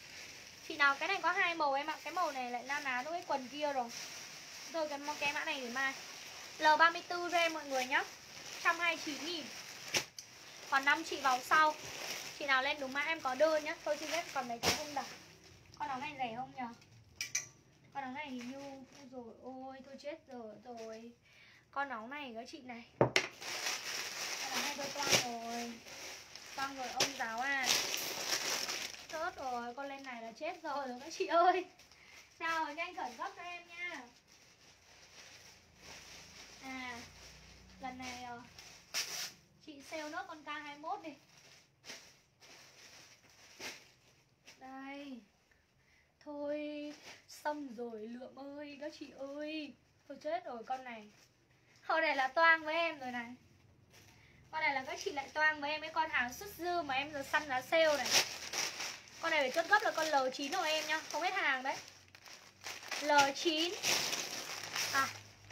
Chị nào cái này có hai màu em ạ. Cái màu này lại na ná với cái quần kia rồi. Rồi cái, cái mã này để mai. L ba mươi tư cho em mọi người nhá. một trăm hai mươi chín nghìn. Còn năm chị vào sau. Chị nào lên đúng mã em có đơn nhá. Tôi xin phép còn mấy cái không đặt. Con áo này rẻ không nhờ? Con áo này hình như... Rồi ôi tôi chết rồi rồi. Con áo này các chị này. Con áo này tôi toang rồi. Toang rồi ông giáo à. Chết rồi, con lên này là chết rồi rồi các chị ơi. Sao rồi, nhanh khẩn cấp cho em nha. À, lần này chị sale nốt con K hai mươi mốt đi. Đây. Thôi, xong rồi Lượm ơi, các chị ơi. Thôi chết rồi, con này. Con này là toang với em rồi này. Con này là các chị lại toang với em. Cái con hàng xuất dư mà em giờ săn giá sale này. Con này phải chốt gấp là con L chín của em nhá. Không hết hàng đấy. L chín. À.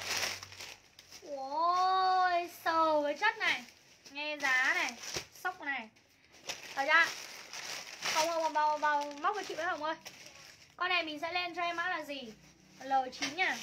Ôi, sờ với chất này. Nghe giá này. Sốc này. Ở ra. Không, không, vào, vào móc với chị với Hồng ơi. Con này mình sẽ lên cho em mã là gì? L chín nhá.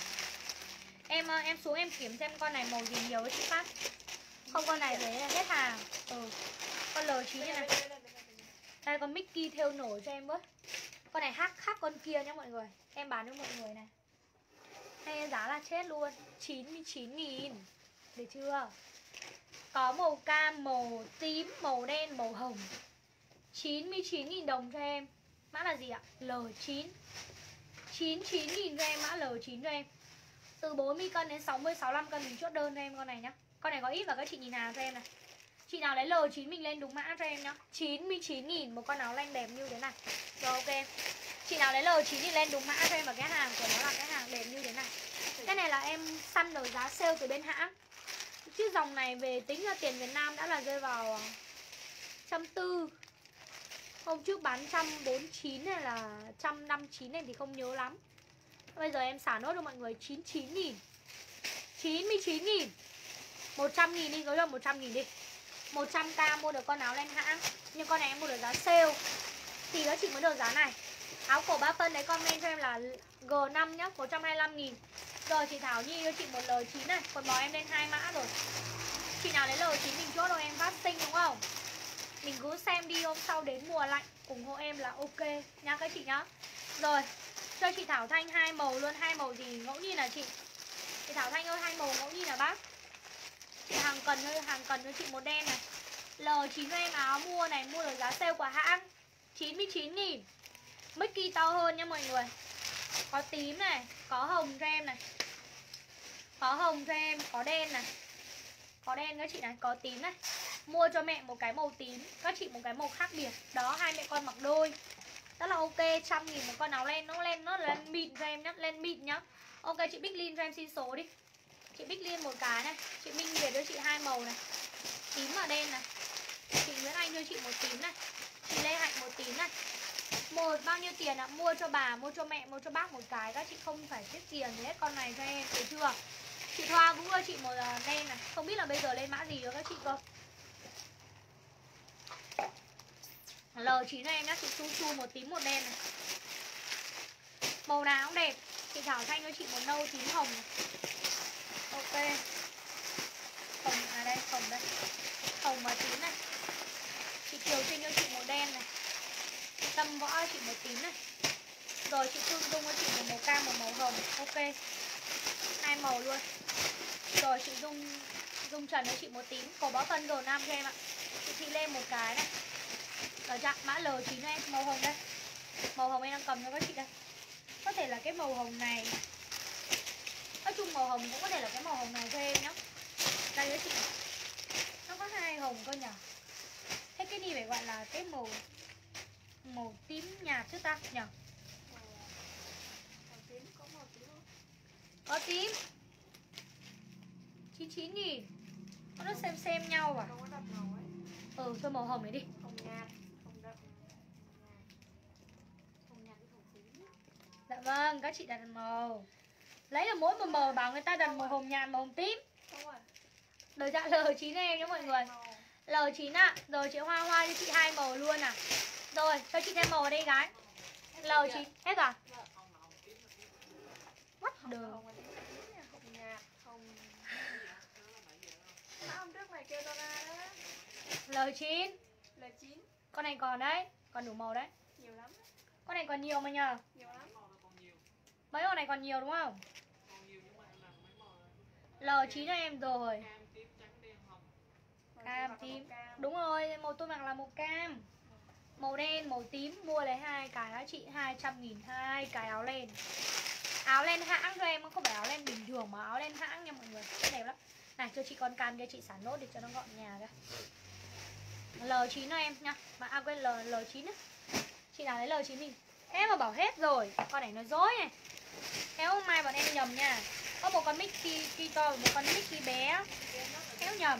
Em em xuống em kiểm xem con này màu gì nhiều với chị Phát. Không, con này đấy là hết hàng. Ừ. Con L chín như này. Đây con Mickey theo nổ cho em với. Con này khác khác con kia nhá mọi người. Em bán cho mọi người này. Hay giá là chết luôn. chín mươi chín nghìn. Được chưa? Có màu cam, màu tím, màu đen, màu hồng. chín mươi chín nghìn đồng cho em. Mã là gì ạ? L chín. chín mươi chín nghìn cho em, mã L chín cho em. Từ bốn mươi cân đến sáu mươi, sáu mươi lăm cân mình chốt đơn cho em con này nhá. Con này có ít và các chị nhìn hàng cho em này. Chị nào lấy L chín mình lên đúng mã cho em nhá. chín mươi chín nghìn một con áo lanh đẹp như thế này. Rồi ok em. Chị nào lấy L chín thì lên đúng mã cho em. Và cái hàng của nó là cái hàng đẹp như thế này. Cái này là em săn được giá sale từ bên hãng. Chứ dòng này về tính ra tiền Việt Nam đã là rơi vào trăm tư. Hôm trước bán một trăm bốn mươi chín hay là một trăm năm mươi chín này thì không nhớ lắm. Bây giờ em xả nốt cho mọi người chín mươi chín nghìn. chín mươi chín nghìn. một trăm nghìn đi, có được một trăm nghìn đi. một trăm k mua được con áo len hãng. Nhưng con này em mua được giá sale thì các chị mới được giá này. Áo cổ ba phân đấy comment cho em là G năm nhá, một trăm hai mươi lăm nghìn. Rồi chị Thảo Nhi cho chị một L chín này. Còn bò em lên hai mã rồi. Chị nào lấy L chín mình chốt rồi em phát sinh đúng không? Mình cứ xem đi, hôm sau đến mùa lạnh ủng hộ em là ok nha các chị nhá. Rồi cho chị Thảo Thanh hai màu luôn. Hai màu gì ngẫu nhiên là chị? Chị Thảo Thanh ơi, hai màu ngẫu nhiên là bác. Chị hàng cần ơi, hàng cần cho chị một đen này. L chín cho em áo mua này, mua được giá sale của hãng chín mươi chín nghìn. Mickey to hơn nha mọi người. Có tím này, có hồng cho em này. Có hồng cho em, có đen này. Có đen các chị này, có tím này. Mua cho mẹ một cái màu tím, các chị một cái màu khác biệt. Đó, hai mẹ con mặc đôi. Rất là ok, trăm nghìn một con áo len. Nó len, nó là len mịn cho em nhá, len mịn nhá. Ok chị Bích Linh cho em xin số đi. Chị Bích Liên một cái này. Chị Minh Nguyệt cho chị hai màu này, tím và đen này. Chị Nguyễn Anh cho chị một tím này. Chị Lê Hạnh một tím này. Một bao nhiêu tiền ạ? À? Mua cho bà, mua cho mẹ, mua cho bác một cái. Các chị không phải tiết tiền gì hết con này cho em, được chưa? Chị Thoa cũng cho chị một đen này. Không biết là bây giờ lên mã gì rồi các chị cơ. L chín này em nhá, chị Chu Chu một tím một đen này. Màu nào cũng đẹp. Chị Thảo Thanh cho chị một nâu tím hồng này. Ok. Hồng, à đây, hồng đây. Hồng và tím này. Chị Kiều Trinh cho chị một đen này. Chị Tâm Võ cho chị một tím này. Rồi chị Phương Dung cho chị một màu cam, một màu hồng. Ok. Hai màu luôn. Rồi chị Dung Dung Trần cho chị một tím. Cổ báo phân rồi nam cho em ạ. Chị Thị lên một cái này. Rồi chạm mã L chín em, màu hồng đây. Màu hồng em đang cầm cho các chị đây. Có thể là cái màu hồng này. Nói chung màu hồng cũng có thể là cái màu hồng này cho em nhá. Đây với chị. Nó có hai hồng cơ nhỉ. Thế cái này phải gọi là cái màu màu tím nhạt chứ ta nhỉ? Màu tím, có màu tím không? Có tím chín mươi chín nghìn. Nó xem xem nhau à? Không có đậm màu ấy. Ừ, thôi màu hồng này đi. Hồng nhạt, hồng đậm, hồng nhạt với hồng tím. Dạ vâng, các chị đặt màu. Lấy là mỗi một màu bảo người ta đặt màu hồng nhạt, màu hồng tím. Không rồi. Đời dạ L chín em nhé mọi người. L chín ạ. À. Rồi chị Hoa Hoa cho chị hai màu luôn à. Rồi, cho chị thêm màu ở đây gái. L chín, hết à? What the? Hồng nhạt, hồng... Mã hôm trước mày kêu tao ra đó. L chín. L chín. Con này còn đấy, còn đủ màu đấy. Nhiều lắm. Con này còn nhiều mà nhờ. Nhiều lắm. Mấy màu này còn nhiều đúng không? L chín cho em rồi. Cam tím. Đúng rồi, màu tôi mặc là màu cam. Màu đen, màu tím. Mua lấy hai cái đó chị, hai trăm nghìn hai cái áo len. Áo len hãng cho em, không phải áo len bình thường mà áo len hãng nha mọi người. Rất đẹp lắm. Này cho chị con can kia chị xả nốt để cho nó gọn nhà ra. L chín cho em nha. Mà à quên L L chín á. Chị nào lấy L chín thì em mà bảo hết rồi. Con này nó dối này. Kéo mai bọn em nhầm nha. Có một con Mickey Ki to và một con Mickey bé. Kéo nhầm.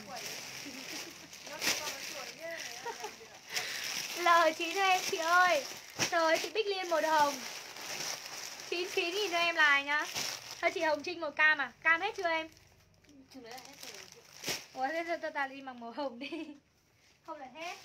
L chín cho em chị ơi. Trời ơi, chị Bích Liên màu hồng chín mươi chín nghìn cho em lại nhá. Thôi chị Hồng Trinh màu cam à? Cam hết chưa em? Ủa thế ta, ta đi bằng màu hồng đi. Không là hết.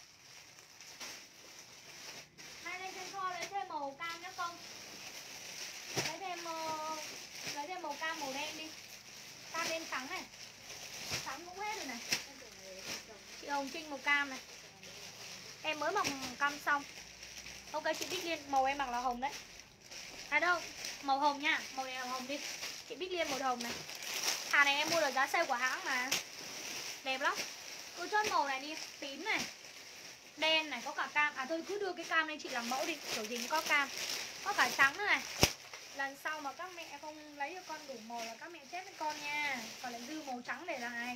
Mai lên trên kho lấy thêm màu cam nhá không? Lấy thêm uh, lấy thêm màu cam màu đen đi. Cam đen trắng này. Trắng cũng hết rồi này. Chị Hồng Trinh màu cam này. Em mới mặc cam xong. Ok chị Bích Liên màu em mặc là hồng đấy. À đâu, màu hồng nha, màu này là hồng đi. Chị Bích Liên màu hồng này. Hàng này em mua được giá sale của hãng mà. Đẹp lắm. Cứ chốt màu này đi, tím này, đen này, có cả cam. À thôi cứ đưa cái cam lên chị làm mẫu đi. Kiểu gì cũng có cam. Có cả trắng nữa này. Lần sau mà các mẹ không lấy cho con đủ màu là các mẹ chết với con nha. Còn lại dư màu trắng để lại.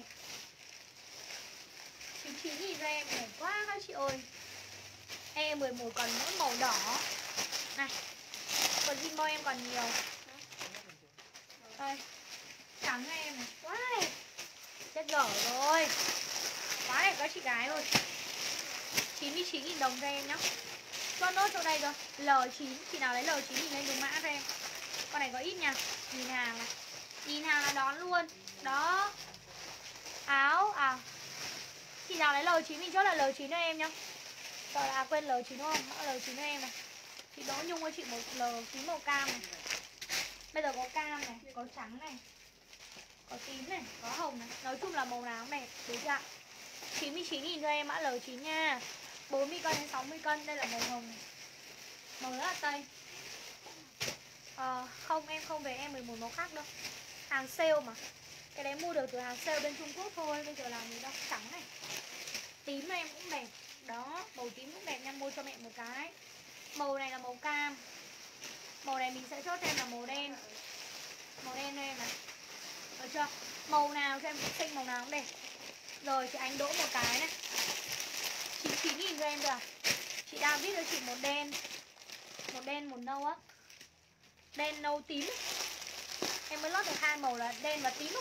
chín mươi chín nghìn cho em, đẹp quá các chị ơi. E mười một còn mỗi màu đỏ. Này. Còn Jimbo em còn nhiều. Đây. Trắng cho em này, quá đẹp. Chết dở rồi. Quá đẹp các chị gái rồi. chín mươi chín nghìn đồng cho em nhá. Cho nốt chỗ đây rồi. L chín, chị nào lấy L chín thì lên đúng mã cho em. Con này có ít nha. Nhìn hàng này. Nhìn hàng là đón luôn. Đó. Áo, à chị nào lấy L chín thì chốt là L chín cho em nhá. Rồi à quên L chín đúng không? L chín cho em này. Chị Đỗ Nhung cho chị một L chín màu cam này. Bây giờ có cam này, có trắng này, có tím này, có hồng này. Nói chung là màu nào cũng đẹp, đúng chưa ạ? chín mươi chín nghìn cho em mã L chín nha. Bốn mươi cân đến sáu mươi cân. Đây là màu hồng này. Màu rất là tây. à, Không em không về em mười một màu khác đâu. Hàng sale mà. Cái đấy mua được từ hàng sale bên Trung Quốc thôi. Bây giờ làm gì đâu. Trắng này, tím này em cũng đẹp. Đó, màu tím cũng đẹp nha. Mua cho mẹ một cái. Màu này là màu cam. Màu này mình sẽ chốt thêm là màu đen. Màu đen cho em này. Được chưa? Màu nào cho em cũng xinh, màu nào cũng đẹp. Rồi chị Ánh Đỗ một cái này. chín mươi chín nghìn cho em rồi. Chị David cho chị một đen. Một đen, một nâu á. Đen nâu tím. Em mới lót được hai màu là đen và tím.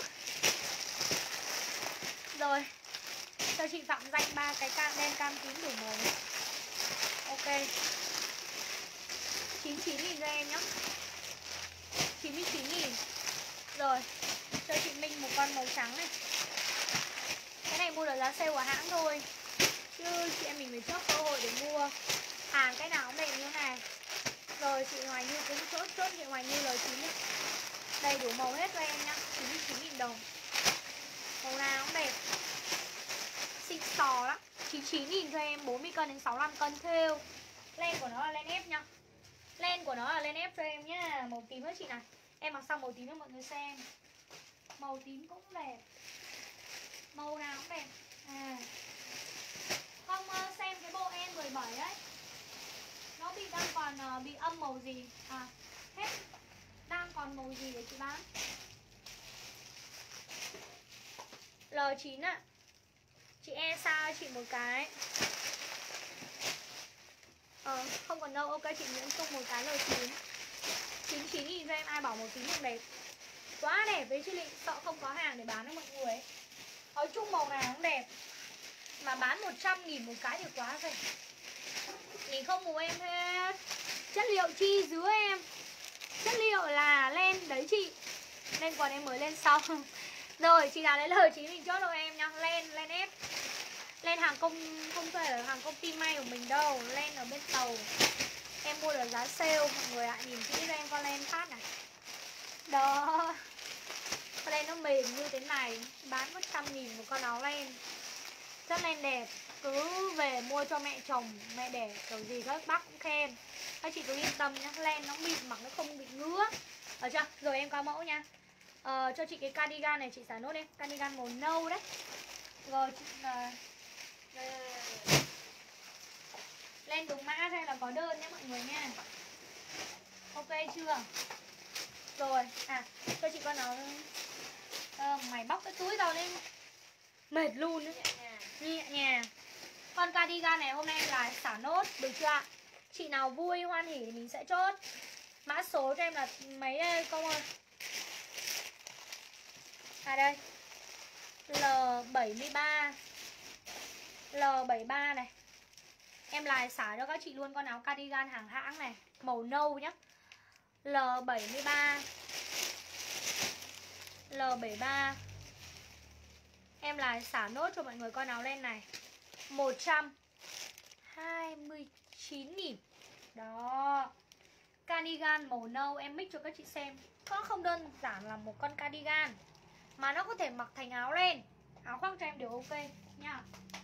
Rồi, cho chị Phạm Danh ba cái cam đen cam tím đủ màu này. Ok, chín mươi chín nghìn cho em nhé, chín mươi chín nghìn. Rồi, cho chị Minh một con màu trắng này. Cái này mua được giá sale của hãng thôi, chứ chị em mình phải chốt cơ hội để mua hàng cái nào cũng đẹp như thế này. Rồi chị Hoài Như cũng chốt chốt chị Hoài Như lời chín đi. Đầy đủ màu hết cho em nhá, chín mươi chín nghìn đồng. Màu nào cũng đẹp, xịn sò lắm. Chín mươi chín nghìn cho em, bốn mươi cân đến sáu mươi lăm cân thêu. Len của nó là len ép nhá. Len của nó là len ép cho em nhá. Màu tím hết chị này. Em mặc xong màu tím cho mọi người xem. Màu tím cũng đẹp, màu nào cũng đẹp. À, không uh, xem cái bộ em mười bảy ấy, nó bị đang còn uh, bị âm màu gì. À, hết. Đang còn màu gì để chị bán. L chín ạ. Chị e xa chị một cái. Ờ, không còn đâu. Ok, chị Nguyễn Tung một cái L chín. chín mươi chín nghìn cho em, ai bảo màu tím không đẹp. Quá đẹp với chị Lị, sợ không có hàng để bán cho mọi người ấy. Nói chung màu nào cũng đẹp, mà bán một trăm nghìn một cái thì quá rồi. Nhìn không mù em hết. Chất liệu chi dưới em. Chất liệu là len đấy chị. Len quần em mới lên sau. Rồi, chị nào lấy L chín mình chốt cho em nha. Len, len ép. Len hàng công, không phải là hàng công ty may của mình đâu. Len ở bên tàu. Em mua được giá sale. Mọi người ạ, nhìn kỹ cho em con len phát này. Đó, con len nó mềm như thế này, bán có trăm nghìn một con áo len. Rất len đẹp. Cứ về mua cho mẹ chồng, mẹ đẻ kiểu gì các bác cũng khen. Các chị cứ yên tâm nhá, len nó mịn mặc nó không bị ngứa. Được chưa? Rồi em qua mẫu nha. Ờ, cho chị cái cardigan này chị xả nốt em. Cardigan màu nâu đấy. Rồi chị uh, len đúng mã hay là có đơn nhé mọi người nha. Ok chưa? Rồi, à, cho chị con nó ờ, mày bóc cái túi tao lên mệt luôn đấy. Nhẹ nhàng. Con cardigan này hôm nay em là xả nốt, được chưa ạ? Chị nào vui hoan hỉ thì mình sẽ chốt. Mã số cho em là mấy đây công ơi? À đây, L bảy mươi ba. L bảy mươi ba này. Em lại xả cho các chị luôn con áo cardigan hàng hãng này, màu nâu nhá. L bảy mươi ba. L bảy mươi ba. Em lại xả nốt cho mọi người con áo len này, một trăm hai mươi chín nghìn. Đó, cardigan màu nâu em mix cho các chị xem. Nó không đơn giản là một con cardigan, mà nó có thể mặc thành áo len, áo khoác cho em đều ok nha.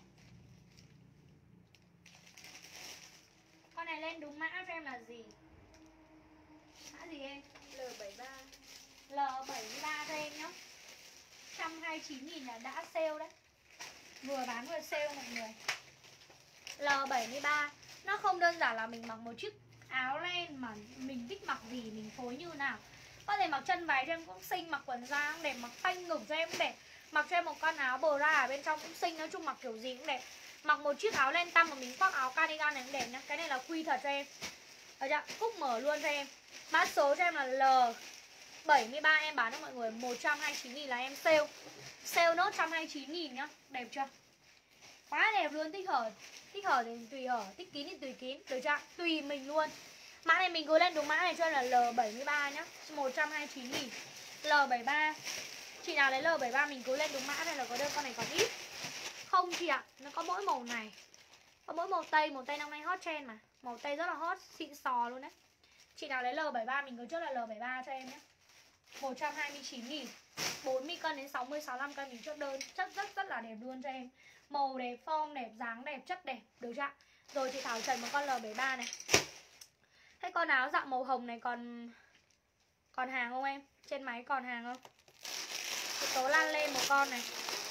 Con này lên đúng mã cho em là gì? Mã gì em? L bảy mươi ba. L bảy mươi ba cho em nhá. một trăm hai mươi chín nghìn là đã sale đấy. Vừa bán vừa sale mọi người. L bảy mươi ba. Nó không đơn giản là mình mặc một chiếc áo len, mà mình thích mặc gì mình phối như nào. Có thể mặc chân váy cho em cũng xinh, mặc quần da cũng đẹp, mặc phanh ngực cho em cũng đẹp, mặc cho em một con áo bra ở bên trong cũng xinh. Nói chung mặc kiểu gì cũng đẹp. Mặc một chiếc áo len tăm mà mình khoác áo cardigan này cũng đẹp nhá. Cái này là quy thật cho em. Được chưa? Cúc mở luôn cho em. Mã số cho em là L bảy mươi ba. Em bán cho mọi người một trăm hai mươi chín nghìn là em sale. Sale nốt một trăm hai mươi chín nghìn nhá. Đẹp chưa? Quá đẹp luôn. Thích hở, thích hở thì tùy hở, thích kín thì tùy kín. Được chưa? Tùy mình luôn. Mã này mình cứ lên đúng mã này cho em là L bảy mươi ba nhá, một trăm hai mươi chín nghìn. L bảy mươi ba. Chị nào lấy L bảy mươi ba mình cứ lên đúng mã này là có đơn. Con này còn ít. Không chị ạ, nó có mỗi màu này, có mỗi màu tây. Màu tây năm nay hot trend mà. Màu tây rất là hot, xịn sò luôn đấy. Chị nào lấy L bảy mươi ba mình cứ chốt là L bảy mươi ba cho em nhé, một trăm hai mươi chín nghìn. Bốn mươi cân đến sáu mươi sáu mươi lăm cân mình chốt đơn. Chất rất rất là đẹp luôn cho em. Màu đẹp, form đẹp, dáng đẹp, chất đẹp. Được chưa? Rồi chị Thảo trần một con L bảy mươi ba này. Thế con áo dạng màu hồng này còn còn hàng không em? Trên máy còn hàng không? Chị Tố Lan lên một con này.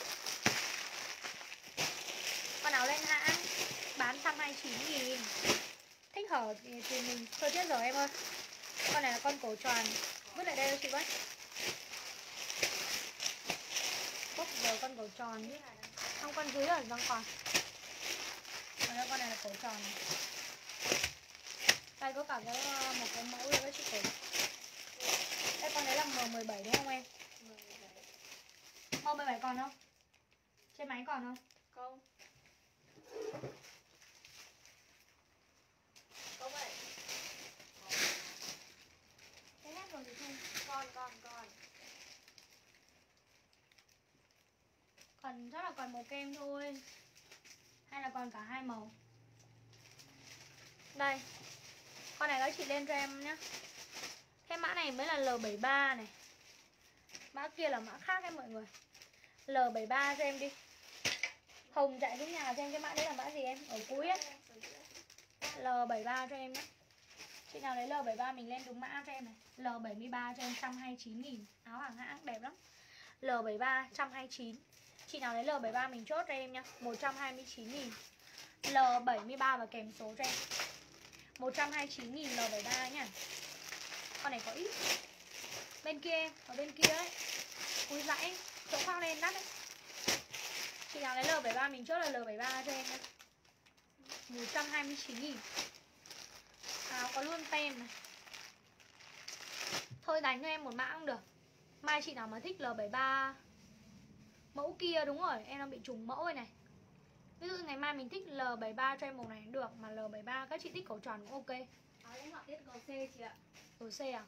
Con áo lên hãng bán một trăm hai mươi chín nghìn. Thích hở thì, thì mình thôi chết rồi em ơi. Con này là con cổ tròn. Vứt lại đây cho chị với. Bốc giờ con cổ tròn chứ. Không, con dưới ở vẫn còn. Còn đây con này là cổ tròn này. Đây có cả cái, một cái mẫu nữa với chị cổ. Đây con đấy là M mười bảy đúng không em? M mười bảy còn không? Trên máy còn không? Không. Không vậy. Cái hết rồi thì thôi. Còn còn còn. Còn chắc là còn màu kem thôi. Hay là còn cả hai màu. Đây. Con này các chị lên cho em nhé. Cái mã này mới là L bảy mươi ba này. Mã kia là mã khác em mọi người. L bảy mươi ba cho em đi. Hồng chạy xuống nhà cho em cái mã đấy là mã gì em? Ở cuối ấy. L bảy mươi ba cho em nhé. Chị nào lấy L bảy mươi ba mình lên đúng mã cho em này. L bảy mươi ba cho em một trăm hai mươi chín nghìn. Áo hàng hãng đẹp lắm. L bảy mươi ba một trăm hai mươi chín. Chị nào lấy L bảy mươi ba mình chốt cho em nhá, một trăm hai mươi chín nghìn. L bảy mươi ba và kèm số cho em một trăm hai mươi chín nghìn L bảy mươi ba nhá. Con này có ít. Bên kia em, ở bên kia ấy. Cúi dãy, chỗ khoác lên đắt đấy. Chị nào lấy L bảy mươi ba mình chốt là L bảy mươi ba cho em nhá, một trăm hai mươi chín nghìn. Áo có luôn tem này. Thôi đánh cho em một mã cũng được. Mai chị nào mà thích L bảy mươi ba mẫu kia, đúng rồi, em đang bị trùng mẫu rồi này. Ví dụ ngày mai mình thích L bảy mươi ba cho em màu này cũng được. Mà L bảy mươi ba các chị thích cổ tròn cũng ok. Áo em họa tiết G C chị ạ. G C à?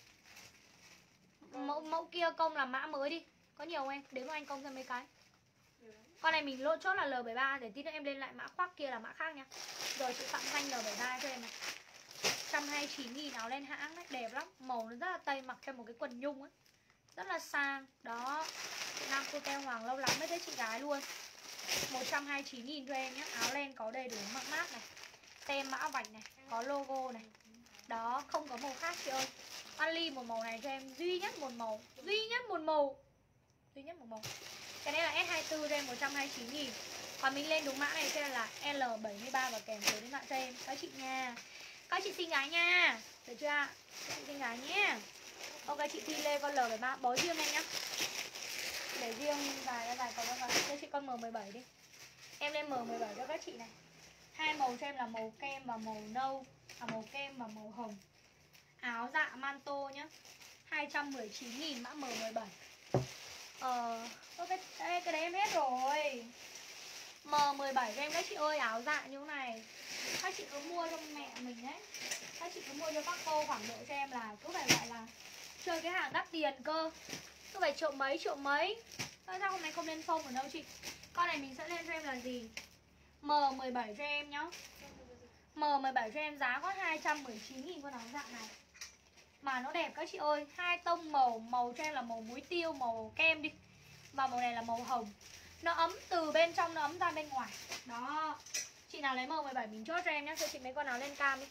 Vâng. Mẫu mẫu kia công là mã mới đi. Có nhiều không em? Đếm cho anh công ra mấy cái. Con này mình lỗ chốt là L bảy mươi ba. Để tí nữa em lên lại mã khoác kia là mã khác nha. Rồi chị tặng danh L bảy mươi ba cho em này, một trăm hai mươi chín nghìn. Áo lên hãng đấy, đẹp lắm. Màu nó rất là tây, mặc cho một cái quần nhung ấy, rất là sang. Đó, chị Nam cô teo hoàng lâu lắm mới thấy chị gái luôn. Một trăm hai mươi chín nghìn cho em nhé. Áo len có đầy đủ mắc mát này, tem mã vạch này, có logo này. Đó, không có màu khác chị ơi. Only một màu này cho em, duy nhất một màu. Duy nhất một màu Duy nhất một màu. Cái này là S hai mươi tư cho em một trăm hai mươi chín nghìn. Còn mình lên đúng mã này cho nên là L bảy mươi ba và kèm số điện thoại cho em. Các chị nha, các chị xinh gái nha, được chưa ạ? Các chị xinh gái nhé. Ok, chị Thi Lê con L bảy mươi ba bó riêng em nhá. Để riêng dài ra dài còn con cho chị con M mười bảy đi. Em lên M mười bảy cho các chị này. Hai màu cho em là màu kem và màu nâu. À, màu kem và màu hồng. Áo dạ manto nhá, hai trăm mười chín nghìn mã M mười bảy. Ờ, cái, đây, cái đấy em hết rồi. M mười bảy cho em các chị ơi. Áo dạ như thế này các chị cứ mua cho mẹ mình đấy. Các chị cứ mua cho các cô khoảng độ cho em là cứ phải gọi là chơi cái hàng đắt tiền cơ. Cứ phải triệu mấy triệu mấy. Thôi sao hôm nay không lên phông ở đâu chị. Con này mình sẽ lên cho em là gì? M mười bảy cho em nhá. M mười bảy cho em giá có hai trăm mười chín nghìn con áo dạng này. Mà nó đẹp các chị ơi. Hai tông màu, màu cho em là màu muối tiêu, màu kem đi. Và màu này là màu hồng. Nó ấm từ bên trong, nó ấm ra bên ngoài. Đó. Chị nào lấy M mười bảy mình chốt cho em nhé. Cho chị mấy con áo lên cam đi.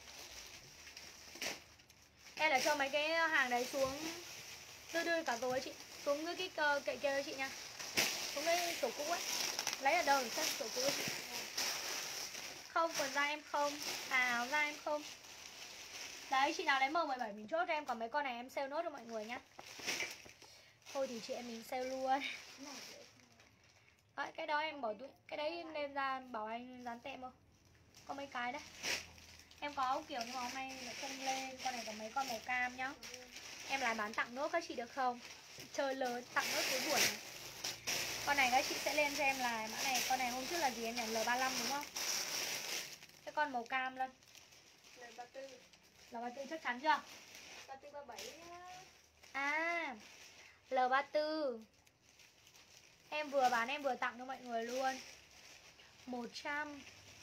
Em để cho mấy cái hàng đấy xuống. Đưa đưa cả rồi chị. Xuống cái cái kệ kia cho chị nha. Xuống cái sổ cũ ấy. Lấy ở đâu để xem sổ cũ chị. Không, quần da em không. À, áo da em không. Đấy, chị nào lấy M mười bảy mình chốt cho em. Còn mấy con này em sale nốt cho mọi người nhá. Thôi thì chị em mình sale luôn. Đấy, cái đó em bỏ túi. Cái đấy đem ra bảo anh dán tem không. Có mấy cái đấy. Em có áo kiểu nhưng mà hôm nay lại không lên. Con này có mấy con màu cam nhá. Em lại bán tặng nốt các chị được không? Chơi lớn tặng nốt cuối buổi này. Con này các chị sẽ lên cho em là mã này. Con này hôm trước là gì em nhỉ? L ba mươi lăm đúng không? Cái con màu cam lên. L ba mươi tư. L ba mươi tư chắc chắn chưa? ba mươi tư, ba mươi bảy. À, L ba mươi tư. Em vừa bán em vừa tặng cho mọi người luôn. Một trăm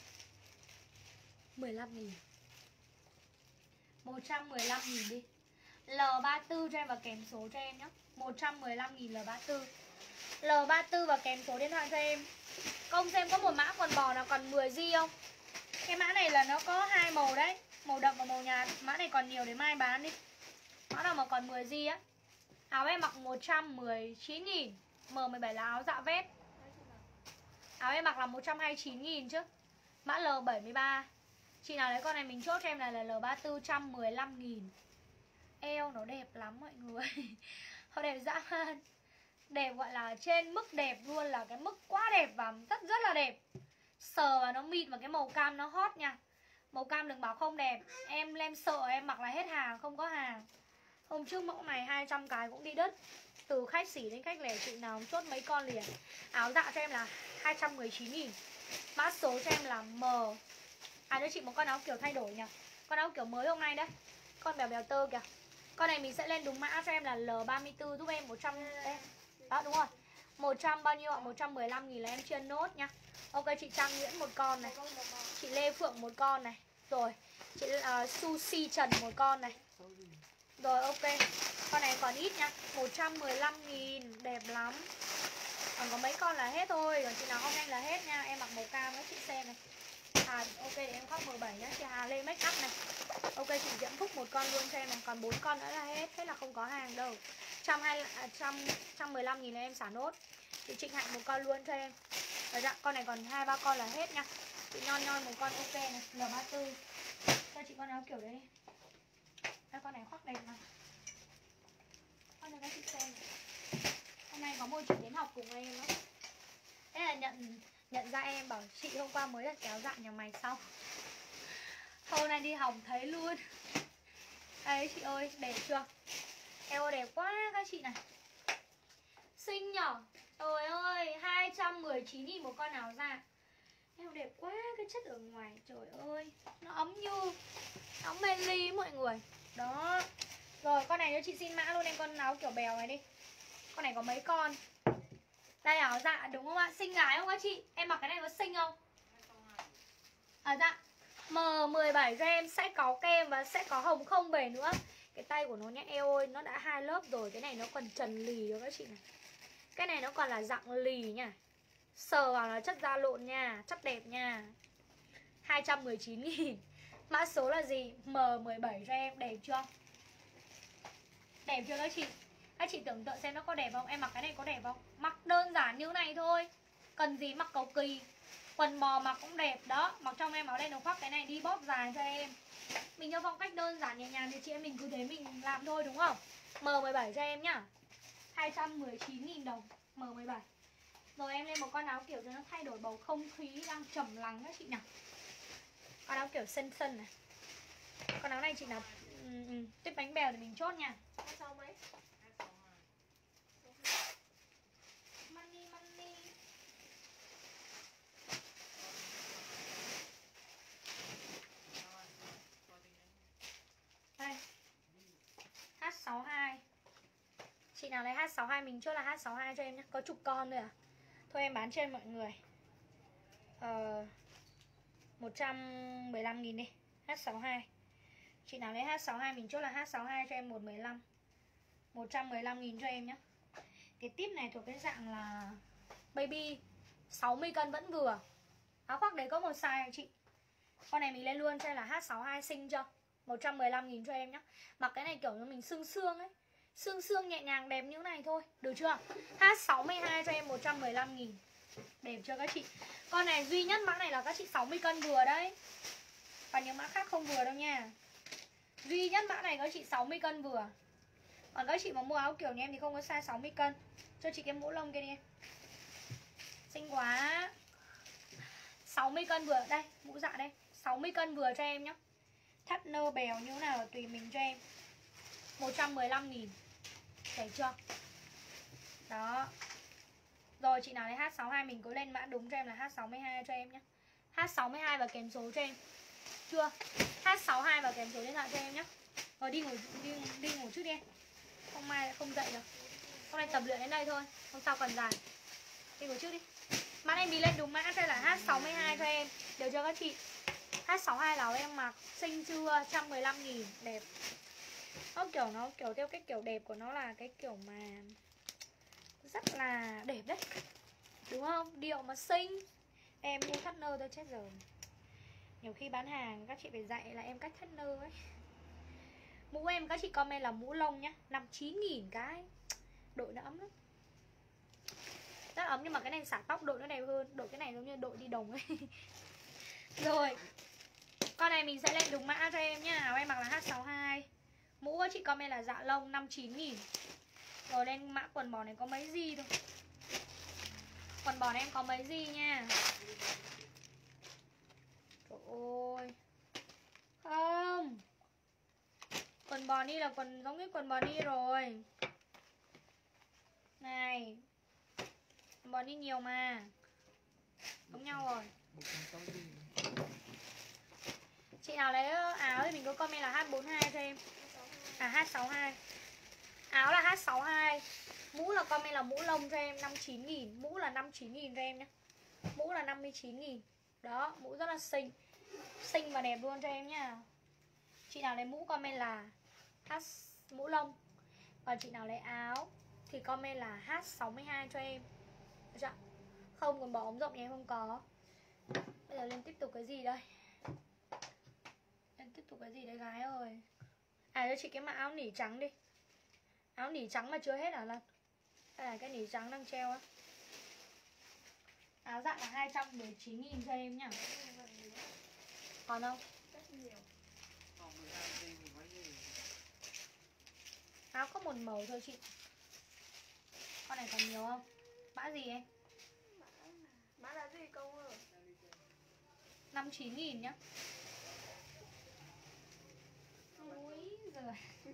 mười lăm nghìn. Một trăm mười lăm nghìn đi. L ba mươi tư cho em và kèm số cho em nhé. Một trăm mười lăm nghìn L ba mươi tư. L ba mươi tư và kèm số điện thoại cho em. Công xem có một mã quần bò nào còn mười gi không? Cái mã này là nó có hai màu đấy, màu đậm và màu nhạt. Mã này còn nhiều để mai bán đi. Mã nào mà còn mười gi á. Áo em mặc một trăm mười chín nghìn. M mười bảy là áo dạ vest. Áo em mặc là một trăm hai mươi chín nghìn chứ. Mã L bảy mươi ba. Chị nào lấy con này mình chốt cho em là, là L ba mươi tư một trăm mười lăm nghìn. Eo nó đẹp lắm mọi người. Nó đẹp dã man. Đẹp gọi là trên mức đẹp luôn, là cái mức quá đẹp và rất rất là đẹp. Sờ và nó mịn và cái màu cam nó hot nha. Màu cam đừng bảo không đẹp. Em em sợ em mặc là hết hàng, không có hàng. Hôm trước mẫu này hai trăm cái cũng đi đứt. Từ khách sỉ đến khách lẻ chị nào chốt mấy con liền. Áo dạ cho em là hai trăm mười chín nghìn. Mã số cho em là M. À cho chị một con áo kiểu thay đổi nhỉ. Con áo kiểu mới hôm nay đấy. Con bèo bèo tơ kìa. Con này mình sẽ lên đúng mã cho em là L ba mươi tư giúp em một trăm. Đó đúng rồi. một trăm bao nhiêu ạ? một trăm mười lăm nghìn là em chia nốt nha. Ok chị Trang Nguyễn một con này. Chị Lê Phượng một con này. Rồi chị uh, Sushi Trần một con này. Rồi ok. Con này còn ít nha. một trăm mười lăm nghìn. Đẹp lắm. Còn có mấy con là hết thôi. Còn chị nào hôm nay là hết nha. Em mặc màu cam đó chị xem này. À ok để em khoác M bảy nhá. Chị Hà Lê Make Up này. Ok chị Diễm Phúc một con luôn cho em này. Còn bốn con nữa là hết. Hết là không có hàng đâu. một trăm mười lăm nghìn là em xả nốt. Chị Trịnh Hạnh một con luôn cho em. Rồi dạ con này còn hai ba con là hết nha. Chị Nhon Nhon một con ok này. L ba mươi tư. Cho chị con áo kiểu đấy đi. Đây, con này khoác đẹp mà. Con này các chị xem này. Hôm nay có môi chị đến học cùng em đó. Thế là nhận nhận ra em bảo chị hôm qua mới đặt kéo dạng nhà mày xong. Hôm nay đi học thấy luôn. Đây chị ơi, đẹp chưa? Em ơi đẹp quá các chị này. Xinh nhở. Trời ơi, hai trăm mười chín nghìn một con áo dạ. Em đẹp quá, cái chất ở ngoài. Trời ơi, nó ấm như áo mê ly mọi người. Đó. Rồi con này cho chị xin mã luôn em con áo kiểu bèo này đi. Con này có mấy con. Đây áo dạ đúng không ạ? Xinh gái không các chị? Em mặc cái này có xinh không? À dạ M mười bảy cho em sẽ có kem và sẽ có hồng không về nữa. Cái tay của nó nhé, eo ơi, nó đã hai lớp rồi. Cái này nó còn trần lì cho các chị này. Cái này nó còn là dạng lì nha. Sờ vào là chất da lộn nha. Chất đẹp nha. Hai trăm mười chín nghìn. Mã số là gì? M mười bảy cho em, đẹp chưa? Đẹp chưa các chị? Các chị tưởng tượng xem nó có đẹp không? Em mặc cái này có đẹp không? Mặc đơn giản như này thôi. Cần gì mặc cầu kỳ. Quần bò mặc cũng đẹp đó. Mặc trong em áo đen đồng khoác cái này đi bóp dài cho em. Mình cho phong cách đơn giản nhẹ nhàng thì chị em mình cứ thế mình làm thôi đúng không? M mười bảy cho em nhá. Hai trăm mười chín nghìn đồng. M mười bảy. Rồi em lên một con áo kiểu cho nó thay đổi bầu không khí đang trầm lắng các chị nào. Con áo kiểu sân sân này. Con áo này chị nào ừ, ừ, tiếp bánh bèo thì mình chốt nha. Sao mấy? Money money. Đây. H sáu hai. Chị nào lấy H sáu hai mình chốt là H sáu hai cho em nhé. Có chục con thôi à? Thôi em bán trên mọi người. Ờ, một trăm mười lăm nghìn đi. H sáu hai. Chị nào lấy H sáu hai mình chốt là H sáu hai cho em một trăm mười lăm. một trăm mười lăm nghìn cho em nhé. Cái tip này thuộc cái dạng là baby sáu mươi cân vẫn vừa. Áo khoác đấy có một size chị. Con này mình lên luôn cho em là H sáu hai xinh chưa? một trăm mười lăm nghìn cho em nhé. Mặc cái này kiểu như mình xương xương ấy. Xương xương nhẹ nhàng đẹp như này thôi. Được chưa? H sáu mươi hai cho em một trăm mười lăm nghìn. Đẹp chưa các chị? Con này duy nhất mã này là các chị sáu mươi cân vừa đấy. Còn những mã khác không vừa đâu nha. Duy nhất mã này các chị sáu mươi cân vừa. Còn các chị mà mua áo kiểu như em thì không có size sáu mươi cân. Cho chị cái mũ lông kia đi em. Xinh quá. sáu mươi cân vừa. Đây, mũ dạ đây. sáu mươi cân vừa cho em nhé. Thắt nơ bèo như thế nào là tùy mình cho em. một trăm mười lăm nghìn. Thấy chưa? Đó. Rồi chị nào lấy H sáu hai mình cứ lên mã đúng cho em là H sáu mươi hai cho em nhé. H sáu mươi hai và kèm số cho em. Chưa? H sáu hai và kèm số điện thoại cho em nhé. Rồi đi ngủ đi, đi ngủ trước đi em. Không mai không dậy được. Hôm nay tập luyện đến đây thôi. Hôm sau còn dài. Đi ngủ trước đi. Mã này mình lên đúng mã cho là H sáu mươi hai cho em. Đều cho các chị. H sáu hai nào em mặc xinh chưa? một trăm mười lăm nghìn. Đẹp. Nó kiểu nó kiểu theo cái kiểu đẹp của nó là cái kiểu mà rất là đẹp đấy. Đúng không? Điệu mà xinh. Em mua thắt nơ tôi chết rồi. Nhiều khi bán hàng các chị phải dạy là em cách thắt nơ ấy. Mũ em các chị comment là mũ lông nhá. Năm mươi chín nghìn cái. Đội nó ấm lắm. Rất ấm nhưng mà cái này xả tóc đội nó đẹp hơn. Đội cái này giống như đội đi đồng ấy. Rồi. Con này mình sẽ lên đúng mã cho em nhá. Áo em mặc là H sáu hai. Mũ các chị comment là dạ lông năm mươi chín nghìn. Rồi lên mã quần bò này có mấy gì thôi. Quần bò này em có mấy gì nha. Trời ơi. Không. Quần bò ni là quần giống cái quần bò ni rồi. Này, quần bò ni nhiều mà. Giống nhau rồi. Chị nào lấy áo thì mình có comment là H bốn hai cho em. À H sáu hai. Áo là H sáu hai. Mũ là comment là mũ lông cho em năm mươi chín nghìn. Mũ là năm mươi chín nghìn cho em nhé. Mũ là năm mươi chín nghìn. Đó, mũ rất là xinh. Xinh và đẹp luôn cho em nhá. Chị nào lấy mũ comment là H mũ lông. Và chị nào lấy áo thì comment là H sáu hai cho em. Được chưa? Không, còn bỏ ống rộng thì em không có. Bây giờ lên tiếp tục cái gì đây? Lên tiếp tục cái gì đấy gái ơi. À cho chị cái mã áo nỉ trắng đi. Áo nỉ trắng mà chưa hết hả Lan? Đây là cái nỉ trắng đang treo á. Áo dạng là hai trăm mười chín nghìn cho em nhá. Còn không? Rất nhiều. Áo có một màu thôi chị. Con này còn nhiều không? Mã gì em? Mã là, mã là gì công ơi? năm mươi chín nghìn nhá. Úi giời.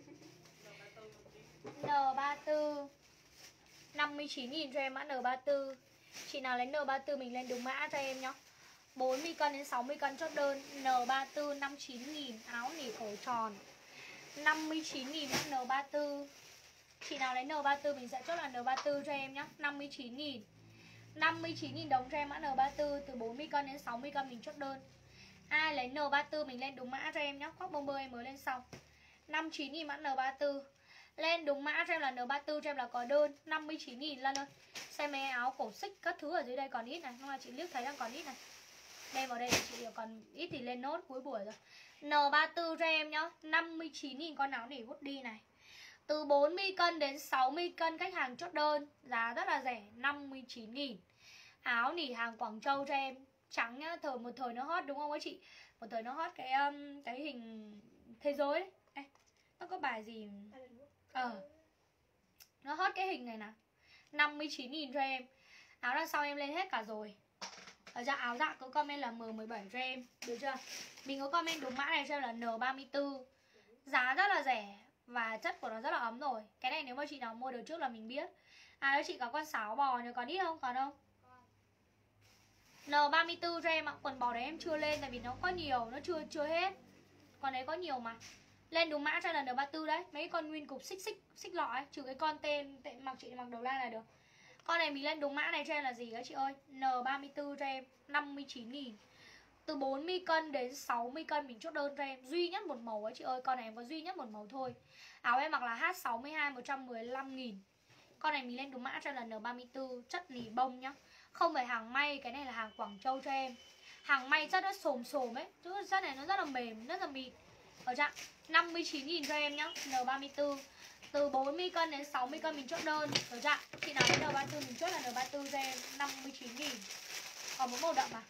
N ba tư năm mươi chín nghìn cho em mã N ba tư. Chị nào lấy N ba tư mình lên đúng mã cho em nhá. bốn mươi cân đến sáu mươi cân chốt đơn. N ba tư năm mươi chín nghìn. Áo nỉ cổ tròn năm mươi chín nghìn mã N ba tư. Chị nào lấy N ba tư mình sẽ chốt là N ba tư cho em nhá. năm mươi chín nghìn. năm mươi chín nghìn đồng cho em mã N ba tư. Từ bốn mươi cân đến sáu mươi cân mình chốt đơn. Ai lấy N ba tư mình lên đúng mã cho em nhá. Khoác bông bơ em mới lên sau. năm mươi chín nghìn mã N ba tư. Lên đúng mã cho em là N ba tư cho em là có đơn. năm mươi chín nghìn Lan ơi. Xem mấy áo cổ xích các thứ ở dưới đây còn ít này. Nhưng mà chị liếc thấy đang còn ít này. Đem vào đây thì chị còn ít thì lên nốt cuối buổi rồi. N ba tư cho em nhá. năm mươi chín nghìn con áo nỉ hoodie đi này. Từ bốn mươi cân đến sáu mươi cân khách hàng chốt đơn. Giá rất là rẻ, năm mươi chín nghìn. Áo nỉ hàng Quảng Châu cho em. Trắng nhá, thời một thời nó hot đúng không các chị? Một thời nó hot cái um, cái hình thế giới đấy. Ê, nó có bài gì? Ờ Nó hot cái hình này nè. năm mươi chín nghìn cho em. Áo đằng sau em lên hết cả rồi. Ở dạ áo dạ có comment là M mười bảy cho em. Được chưa? Mình có comment đúng mã này cho em là N ba mươi tư. Giá rất là rẻ và chất của nó rất là ấm rồi. Cái này nếu mà chị nào mua được trước là mình biết. À đó chị có con sáo bò nữa, còn ít không? Còn không? N ba mươi tư cho em ạ. Quần bò đấy em chưa lên tại vì nó có nhiều, nó chưa chưa hết. Còn đấy có nhiều mà. Lên đúng mã cho là N ba tư đấy. Mấy con nguyên cục xích xích xích lọ ấy, trừ cái con tên tên mặc chị mặc đầu la là được. Con này mình lên đúng mã này cho em là gì các chị ơi? N ba mươi tư cho em, năm mươi chín nghìn. Từ bốn mươi cân đến sáu mươi cân mình chốt đơn cho em. Duy nhất một màu ấy chị ơi. Con này em có duy nhất một màu thôi. Áo em mặc là H sáu mươi hai một trăm mười lăm nghìn. Con này mình lên đúng mã cho là N ba mươi tư. Chất nỉ bông nhá. Không phải hàng may, cái này là hàng Quảng Châu cho em. Hàng may chất nó xồm xồm ấy. Chứ chất này nó rất là mềm, rất là mịn. Ở trạng năm mươi chín nghìn cho em nhá. N ba mươi tư. Từ bốn mươi cân đến sáu mươi cân mình chốt đơn. Ở trạng chị nào lấy N ba mươi tư mình chốt là N ba mươi tư cho em, năm mươi chín nghìn. Còn một màu đậm à?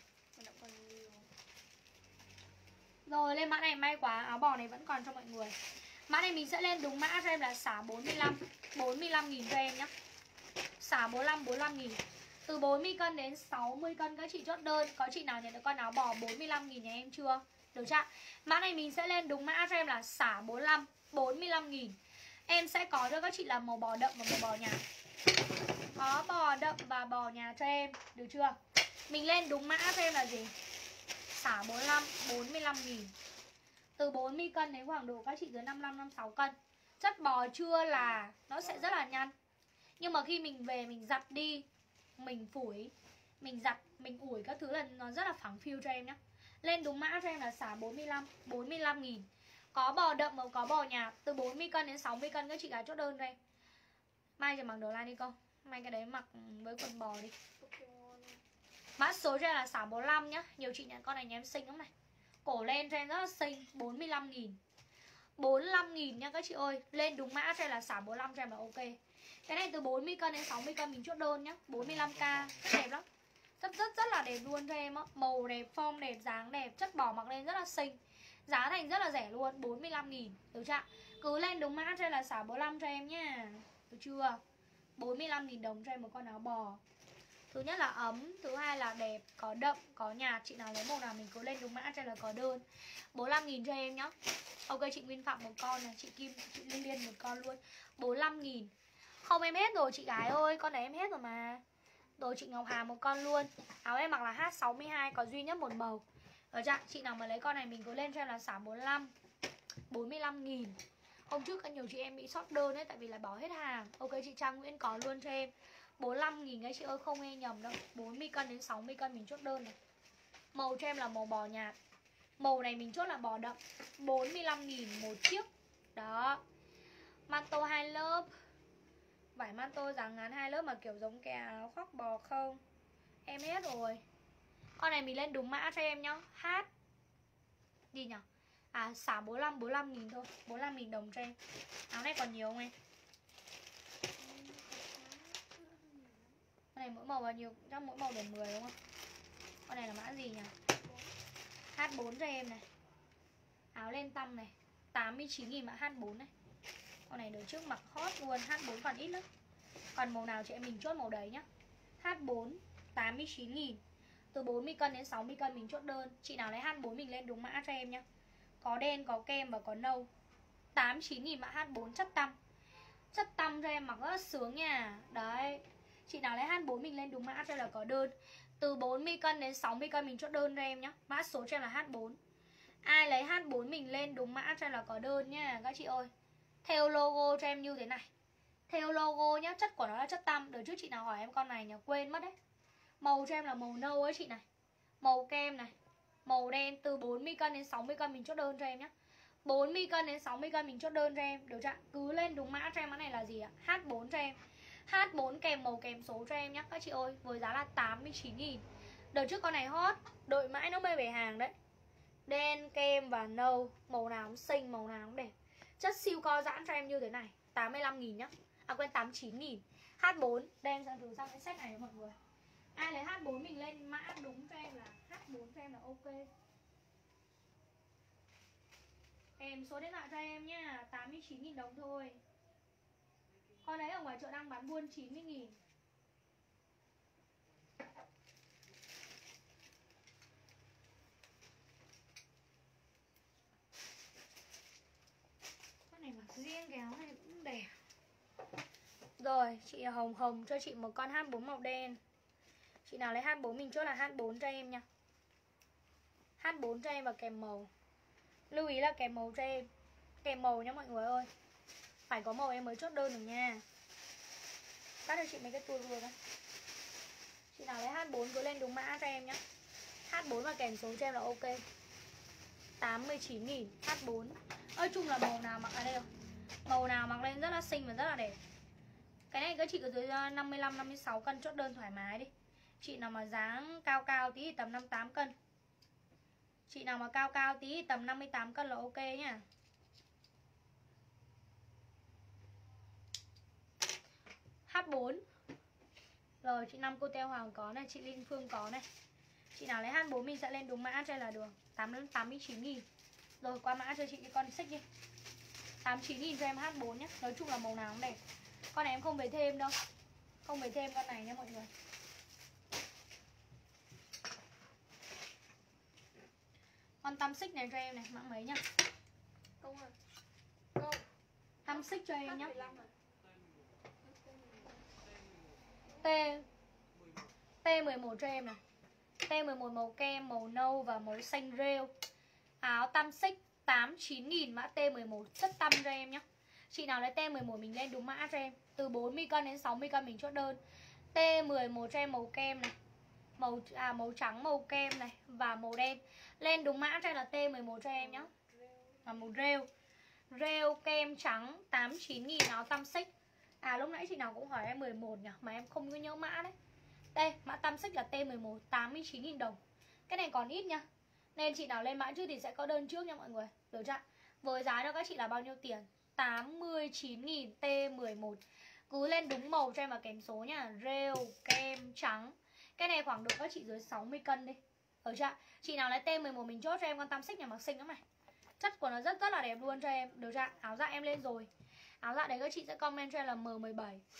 Rồi lên mã này may quá, áo bò này vẫn còn cho mọi người. Mã này mình sẽ lên đúng mã cho em là xả bốn mươi lăm. bốn mươi lăm nghìn cho em nhá. Xả bốn mươi lăm, bốn mươi lăm nghìn. Từ bốn mươi cân đến sáu mươi cân các chị chốt đơn. Có chị nào nhận được con áo bò bốn mươi lăm nghìn nhà em chưa? Được chưa? Mã này mình sẽ lên đúng mã cho em là xả bốn mươi lăm, bốn mươi lăm nghìn. Em sẽ có cho các chị là màu bò đậm và màu bò nhạt. Có bò đậm và bò nhạt cho em. Được chưa? Mình lên đúng mã cho em là gì? Xả bốn mươi lăm, bốn mươi lăm nghìn. Từ bốn mươi cân đến khoảng độ các chị dưới năm mươi lăm, năm mươi sáu cân. Chất bò chưa là nó sẽ rất là nhăn. Nhưng mà khi mình về mình giặt đi, mình phủi, mình giặt, mình ủi các thứ là nó rất là phẳng phiu cho em nhé. Lên đúng mã cho em là xả bốn mươi lăm, bốn mươi lăm nghìn. Có bò đậm và có bò nhạt. Từ bốn mươi cân đến sáu mươi cân các chị gái chốt đơn cho em. Mai cho mặc đồ line đi con. Mai cái đấy mặc với quần bò đi. Mã số cho em là xả bốn mươi lăm nhá. Nhiều chị nhận con này nhà em xinh lắm này. Cổ len cho em rất là xinh, bốn mươi lăm nghìn. bốn mươi lăm nghìn nha các chị ơi. Lên đúng mã cho em là xả bốn mươi lăm cho em là ok. Cái này từ bốn mươi cân đến sáu mươi cân mình chốt đơn nhá. bốn mươi lăm k, rất đẹp lắm. Rất rất rất là đẹp luôn cho em á. Màu đẹp, form đẹp, dáng đẹp, chất bò mặc lên rất là xinh. Giá thành rất là rẻ luôn, bốn mươi lăm nghìn. Được chưa? Cứ lên đúng mã cho em là xả bốn mươi lăm cho em nhá. Được chưa? bốn mươi lăm nghìn đồng cho em một con áo bò. Thứ nhất là ấm, thứ hai là đẹp, có đậm, có nhạt. Chị nào lấy màu nào mình cứ lên đúng mã cho là có đơn. Bốn mươi lăm nghìn cho em nhá. Ok, chị Nguyên Phạm một con này, chị Kim, chị Liên Liên một con luôn. Bốn mươi lăm nghìn. Không, em hết rồi chị gái ơi, con này em hết rồi mà. Rồi chị Ngọc Hà một con luôn. Áo em mặc là H sáu mươi hai, có duy nhất một màu. Ở trạng chị nào mà lấy con này mình cứ lên cho em là xả bốn mươi lăm. Bốn mươi lăm nghìn. Hôm trước nhiều chị em bị sót đơn ấy, tại vì là bỏ hết hàng. Ok, chị Trang Nguyễn có luôn cho em bốn mươi lăm nghìn ấy chị ơi, không nghe nhầm đâu. Bốn mươi cân đến sáu mươi cân mình chốt đơn này. Màu cho em là màu bò nhạt. Màu này mình chốt là bò đậm. Bốn mươi lăm nghìn một chiếc. Đó. Manto hai lớp. Vải manto dáng ngắn hai lớp mà kiểu giống cái áo khoác bò không. Em hết rồi. Con này mình lên đúng mã cho em nhá. H gì nhỉ? À xả bốn mươi lăm, bốn mươi lăm nghìn thôi. Bốn mươi lăm nghìn đồng cho em. Áo này còn nhiều không em? Con này mỗi màu bao nhiêu? Chắc mỗi màu được mười đúng không? Con này là mã gì nhỉ? H bốn cho em này. Áo lên tăm này, tám mươi chín nghìn mã H bốn này. Con này đợt trước mặc hot luôn. H bốn còn ít lắm. Còn màu nào chị em mình chốt màu đấy nhá. H bốn tám mươi chín nghìn. Từ bốn mươi cân đến sáu mươi cân mình chốt đơn. Chị nào lấy H bốn mình lên đúng mã cho em nhá. Có đen, có kem và có nâu. Tám mươi chín nghìn mã H bốn chất tăm. Chất tăm cho em mặc rất là sướng nha. Đấy. Chị nào lấy H bốn mình lên đúng mã cho là có đơn. Từ bốn mươi cân đến sáu mươi cân mình chốt đơn cho em nhá. Mã số cho em là H bốn. Ai lấy H bốn mình lên đúng mã cho là có đơn nha các chị ơi. Theo logo cho em như thế này. Theo logo nhá, chất của nó là chất tăm. Đợt trước chị nào hỏi em con này nhỉ, quên mất đấy. Màu cho em là màu nâu ấy chị này. Màu kem này. Màu đen. Từ bốn mươi cân đến sáu mươi cân mình chốt đơn cho em nhá. Bốn mươi cân đến sáu mươi cân mình chốt đơn cho em. Được chưa? Cứ lên đúng mã cho em. Mã này là gì ạ? H bốn cho em. H bốn kèm màu kèm số cho em nhá các chị ơi. Với giá là tám mươi chín nghìn. Đợt trước con này hot, đợi mãi nó mới về hàng đấy. Đen, kem và nâu. Màu nào cũng xinh, màu nào cũng đẹp. Chất siêu co giãn cho em như thế này. Tám mươi lăm nghìn nhá. À quên, tám mươi chín nghìn. H bốn. Đây em sẽ thử sang cái set này mọi người. Ai lấy H bốn mình lên mã đúng cho em là H bốn cho em là ok. Kèm số điện thoại cho em nhá. Tám mươi chín nghìn đồng thôi. Con đấy ở ngoài chợ đang bán buôn chín mươi nghìn. Con này mặc riêng cái áo này cũng đẹp. Rồi, chị Hồng Hồng cho chị một con H bốn màu đen. Chị nào lấy H bốn mình chốt là H bốn cho em nha. H bốn cho em và kèm màu. Lưu ý là kèm màu cho em. Kèm màu nhá mọi người ơi. Phải có màu em mới chốt đơn được nha. Cắt cho chị mấy cái tua vừa đây. Chị nào lấy H bốn cứ lên đúng mã cho em nhá. H bốn và kèm số cho em là ok. Tám mươi chín nghìn H bốn. Nói chung là màu nào mặc ở đây không? Màu nào mặc lên rất là xinh và rất là đẹp. Cái này các chị ở dưới năm mươi lăm, năm mươi sáu cân chốt đơn thoải mái đi. Chị nào mà dáng cao cao tí thì tầm năm mươi tám cân. Chị nào mà cao cao tí thì tầm năm mươi tám cân là ok nhá. H bốn. Rồi chị Năm cô Teo Hoàng có này, chị Linh Phương có này. Chị nào lấy H bốn mình sẽ lên đúng mã cho là được. Tám mươi chín nghìn. Rồi qua mã cho chị cái con xích đi. Tám mươi chín nghìn cho em H bốn nhé. Nói chung là màu nào cũng đẹp. Con này em không về thêm đâu. Không về thêm con này nha mọi người. Con tăm xích này cho em này, mã mấy nhá. Công ơi. Công. Tăm xích cho em nhá. T T mười một cho em này. T mười một màu kem, màu nâu và màu xanh rêu. Áo tăm xích tám mươi chín nghìn mã T mười một chất tăm cho em nhá. Chị nào lấy T mười một mình lên đúng mã cho em. Từ bốn mươi cân đến sáu mươi cân mình chốt đơn. T mười một cho em màu kem này. Màu à màu trắng, màu kem này và màu đen. Lên đúng mã cho em là T mười một cho em nhá. Và màu rêu. Rêu kem trắng tám mươi chín nghìn áo tăm xích. À lúc nãy chị nào cũng hỏi em mười một nhỉ, mà em không có nhớ mã đấy. Đây, mã tăm xích là T mười một, tám mươi chín nghìn đồng. Cái này còn ít nha. Nên chị nào lên mã trước thì sẽ có đơn trước nha mọi người. Được chưa? Với giá cho các chị là bao nhiêu tiền? Tám mươi chín nghìn T mười một. Cứ lên đúng màu cho em và kèm số nha. Rêu, kem, trắng. Cái này khoảng độ các chị dưới sáu mươi cân đi. Được chưa? Chị nào lấy T mười một mình chốt cho em con tăm xích này mặc xinh lắm này. Chất của nó rất rất là đẹp luôn cho em. Được chưa? Áo dạ em lên rồi. Áo dạ đấy các chị sẽ comment cho em là M mười bảy.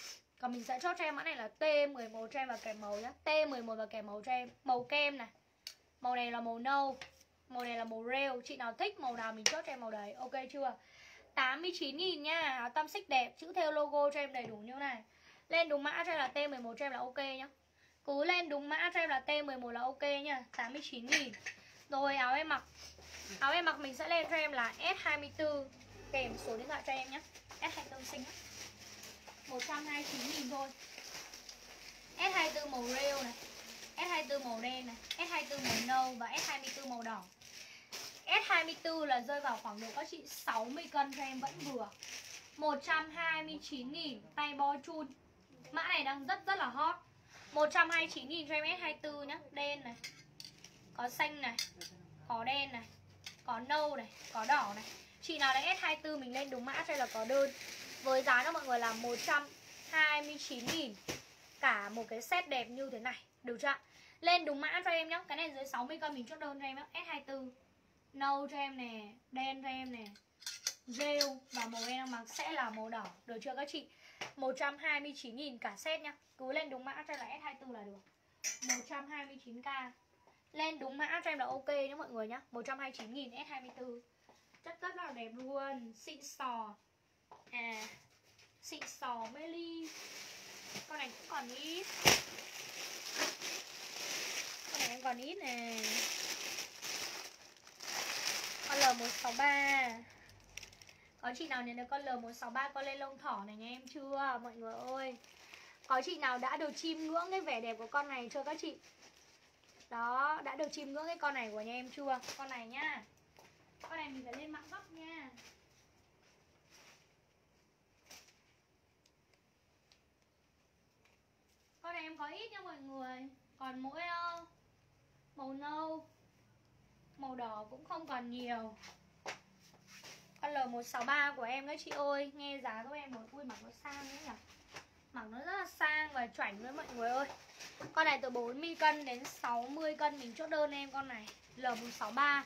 Còn mình sẽ chốt cho em mã này là T mười một cho em và kèm màu nhá. T mười một và kèm màu cho em. Màu kem này. Màu này là màu nâu. Màu này là màu rêu. Chị nào thích màu nào mình chốt cho em màu đấy. Ok chưa? tám mươi chín nghìn nha. Áo tăm xích đẹp. Chữ theo logo cho em đầy đủ như này. Lên đúng mã cho em là T mười một cho em là ok nhá. Cứ lên đúng mã cho em là T mười một là ok nha. tám mươi chín nghìn. Rồi áo em mặc. Áo em mặc mình sẽ lên cho em là S hai mươi tư. Kèm số điện thoại cho em nhé. S hai mươi tư xinh á, một trăm hai mươi chín nghìn thôi. S hai mươi tư màu rêu này, S hai mươi tư màu đen này, S hai mươi tư màu nâu và S hai mươi tư màu đỏ. S hai mươi tư là rơi vào khoảng độ các chị sáu mươi cân cho em vẫn vừa. Một trăm hai mươi chín nghìn. Tay bo chun. Mã này đang rất rất là hot. Một trăm hai mươi chín nghìn cho em S hai mươi tư nhá. Đen này, có xanh này, có đen này, có nâu này, có đỏ này. Chị nào lấy S hai mươi tư mình lên đúng mã cho là có đơn. Với giá nó mọi người là một trăm hai mươi chín nghìn. Cả một cái set đẹp như thế này. Được chưa? Lên đúng mã cho em nhá. Cái này dưới sáu mươi cân mình chốt đơn cho em nhá. S hai mươi tư. Nâu cho em nè, đen cho em nè, rêu và màu em đang mặc sẽ là màu đỏ. Được chưa các chị? Một trăm hai mươi chín nghìn cả set nhá. Cứ lên đúng mã cho là S hai mươi tư là được. Một trăm hai mươi chín k. Lên đúng mã cho em là ok nhá mọi người nhá. Một trăm hai mươi chín nghìn S hai mươi tư. Chất rất là đẹp luôn. Xịn sò. À, xịn sò Meli. Con này cũng còn ít. Con này cũng còn ít nè. Con L một sáu ba. Có chị nào nhận được con L một sáu ba con lên lông thỏ này nha em chưa? Mọi người ơi, có chị nào đã được chiêm ngưỡng cái vẻ đẹp của con này chưa các chị? Đó, đã được chiêm ngưỡng cái con này của nhà em chưa? Con này nhá. Con này mình phải lên mạng gấp nha. Con này em có ít nha mọi người. Còn mỗi uh, màu nâu, màu đỏ cũng không còn nhiều. Con L một sáu ba của em các chị ơi. Nghe giá của em một. Ui mặc nó sang đấy nhỉ. Mặc nó rất là sang và chuẩn với mọi người ơi. Con này từ bốn mươi cân đến sáu mươi cân mình chốt đơn em con này. L một sáu ba.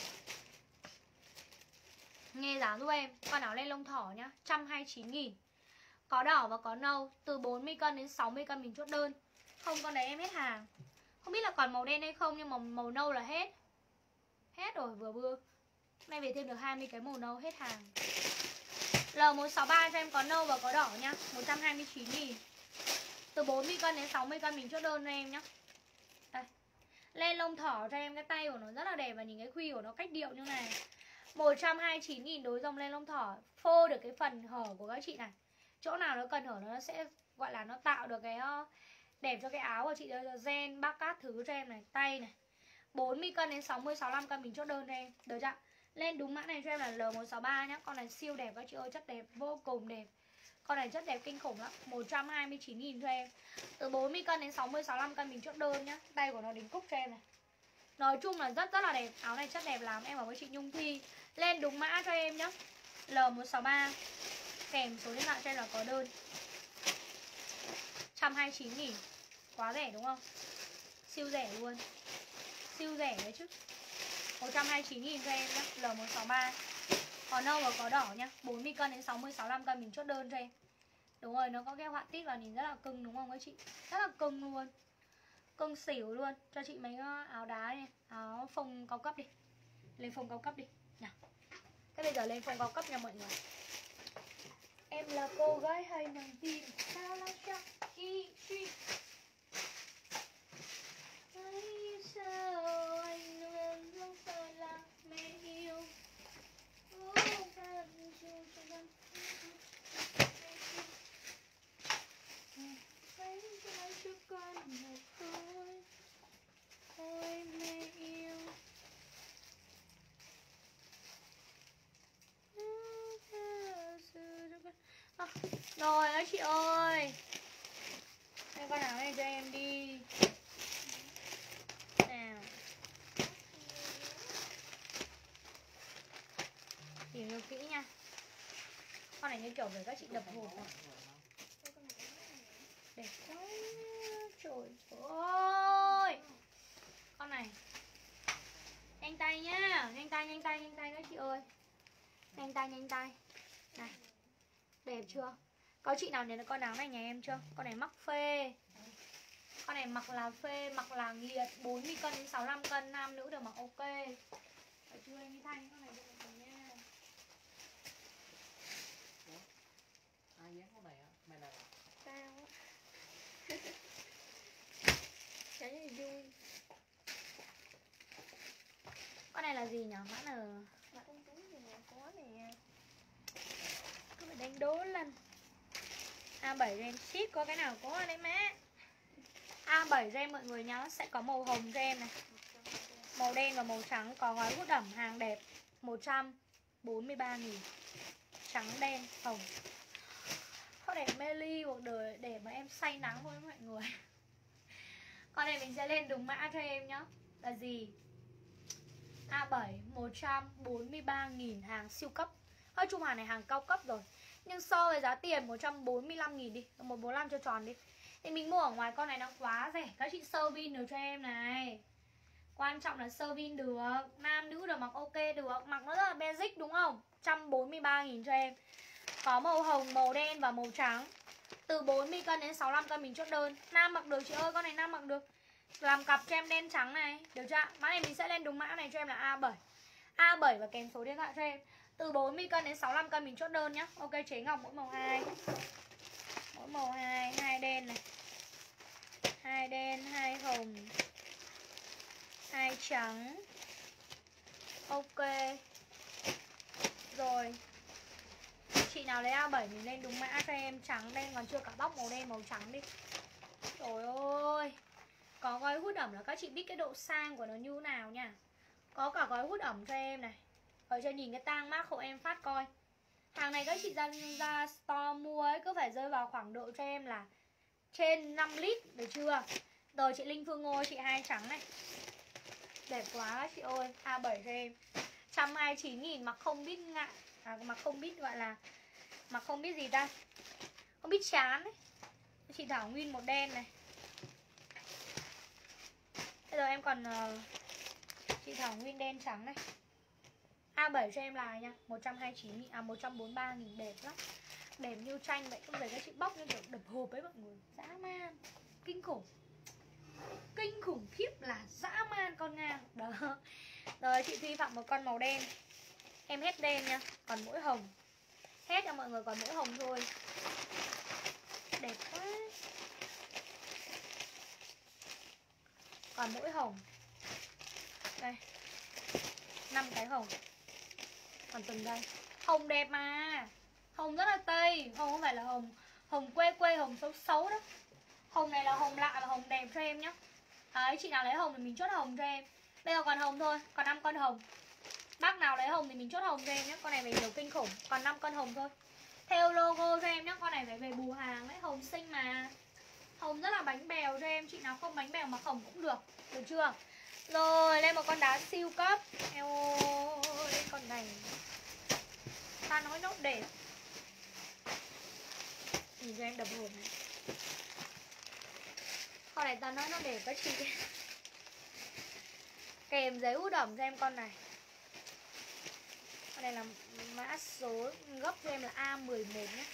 Nghe giá giúp em. Con áo lên lông thỏ nhá, một trăm hai mươi chín nghìn. Có đỏ và có nâu. Từ bốn mươi cân đến sáu mươi cân mình chốt đơn. Không, con đấy em hết hàng. Không biết là còn màu đen hay không, nhưng mà màu nâu là hết. Hết rồi, vừa vừa. Nay về thêm được hai mươi cái màu nâu, hết hàng. L một sáu ba cho em có nâu và có đỏ nhá, một trăm hai mươi chín nghìn. Từ bốn mươi cân đến sáu mươi cân mình chốt đơn cho em nhá. Đây. Lên lông thỏ cho em, cái tay của nó rất là đẹp. Và nhìn cái khuy của nó cách điệu như này. Một trăm hai mươi chín nghìn đối dòng lên lông thỏ. Phô được cái phần hở của các chị này. Chỗ nào nó cần hở nó sẽ gọi là nó tạo được cái đẹp cho cái áo của chị. Gen, bác cát thứ cho em này. Tay này, bốn mươi cân đến sáu mươi, sáu mươi lăm cân mình chốt đơn cho em. Được chưa? Lên đúng mã này cho em là L một sáu ba nhá. Con này siêu đẹp các chị ơi, chất đẹp, vô cùng đẹp. Con này chất đẹp kinh khủng lắm. Một trăm hai mươi chín nghìn cho em. Từ bốn mươi cân đến sáu mươi, sáu mươi lăm cân mình chốt đơn nhá. Tay của nó đính cúc cho em này. Nói chung là rất rất là đẹp. Áo này chất đẹp lắm. Em bảo với chị Nhung Thi. Lên đúng mã cho em nhá, L một sáu ba. Kèm số điện thoại cho em là có đơn. Một trăm hai mươi chín nghìn. Quá rẻ đúng không? Siêu rẻ luôn. Siêu rẻ đấy chứ. Một trăm hai mươi chín nghìn cho em nhá, L một sáu ba. Có nâu và có đỏ nhá. Bốn mươi cân đến sáu mươi, sáu mươi lăm cân mình chốt đơn cho em. Đúng rồi, nó có cái họa tiết vào nhìn rất là cưng đúng không các chị? Rất là cưng luôn. Cưng xỉu luôn. Cho chị mấy áo đá này, áo phông cao cấp đi. Lên phông cao cấp đi nào. Thế bây giờ lên phông cao cấp nha mọi người. Em là cô gái hay nàng tin. Sao lại chắc khi suy. Tại sao anh luôn luôn phải là mẹ yêu. Hãy cho con một thôi. Ôi mẹ yêu. À, rồi đó chị ơi. Đây con áo này cho em đi. Nào. Tìm hiểu kỹ nha. Con này như kiểu về các chị đập hộp rồi. Đẹp quá. Trời ơi. Con này nhanh tay nhá. Nhanh tay, nhanh tay, nhanh tay các chị ơi. Nhanh tay, nhanh tay. Này. Đẹp chưa? Có chị nào nhìn thấy con áo này nhà em chưa? Con này mắc phê. Con này mặc là phê, mặc là nghiệt. Bốn mươi cân đến sáu mươi lăm cân, nam nữ đều mặc ok. Phải chưa em Thanh? Con này được rồi nha. Ai dán con này á? Mày này à? Cao á. Cái này vui. Con này là gì nhỉ? Mã N. Mà con túi thì nhà có nè. Cứ phải đánh đố lần. A bảy ren ship có cái nào có đấy má. A bảy ren mọi người nhá, sẽ có màu hồng cho em này, màu đen và màu trắng. Có gói hút ẩm hàng đẹp, một trăm bốn mươi ba nghìn. Trắng đen hồng. Có đẹp mê ly cuộc đời để mà em say nắng thôi mọi người. Con này mình sẽ lên đúng mã cho em nhá. Là gì? A bảy một trăm bốn mươi ba nghìn, hàng siêu cấp. Hơi chung hàng này hàng cao cấp rồi. Nhưng so với giá tiền một trăm bốn mươi lăm nghìn đi, một trăm bốn mươi lăm cho tròn đi, thì mình mua ở ngoài con này nó quá rẻ. Các chị sơ vin được cho em này. Quan trọng là sơ vin được. Nam nữ được mặc ok được. Mặc nó rất là basic đúng không? một trăm bốn mươi ba nghìn cho em. Có màu hồng, màu đen và màu trắng. Từ bốn mươi cân đến sáu mươi lăm cân mình chốt đơn. Nam mặc được chị ơi, con này nam mặc được. Làm cặp cho em đen trắng này. Được chưa? Mã này mình sẽ lên đúng mã này cho em là A bảy. A bảy và kèm số điện thoại cho em. Từ bốn mươi cân đến sáu mươi lăm cân mình chốt đơn nhá. Ok, chế ngọc mỗi màu hai. Mỗi màu hai, hai đen này. Hai đen, hai hồng, hai trắng. Ok. Rồi. Chị nào lấy A bảy mình lên đúng mã cho em. Trắng đen, còn chưa cả bóc màu đen màu trắng đi. Trời ơi. Có gói hút ẩm là các chị biết cái độ sang của nó như nào nha. Có cả gói hút ẩm cho em này. Ở cho nhìn cái tang mác hộ em phát coi. Hàng này các chị ra, ra store mua ấy cứ phải rơi vào khoảng độ cho em là trên năm lít, được chưa? Rồi chị Linh Phương Ngô, chị hai trắng này. Đẹp quá chị ơi. A bảy cho em một trăm hai mươi chín nghìn, mặc không biết ngại. À, mặc không biết gọi là mặc không biết gì ta, không biết chán ấy. Chị Thảo Nguyên một đen này. Bây giờ em còn uh, chị Thảo Nguyên đen trắng này. A bảy cho em là nha, một trăm hai mươi chín nghìn, à một trăm bốn mươi ba nghìn, đẹp lắm. Đẹp như tranh vậy, không phải các chị bóc như kiểu đập hộp ấy mọi người. Dã man, kinh khủng. Kinh khủng khiếp là dã man con ngang. Đó. Rồi chị Thuy Phạm một con màu đen. Em hết đen nha, còn mỗi hồng. Hết cho mọi người còn mỗi hồng thôi. Đẹp quá. Còn mỗi hồng. Đây, năm cái hồng. Còn từng đây. Hồng đẹp mà. Hồng rất là tây. Hồng không phải là hồng hồng quê quê, hồng xấu xấu đó. Hồng này là hồng lạ và hồng đẹp cho em nhá. Đấy, chị nào lấy hồng thì mình chốt hồng cho em. Bây giờ còn hồng thôi, còn năm con hồng. Bác nào lấy hồng thì mình chốt hồng cho em nhé. Con này về nhiều kinh khủng, còn năm con hồng thôi. Theo logo cho em nhé, con này phải về bù hàng đấy. Hồng xinh mà. Hồng rất là bánh bèo cho em. Chị nào không bánh bèo mà hồng cũng được. Được chưa? Rồi, lên một con đá siêu cấp. Eo ơi, con này ta nói nó đẹp. Nhìn cho em đập hồn này. Con này ta nói nó đẹp các chị. Kèm giấy hút ẩm cho em con này. Con này là mã số gấp cho em là A mười một nhé.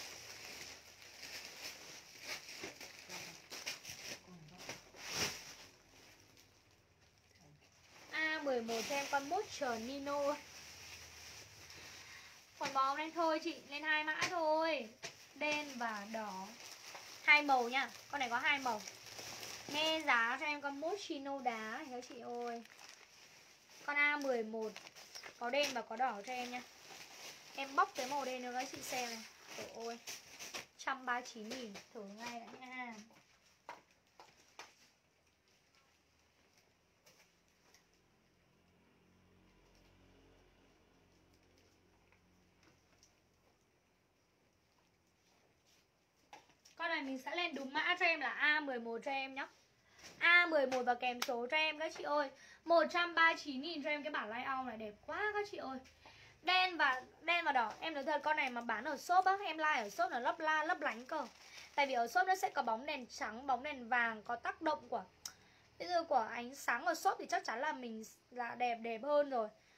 A mười một cho em con mốt chờ Nino. Còn bò lên thôi chị, lên hai mã thôi. Đen và đỏ. Hai màu nha, con này có hai màu. Nghe giá cho em con Moschino đá này các chị ơi. Con A mười một có đen và có đỏ cho em nha. Em bóc cái màu đen nữa các chị xem này. Trời ơi, một trăm ba mươi chín nghìn, thử ngay đã nha. Con này mình sẽ lên đúng mã cho em là A mười một cho em nhé. A mười một và kèm số cho em các chị ơi. Một trăm ba mươi chín nghìn cho em cái bản layout này, đẹp quá các chị ơi. Đen và đen và đỏ. Em nói thật, con này mà bán ở shop á, em like ở shop nó lấp la lấp lánh cơ. Tại vì ở shop nó sẽ có bóng đèn trắng, bóng đèn vàng, có tác động của bây giờ của ánh sáng ở shop thì chắc chắn là mình là đẹp đẹp hơn rồi.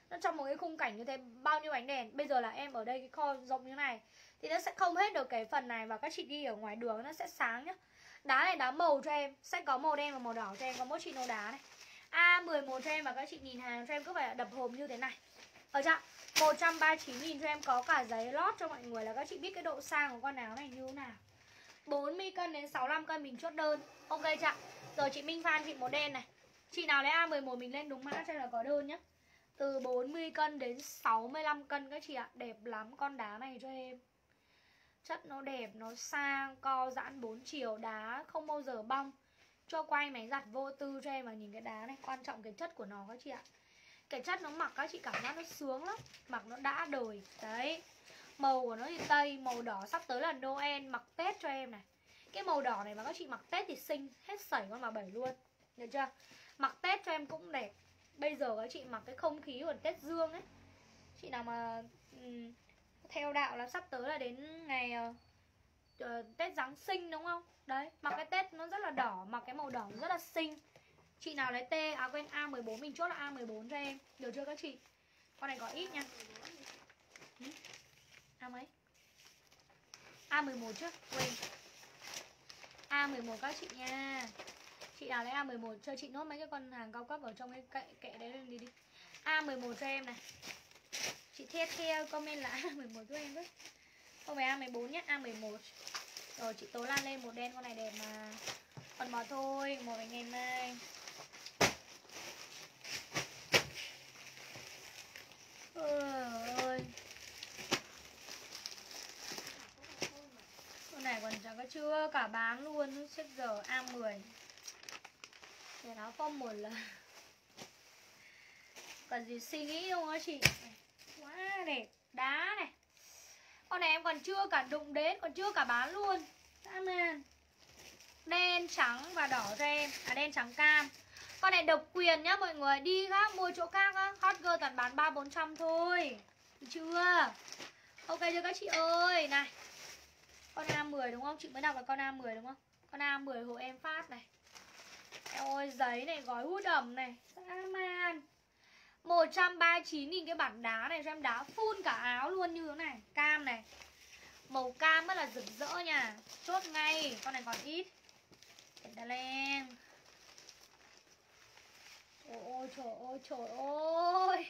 Nó trong một cái khung cảnh như thế, bao nhiêu ánh đèn. Bây giờ là em ở đây cái kho rộng như này thì nó sẽ không hết được cái phần này, và các chị đi ở ngoài đường nó sẽ sáng nhá. Đá này đá màu cho em, sẽ có màu đen và màu đỏ cho em, có mỗi chị nâu đá này. A mười một cho em, và các chị nhìn hàng cho em cứ phải đập hộp như thế này. Ở chưa? một trăm ba mươi chín nghìn cho em, có cả giấy lót cho mọi người, là các chị biết cái độ sang của con áo này như thế nào. Bốn mươi cân đến sáu mươi lăm cân mình chốt đơn. Ok chưa? Rồi chị Minh Phan chị màu đen này. Chị nào lấy A mười một mình lên đúng mã cho là có đơn nhá. Từ bốn mươi cân đến sáu mươi lăm cân các chị ạ. Đẹp lắm con đá này cho em. Chất nó đẹp, nó sang, co giãn bốn chiều, đá không bao giờ bong. Cho quay máy giặt vô tư cho em, và nhìn cái đá này. Quan trọng cái chất của nó các chị ạ. Cái chất nó mặc các chị cảm giác nó sướng lắm. Mặc nó đã đời. Đấy. Màu của nó thì tây, màu đỏ sắp tới là Noel, mặc Tết cho em này. Cái màu đỏ này mà các chị mặc Tết thì xinh hết sảy con bà bảy luôn. Được chưa? Mặc Tết cho em cũng đẹp. Bây giờ các chị mặc cái không khí của Tết Dương ấy. Chị nào mà um, theo đạo là sắp tới là đến ngày uh, Tết Giáng sinh đúng không? Đấy, mặc cái Tết nó rất là đỏ, mặc cái màu đỏ rất là xinh. Chị nào lấy T, à quên A mười bốn, mình chốt là A mười bốn cho em. Được chưa các chị? Con này có ít nha. ừ? A mấy? A mười một chứ, quên. A mười một các chị nha. Chị nào lấy A mười một cho chị nốt mấy cái con hàng cao cấp ở trong cái kệ, kệ đấy lên đi đi. A mười một cho em này. Chị The The comment là A mười một cho em với. Không phải A mười bốn nhé, A mười một. Rồi chị Tố Lan lên một đen, con này đẹp mà. Còn bỏ thôi, một ngày mai. Ôi. Con này còn chẳng có chưa cả bán luôn. Chết giờ A mười. Để áo phong một là cần gì suy nghĩ không hả chị? Quá đẹp. Đá này. Con này em còn chưa cả đụng đến, còn chưa cả bán luôn. Amen. Đen trắng và đỏ cho em. À đen trắng cam. Con này độc quyền nhá mọi người. Đi khác mua chỗ khác á. Hot girl toàn bán ba bốn trăm thôi. Được chưa? Ok chưa các chị ơi? Này. Con A mười đúng không? Chị mới đọc là con A mười đúng không? Con A mười hộ em phát này. Eo ơi, giấy này, gói hút ẩm này. Dã man. Một trăm ba mươi chín nghìn cái bản đá này cho em, đá full cả áo luôn như thế này. Cam này. Màu cam rất là rực rỡ nha. Chốt ngay. Con này còn ít. Để ta lên. Trời ơi, trời ơi, trời ơi.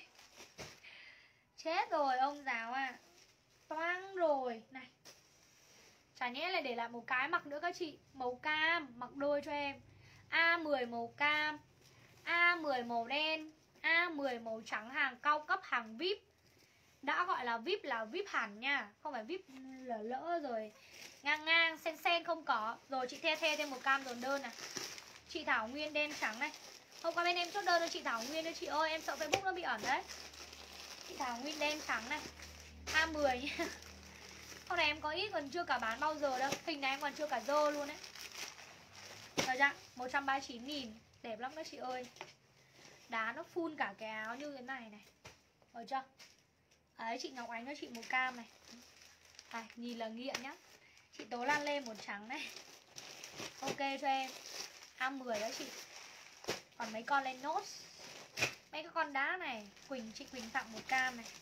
Chết rồi ông giáo à. Toang rồi. Này. Chả nhẽ lại để lại một cái mặc nữa các chị. Màu cam, mặc đôi cho em. A mười màu cam, A mười màu đen, A mười màu trắng, hàng cao cấp, hàng vi ai pi. Đã gọi là vi ai pi là vi ai pi hẳn nha. Không phải vi ai pi lỡ lỡ rồi ngang ngang, sen sen không có. Rồi chị The The thêm một cam dồn đơn này. Chị Thảo Nguyên đen trắng này. Hôm qua bên em chốt đơn cho chị Thảo Nguyên đấy chị ơi. Em sợ Facebook nó bị ẩn đấy. Chị Thảo Nguyên đen trắng này. A mười nha. Con này em có ít còn chưa cả bán bao giờ đâu. Hình này em còn chưa cả dơ luôn đấy. Rồi dạ, một trăm ba mươi chín nghìn. Đẹp lắm các chị ơi. Đá nó full cả cái áo như thế này này. Rồi chưa? Đấy, chị Ngọc Ánh cho chị một cam này. À, nhìn là nghiện nhá. Chị Tố Lan lên một trắng này. Ok cho em. A mười đó chị. Còn mấy con lên nốt. Mấy cái con đá này. Quỳnh, chị Quỳnh tặng một cam này.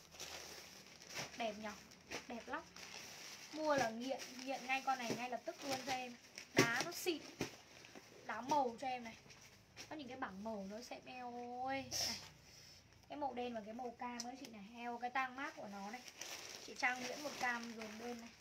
Đẹp nhỉ? Đẹp lắm. Mua là nghiện, nghiện ngay con này ngay lập tức luôn cho em. Đá nó xịn. Đá màu cho em này. Có những cái bảng màu nó sẽ eo ơi này. Cái màu đen và cái màu cam ấy chị này. Eo cái tang mát của nó này. Chị Trang Nguyễn một cam dồn đơn này.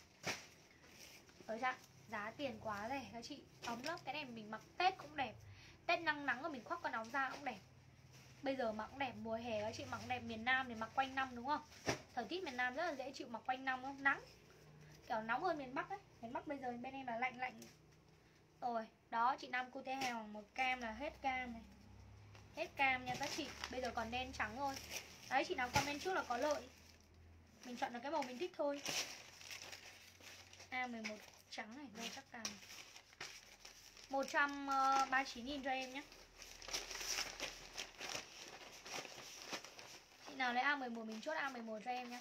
Ở dạ, giá tiền quá rẻ các chị. Ấm lắm, cái này mình mặc Tết cũng đẹp. Tết nắng nắng rồi mình khoác con áo da cũng đẹp. Bây giờ mặc cũng đẹp, mùa hè các chị mặc cũng đẹp. Miền Nam thì mặc quanh năm đúng không? Thời tiết miền Nam rất là dễ chịu, mặc quanh năm không? Nắng kiểu nóng hơn miền Bắc ấy. Miền Bắc bây giờ bên em là lạnh lạnh. Rồi, đó chị Nam Cô Tê Hèo một cam là hết cam này. Hết cam nha các chị. Bây giờ còn đen trắng thôi. Đấy, chị nào comment trước là có lợi. Mình chọn được cái màu mình thích thôi. A mười một trắng này, đây chắc càng một trăm ba mươi chín nghìn cho em nhé. Chị nào lấy A mười một mình chốt A mười một cho em nhé.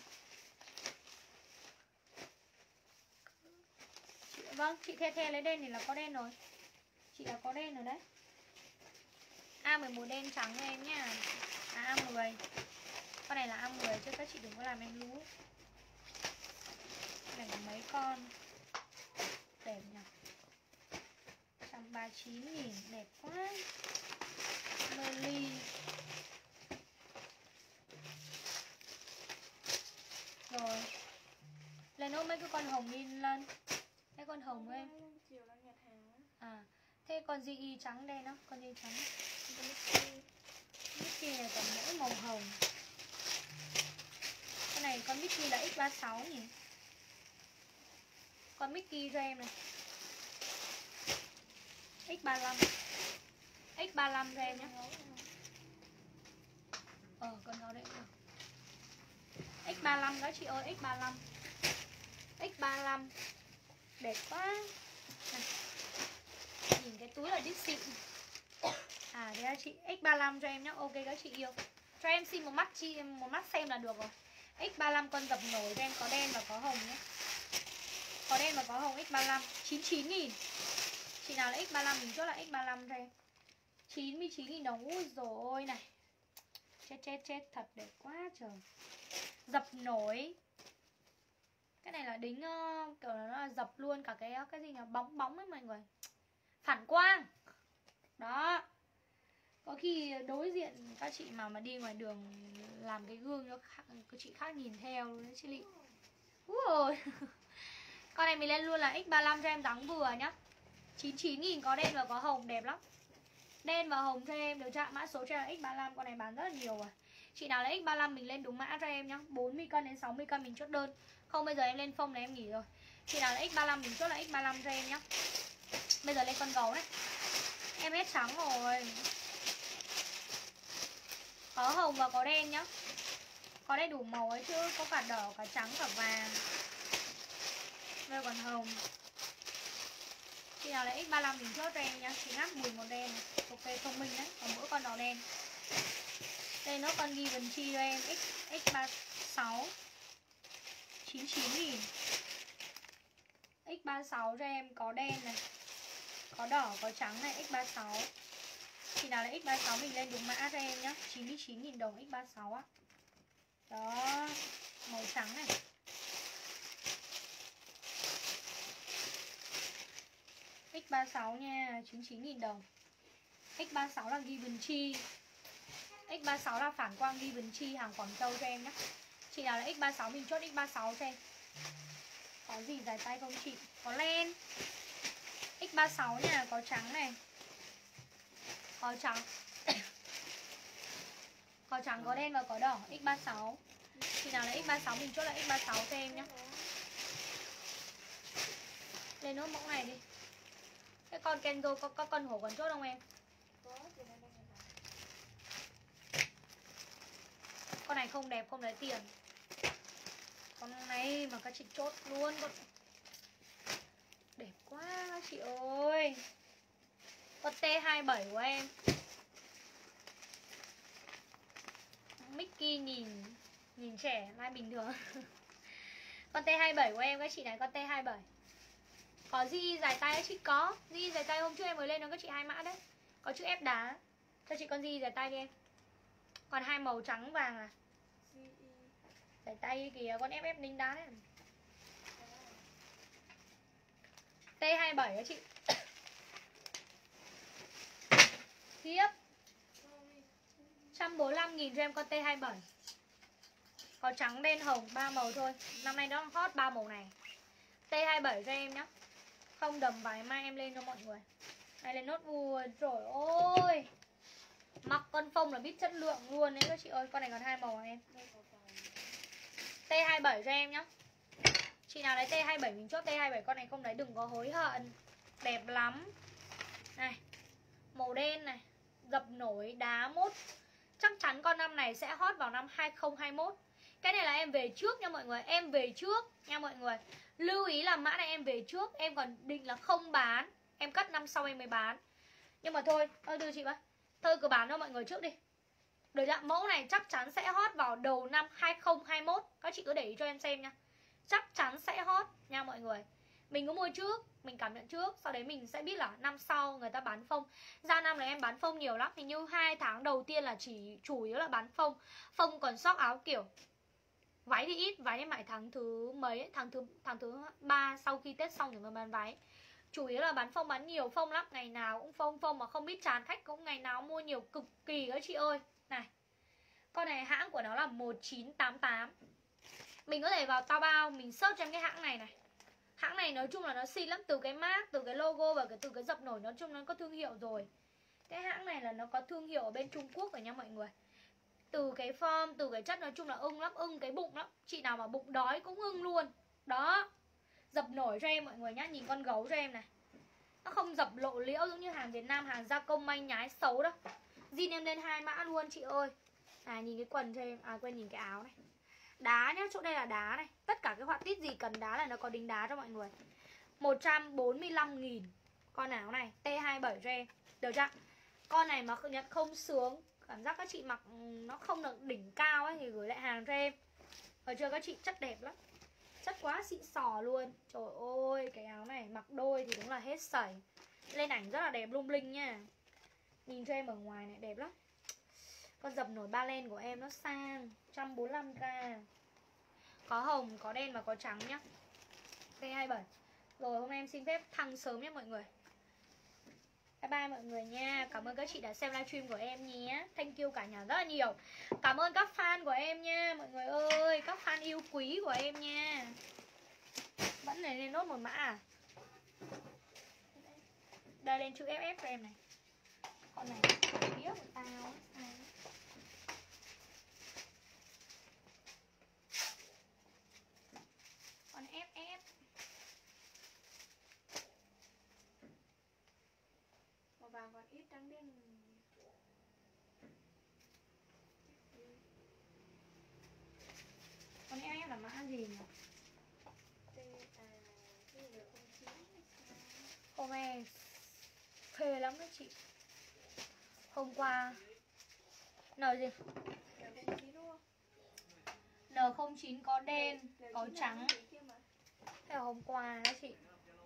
Vâng, chị The The lấy đen thì là có đen rồi. Chị là có đen rồi đấy. A mười một đen trắng cho em nhá. À, A mười. Con này là A mười chứ các chị đừng có làm em lú. Con này có mấy con đẹp nhỉ. một trăm ba mươi chín nghìn, đẹp quá. Merly. Rồi. Lên nốt mấy cái con hồng in lên. Cái con hồng của em. Chiều đang nhặt hàng á. À, thế con gi i trắng đen đó, con gi i trắng. Mickey này còn mỗi màu hồng. Con này con Mickey là ích ba mươi sáu nhỉ. Con Mickey cho em này ích ba mươi lăm. ích ba mươi lăm cho em nhé. Ờ, con nó đấy được. ích ba mươi lăm đó chị ơi, ích ba mươi lăm. ích ba mươi lăm. Đẹp quá. Này. Nhìn cái túi là đít xịn. À thế là chị ích ba mươi lăm cho em nhá. Ok các chị yêu. Cho em xin một mắt chi một mắt xem là được rồi. ích ba mươi lăm con dập nổi cho em, có đen và có hồng nhé. Có đen và có hồng ích ba mươi lăm, chín mươi chín nghìn. Chị nào là ích ba mươi lăm mình chốt là ích ba mươi lăm cho em. chín mươi chín nghìn đồng. Ui dồi ôi này. Chết chết chết, thật đẹp quá trời. Dập nổi. Cái này là đính uh, kiểu là nó là dập luôn cả cái cái gì nhỉ, bóng bóng ấy mọi người. Phản quang. Đó. Có khi đối diện các chị mà mà đi ngoài đường làm cái gương cho các chị khác nhìn theo luôn đấy chị Lị. Ui. Con này mình lên luôn là ích ba mươi lăm cho em dáng vừa nhá. chín mươi chín nghìn, có đen và có hồng, đẹp lắm. Đen và hồng cho em, được chạm mã số cho em ích ba mươi lăm. Con này bán rất là nhiều rồi. Chị nào là ích ba mươi lăm mình lên đúng mã cho em nhá. bốn mươi cân đến sáu mươi cân mình chốt đơn. Không bây giờ em lên phông là em nghỉ rồi. Chị nào là ích ba mươi lăm mình chốt là ích ba mươi lăm cho em nhá. Bây giờ lên con gấu này. Em hết trắng rồi. Có hồng và có đen nhá. Có đầy đủ màu ấy chứ, có cả đỏ, cả trắng, cả vàng. Đây còn hồng. Chị nào là ích ba mươi lăm mình chốt cho em nhá. Chị ngắt mùi màu đen này. Ok, thông minh đấy. Còn mỗi con đỏ đen. Đây nó con ghi vần chi cho em. ích ba mươi sáu, chín mươi chín nghìn. ích ba mươi sáu cho em, có đen này, có đỏ, có trắng này, ích ba mươi sáu. Chị nào là ích ba mươi sáu mình lên đúng mã cho em nhá. chín mươi chín nghìn đồng ích ba mươi sáu á. Đó, màu trắng này. ích ba mươi sáu nha, chín mươi chín nghìn đồng. ích ba mươi sáu là Givenchy. ích ba mươi sáu là phản quang Givenchy, hàng Quảng Châu cho em nhé. Chị nào là ích ba mươi sáu mình chốt ích ba mươi sáu cho em. Có gì dài tay không chị? Có len ích ba mươi sáu nha, có trắng này, có trắng có trắng, có đen và có đỏ, ích ba mươi sáu. Chị nào là ích ba mươi sáu mình chốt là ích ba mươi sáu cho em nhé. Lên nốt mẫu này đi. Cái con Kenzo có, có con hổ còn chốt không em? Con này không đẹp, không lấy tiền. Con này mà các chị chốt luôn. Con... đẹp quá các chị ơi. Con T hai mươi bảy của em. Mickey nhìn nhìn trẻ, lai bình thường. Con T hai mươi bảy của em các chị này, con T hai mươi bảy. Có gì dài tay các chị có. Gì dài tay hôm trước em mới lên nó các chị hai mã đấy. Có chữ ép đá. Cho chị con gì dài tay đi em. Còn hai màu trắng vàng à. Dài tay kìa, con ép ép đính đá đấy. T hai mươi bảy các chị. Tiếp một trăm bốn mươi lăm nghìn cho em con T hai mươi bảy. Có trắng, đen, hồng, ba màu thôi. Năm nay nó hot ba màu này. T hai mươi bảy cho em nhá. Không đầm váy mai em lên cho mọi người. Đây lên nốt vui. Trời ơi. Mặc con phông là biết chất lượng luôn đấy các chị ơi. Con này còn hai màu à em. T hai mươi bảy cho em nhá. Chị nào lấy T hai mươi bảy mình chốt T hai mươi bảy. Con này không lấy đừng có hối hận. Đẹp lắm. Này, màu đen này, dập nổi, đá mốt. Chắc chắn con năm này sẽ hot vào năm hai không hai mốt. Cái này là em về trước nha mọi người. Em về trước nha mọi người. Lưu ý là mã này em về trước. Em còn định là không bán. Em cất năm sau em mới bán. Nhưng mà thôi, thôi đưa chị với. Thôi cứ bán cho mọi người trước đi. Được chưa? Mẫu này chắc chắn sẽ hot vào đầu năm hai không hai mốt. Các chị cứ để ý cho em xem nha. Chắc chắn sẽ hot nha mọi người. Mình có mua trước. mình cảm nhận trước, sau đấy mình sẽ biết là năm sau người ta bán phông. Ra năm này em bán phông nhiều lắm, hình như hai tháng đầu tiên là chỉ chủ yếu là bán phông. Phông còn stock áo kiểu váy thì ít, váy em mãi tháng thứ mấy ấy, tháng thứ tháng thứ ba sau khi Tết xong rồi mới bán váy. Chủ yếu là bán phông, bán nhiều phông lắm, ngày nào cũng phông phông mà không biết chán, khách cũng ngày nào mua nhiều cực kỳ các chị ơi. Này, con này hãng của nó là một chín tám tám. Mình có thể vào Taobao mình search cho em cái hãng này này. Hãng này nói chung là nó xịn lắm, từ cái mác, từ cái logo và cái từ cái dập nổi, nói chung nó có thương hiệu rồi. Cái hãng này là nó có thương hiệu ở bên Trung Quốc rồi nha mọi người. Từ cái form, từ cái chất nói chung là ưng lắm, ưng cái bụng lắm. Chị nào mà bụng đói cũng ưng luôn. Đó, dập nổi cho em mọi người nhá, nhìn con gấu cho em này. Nó không dập lộ liễu giống như hàng Việt Nam, hàng gia công manh nhái xấu đâu. Zin em lên hai mã luôn chị ơi. À nhìn cái quần cho em, à quên nhìn cái áo này. Đá nhá, chỗ đây là đá này. Tất cả cái họa tiết gì cần đá là nó có đính đá cho mọi người. Một trăm bốn mươi lăm nghìn con áo này, T hai mươi bảy cho em. Được chưa? Con này mà nhận không sướng, cảm giác các chị mặc nó không được đỉnh cao ấy thì gửi lại hàng cho em. Ở chưa các chị, chất đẹp lắm, chất quá xịn sò luôn. Trời ơi, cái áo này mặc đôi thì đúng là hết sảy. Lên ảnh rất là đẹp lung linh nha. Nhìn cho em ở ngoài này đẹp lắm. Con dập nổi ba len của em nó sang một trăm bốn mươi lăm k. Có hồng, có đen và có trắng nhá. T hai mươi bảy. Rồi hôm nay em xin phép thăng sớm nhé mọi người. Bye bye mọi người nha. Cảm ơn các chị đã xem livestream của em nhé. Thank you cả nhà rất là nhiều. Cảm ơn các fan của em nha mọi người ơi. Các fan yêu quý của em nha. Vẫn này lên nốt một mã à? Đây lên chữ ép ép cho em này. Con này biết của tao. À. Con ép ép. Màu vàng còn ít, trắng đen. Con ép ép là mã gì nhỉ? Hôm nay phê lắm các chị. Hôm qua N gì? N không chín có đen, có trắng. Thế là hôm qua các chị.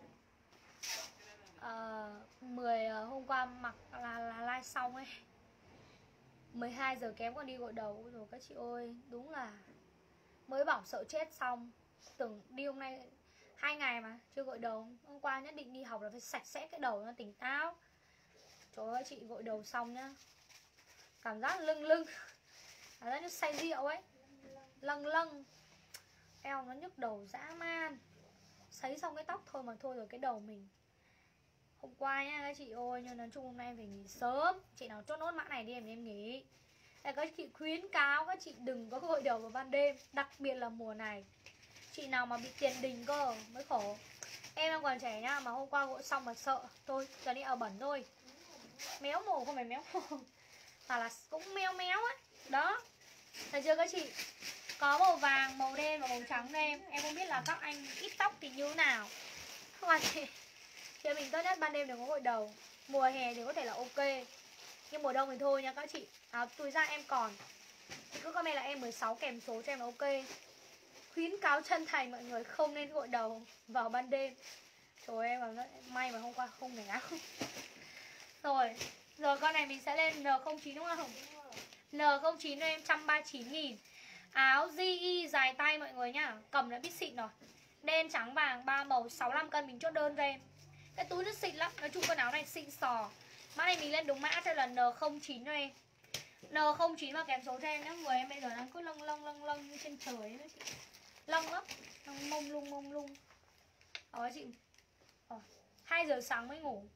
Ờ, mười hôm qua mặc là là live xong ấy. mười hai giờ kém còn đi gội đầu rồi các chị ơi, đúng là mới bảo sợ chết xong. Tưởng đi hôm nay hai ngày mà chưa gội đầu. Hôm qua nhất định đi học là phải sạch sẽ cái đầu nó tỉnh táo. Trời ơi chị, gội đầu xong nhá, cảm giác lưng lưng, cảm giác như say rượu ấy, lâng lâng, eo nó nhức đầu dã man. Sấy xong cái tóc thôi mà thôi rồi cái đầu mình. Hôm qua nha các chị ơi, nhưng nói chung hôm nay em phải nghỉ sớm. Chị nào chốt nốt mã này đi em em nghỉ. Để các chị khuyến cáo các chị đừng có gội đầu vào ban đêm, đặc biệt là mùa này. Chị nào mà bị tiền đình cơ mới khổ. Em đang còn trẻ nhá, mà hôm qua gội xong mà sợ. Thôi, giờ đi ở bẩn thôi. Méo mồ không phải méo mồ, mà là cũng meo méo ấy. Đó, thấy chưa các chị? Có màu vàng, màu đen và màu trắng đây em. Em không biết là các anh ít tóc thì như thế nào. Không phải chị, chị mình tốt nhất ban đêm đừng có gội đầu. Mùa hè thì có thể là ok, nhưng mùa đông thì thôi nha các chị. Áo túi da em còn, chị cứ comment là em mười sáu kèm số cho em là ok. Khuyến cáo chân thành mọi người không nên gội đầu vào ban đêm. Trời ơi, em bảo may mà hôm qua không để áo. Rồi, rồi con này mình sẽ lên N không chín đúng không? N không chín cho em một trăm ba mươi chín nghìn. Áo gi i dài tay mọi người nhá. Cầm đã biết xịn rồi. Đen trắng vàng ba màu, sáu mươi lăm cân mình chốt đơn cho em. Cái túi nó xịn lắm. Nói chung con áo này xịn sò. Mã này mình lên đúng mã cho là N không chín cho em. N không chín và kèm số cho em nhá. Người em bây giờ đang cứ lâng lâng lâng lâng như trên trời ấy chị. Lâng lắm, lâng mông lung mông lung. Đó chị. Ờ, hai giờ sáng mới ngủ,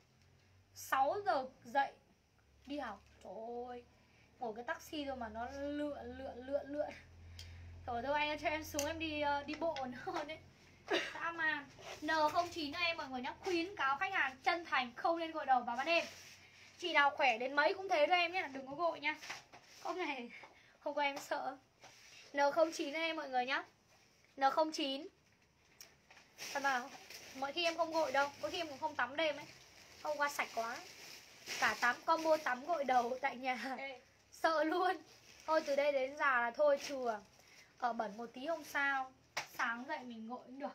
sáu giờ dậy đi học. Trời ơi, ngồi cái taxi thôi mà nó lượn lượn lượn lượn. Trời ơi, anh cho em xuống em đi uh, đi bộ hơn đấy. Dã man. N không chín cho em mọi người nhá. Khuyến cáo khách hàng chân thành không nên gội đầu vào ban đêm. Chị nào khỏe đến mấy cũng thế cho em nhé, đừng có gội nha. Hôm này không có em sợ. N không chín cho em mọi người nhá. N không chín. Thật là mọi khi em không gội đâu, có khi em cũng không tắm đêm ấy. Hôm qua sạch quá. Cả tắm combo tắm gội đầu tại nhà. Ê. Sợ luôn. Thôi từ đây đến già là thôi chừa. Ở bẩn một tí không sao. Sáng dậy mình gội cũng được.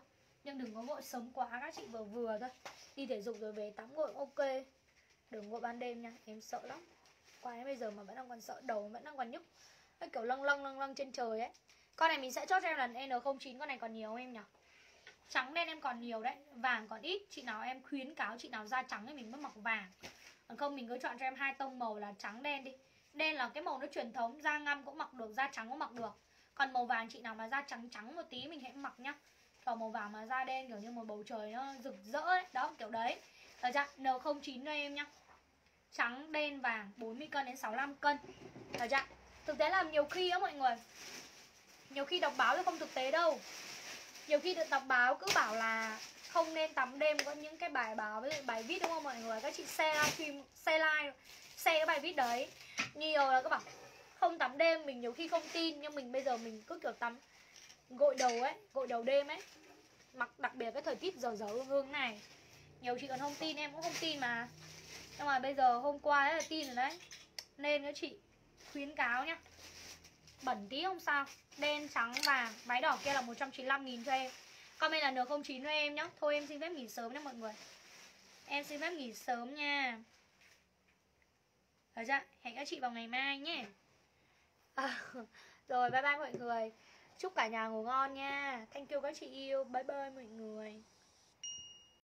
Nhưng đừng có gội sớm quá, các chị vừa vừa thôi. Đi thể dục rồi về tắm gội ok. Đừng gội ban đêm nha, em sợ lắm. Qua đến bây giờ mà vẫn đang còn sợ, đầu vẫn đang còn nhức. Cái kiểu lâng lâng lâng lâng trên trời ấy. Con này mình sẽ chốt cho em là N không chín. Con này còn nhiều không em nhỉ? Trắng đen em còn nhiều đấy, vàng còn ít. Chị nào em khuyến cáo chị nào da trắng thì mình mới mặc vàng. Còn không mình cứ chọn cho em hai tông màu là trắng đen đi. Đen là cái màu nó truyền thống, da ngăm cũng mặc được, da trắng cũng mặc được. Còn màu vàng chị nào mà da trắng trắng một tí mình hãy mặc nhá. Còn màu vàng mà da đen kiểu như một bầu trời nó rực rỡ ấy. Đó kiểu đấy. Được chưa? N không chín cho em nhá. Trắng, đen, vàng, bốn mươi cân đến sáu mươi lăm cân. Được chưa? Thực tế là nhiều khi á mọi người, nhiều khi đọc báo thì không thực tế đâu. Nhiều khi được đọc báo cứ bảo là không nên tắm đêm, có những cái bài báo với bài viết đúng không mọi người? Các chị share livestream, share like, share cái bài viết đấy. Nhiều là các bảo không tắm đêm, mình nhiều khi không tin. Nhưng mình bây giờ mình cứ kiểu tắm gội đầu ấy, gội đầu đêm ấy. Mặc đặc biệt cái thời tiết giờ giờ hương hương này. Nhiều chị còn không tin, em cũng không tin mà. Nhưng mà bây giờ hôm qua ấy là tin rồi đấy. Nên các chị khuyến cáo nhá. Bẩn tí không sao. Đen, trắng, vàng, váy đỏ kia là một trăm chín mươi lăm nghìn cho em. Comment là N không chín cho em nhá. Thôi em xin phép nghỉ sớm nha mọi người. Em xin phép nghỉ sớm nha. Được chưa? Hẹn các chị vào ngày mai nhé. À, rồi bye bye mọi người. Chúc cả nhà ngủ ngon nha. Thank you các chị yêu. Bye bye mọi người.